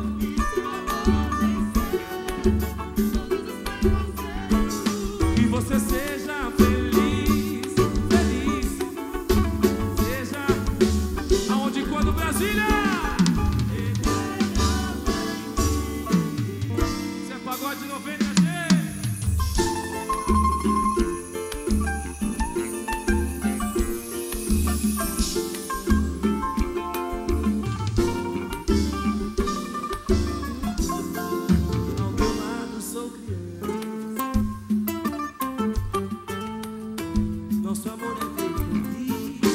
que você seja feliz, feliz. Seja aonde quando Brasília. Isso é pagode noventa G. Ao teu lado sou criança. Nosso amor é feito comigo.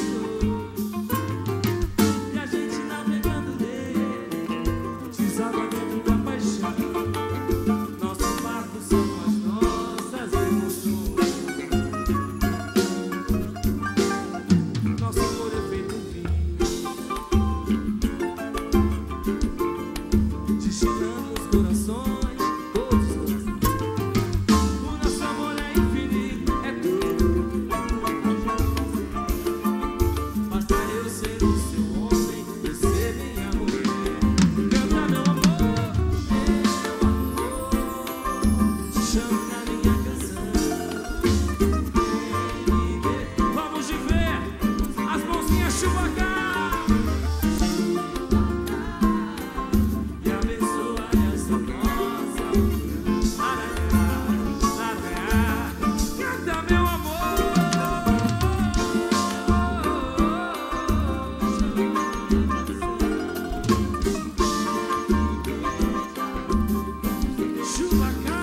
E a gente navegando nele, desaba dentro da paixão. Nosso barco são as nossas emoções. Nosso amor é feito vinho, destilando os corações, todos os corações. O nosso amor é infinito, é tudo. Basta eu ser o seu homem, você minha mulher. Canta meu amor, meu amor, te chamo na minha canção. Vamos viver as mãozinhas Chewbacca. E abençoa essa nossa união. Arará, arará. Canta meu amor. Chewbacca.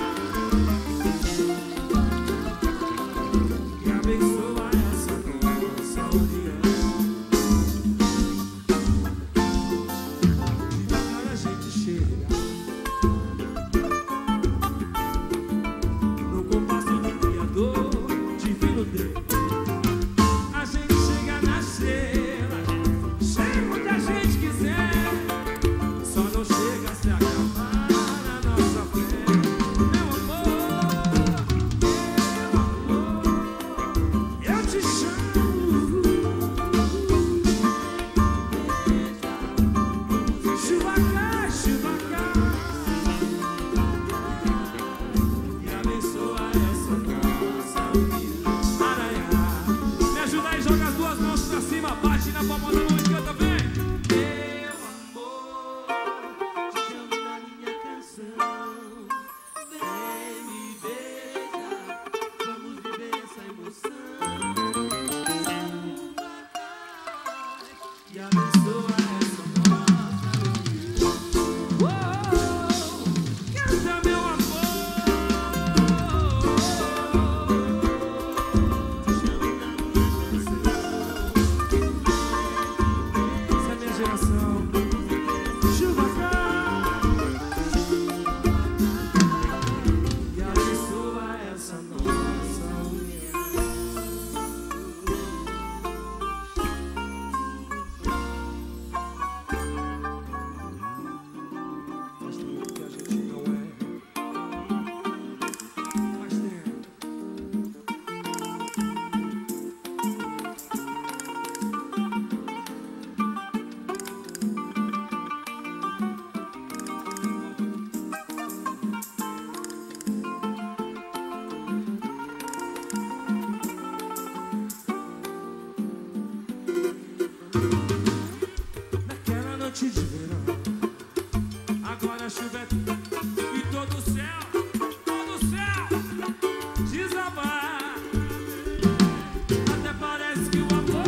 E abençoa essa nossa união. Devagar a gente chega no compasso do Criador, divino Deus. A gente chega na estrela, chega onde a gente quiser. Só não chega a se acabar na nossa fé. Meu amor, meu amor, eu te chamo. Chewbacca, Chewbacca. E abençoa essa nossa vida. Araiá. Me ajuda aí, joga as duas mãos pra cima, bate na palma da mão e canta, vem. Meu amor, te chamo na minha canção. Vem me beija, vamos viver essa emoção. E abençoa essa nossa união. Canta meu amor. Te chamo na minha canção. Essa é a minha geração. Chewbacca. E abençoa essa nossa união. Faz tempo que a gente não é. Faz tempo. Naquela noite de verão, agora a chuva é e todo o céu, todo o céu desabar. Até parece que o amor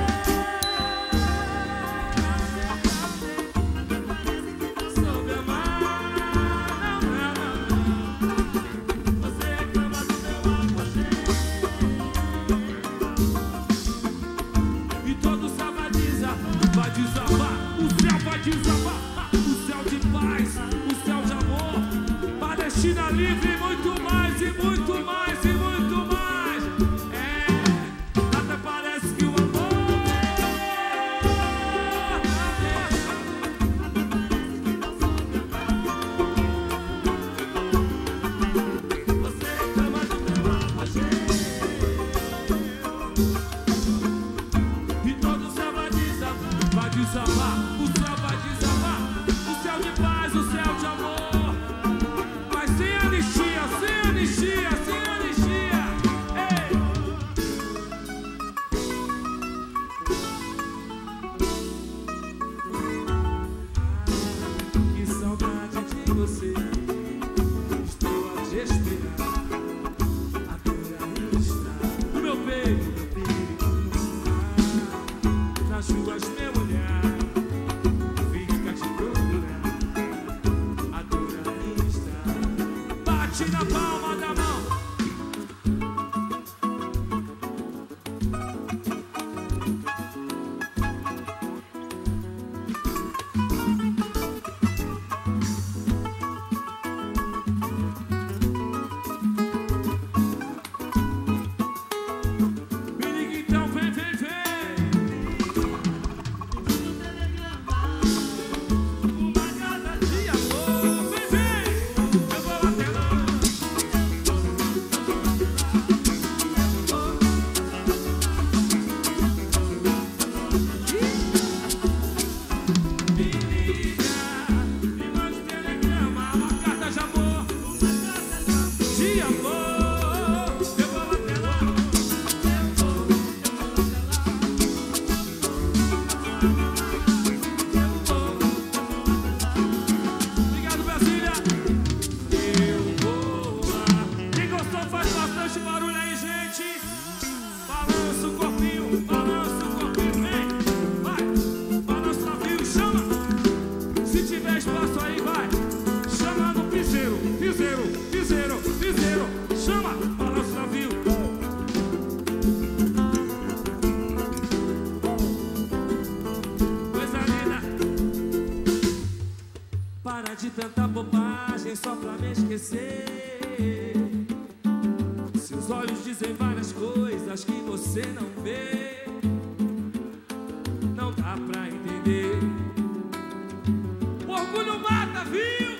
soube amar. Não, não, não, não. Você reclama do meu apogeu. E todo o céu vai desabar, vai desabar. O céu vai desabar. O céu de paz, o céu de amor. Palestina livre e muito mais, e muito mais, e muito mais. É, até parece que o amor desabar, o céu vai desabar. O céu de paz, o céu de amor. Mas sem anistia, sem anistia, sem anistia. Ei! Que saudade de você. Estou a te esperar. Adorando estar no meu peito. Nas ruas meu olhar fica te procurar, adorando estar. Bate na palma da mão. Me liga então, vem, vem, vem. De tanta bobagem só pra me esquecer. Seus olhos dizem várias coisas que você não vê. Não dá pra entender. O orgulho mata, viu?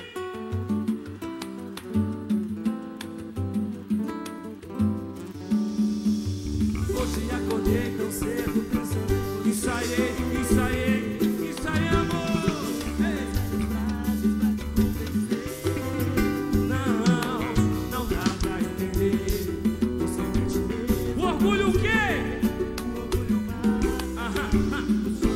Hoje acordei tão cedo pensando. Ensaiei, ensaiei, ensaiamos. Orgulho o quê? Aham, aham.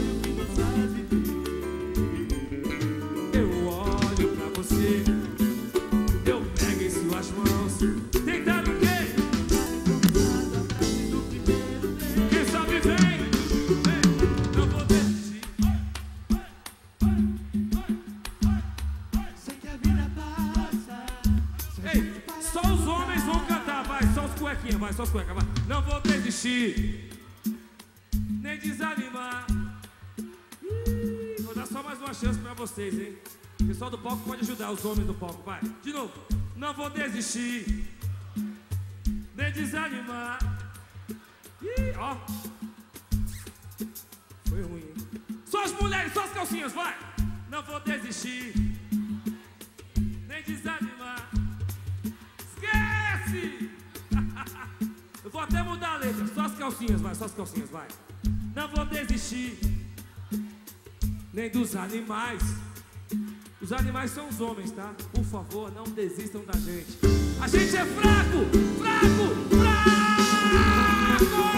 Eu olho pra você, eu pego em suas mãos. Tentar o quê? Quem sabe vem, vem, não vou desistir. Sei que a vida passa. Ei, só os homens vão cantar, vai, só os cuequinhas, vai, só os cuecas, vai. Não vou desistir, nem desanimar. Ih, vou dar só mais uma chance pra vocês, hein? O pessoal do palco pode ajudar, os homens do palco, vai. De novo. Não vou desistir, nem desanimar. Ih, ó. Foi ruim, hein? Só as mulheres, só as calcinhas, vai. Não vou desistir, nem desanimar. Esquece! Eu vou até mudar a letra, só as calcinhas, vai, só as calcinhas, vai. Não vou desistir, nem dos animais. Os animais são os homens, tá? Por favor, não desistam da gente. A gente é fraco, fraco, fraco!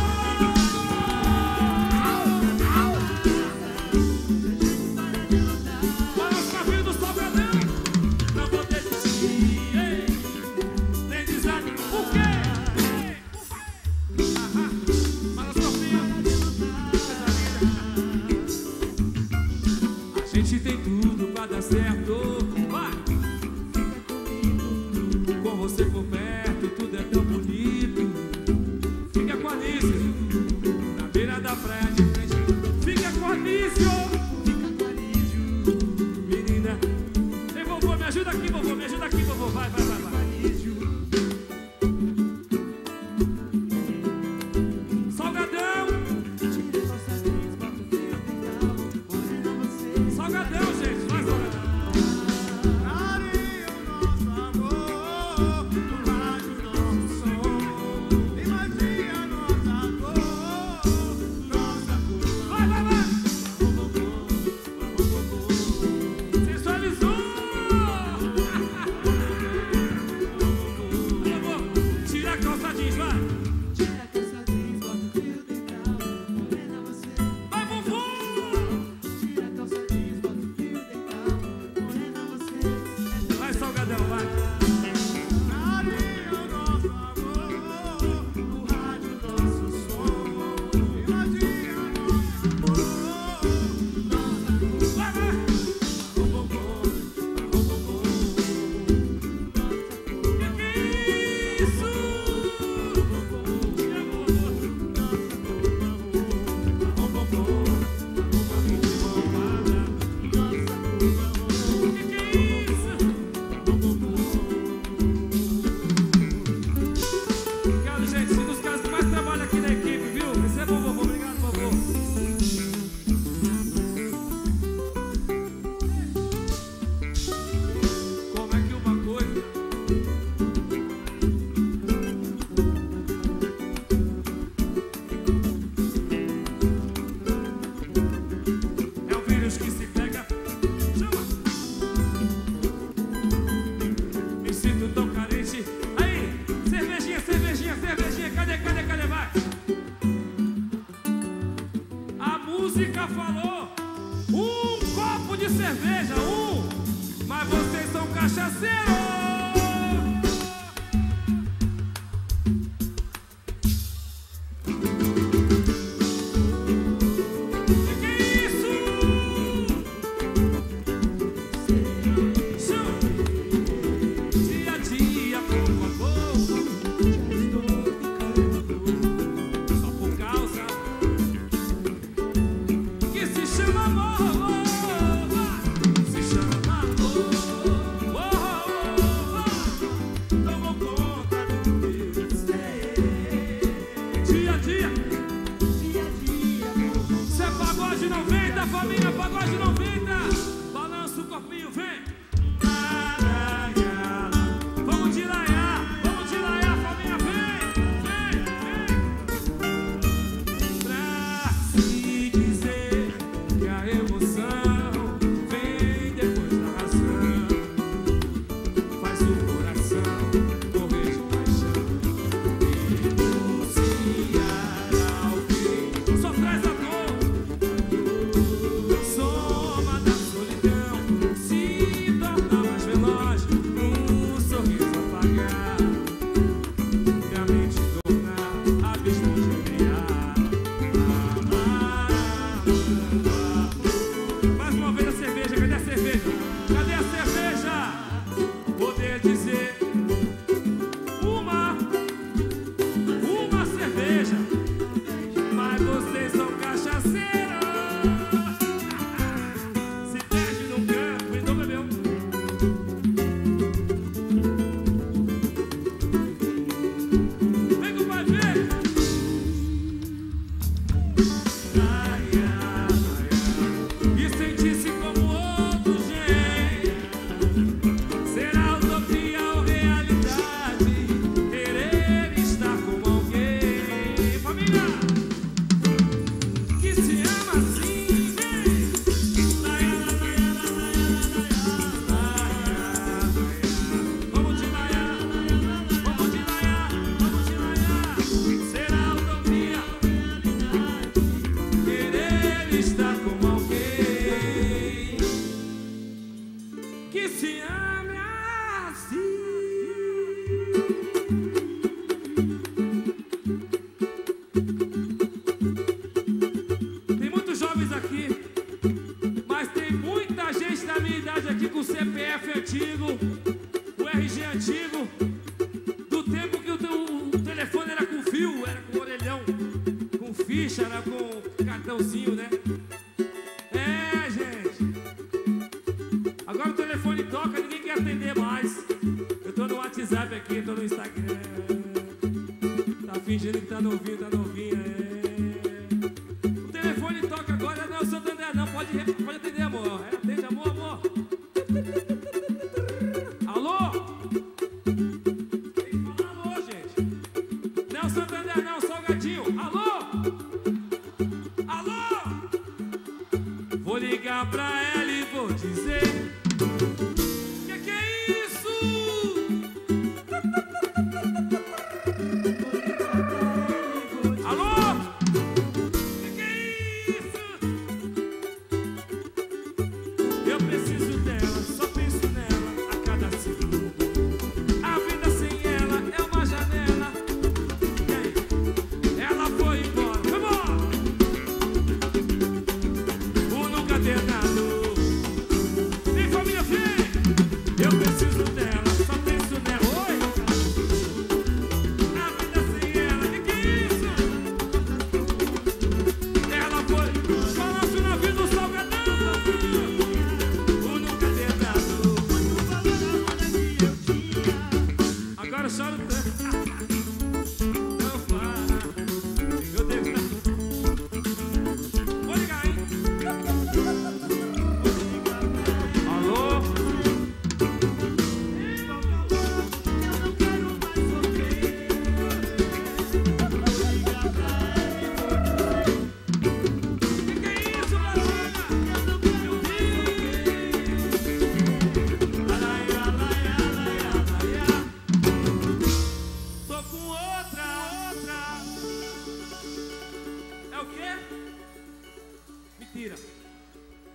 Balança a vida do Salvador. Não vou desistir, ei, nem desanimar. Por quê? A gente tem tudo pra dar certo. Vai! Com você por perto, tudo é tão bonito. Fica com a Anísio na beira da praia de frente. Fica com a Anísio. Fica com a Anísio. Menina. Ei, vovô, me ajuda aqui, vovô. Me ajuda aqui, vovô. Vai, vai, vai, vai. Salgadão. Salgadão, gente. Vai, Salgadão. Um copo de cerveja, um. Mas vocês são cachaceiros.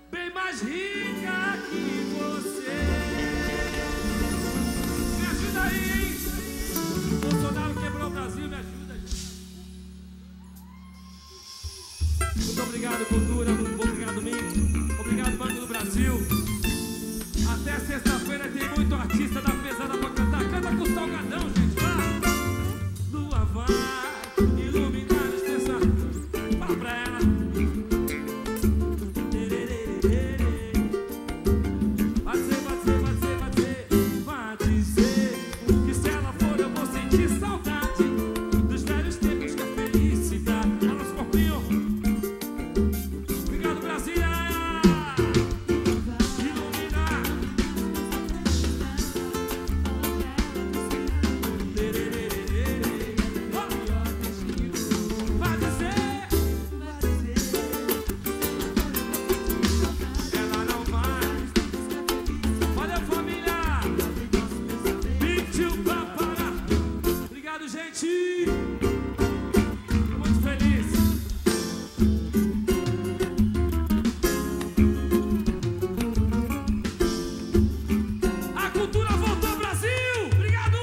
bem mais rica que você. Me ajuda aí, hein? Bolsonaro quebrou o Brasil, me ajuda, gente. Muito obrigado, Cultura. Muito obrigado, Mick. Obrigado, Banco do Brasil. Até sexta-feira tem muito artista da pesada pra cantar. Canta com o Salgadão, gente. Vai. Lua vai iluminar a expressão. Fala pra ela. Vai dizer, vai dizer, vai dizer, vai dizer. Vai dizer que se ela for eu vou sentir saudade dos velhos tempos que a felicidade. Alô, Scorpio. Obrigado, Brasília. Gente, muito feliz. A cultura voltou ao Brasil. Obrigado.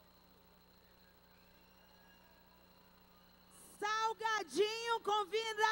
Salgadinho convida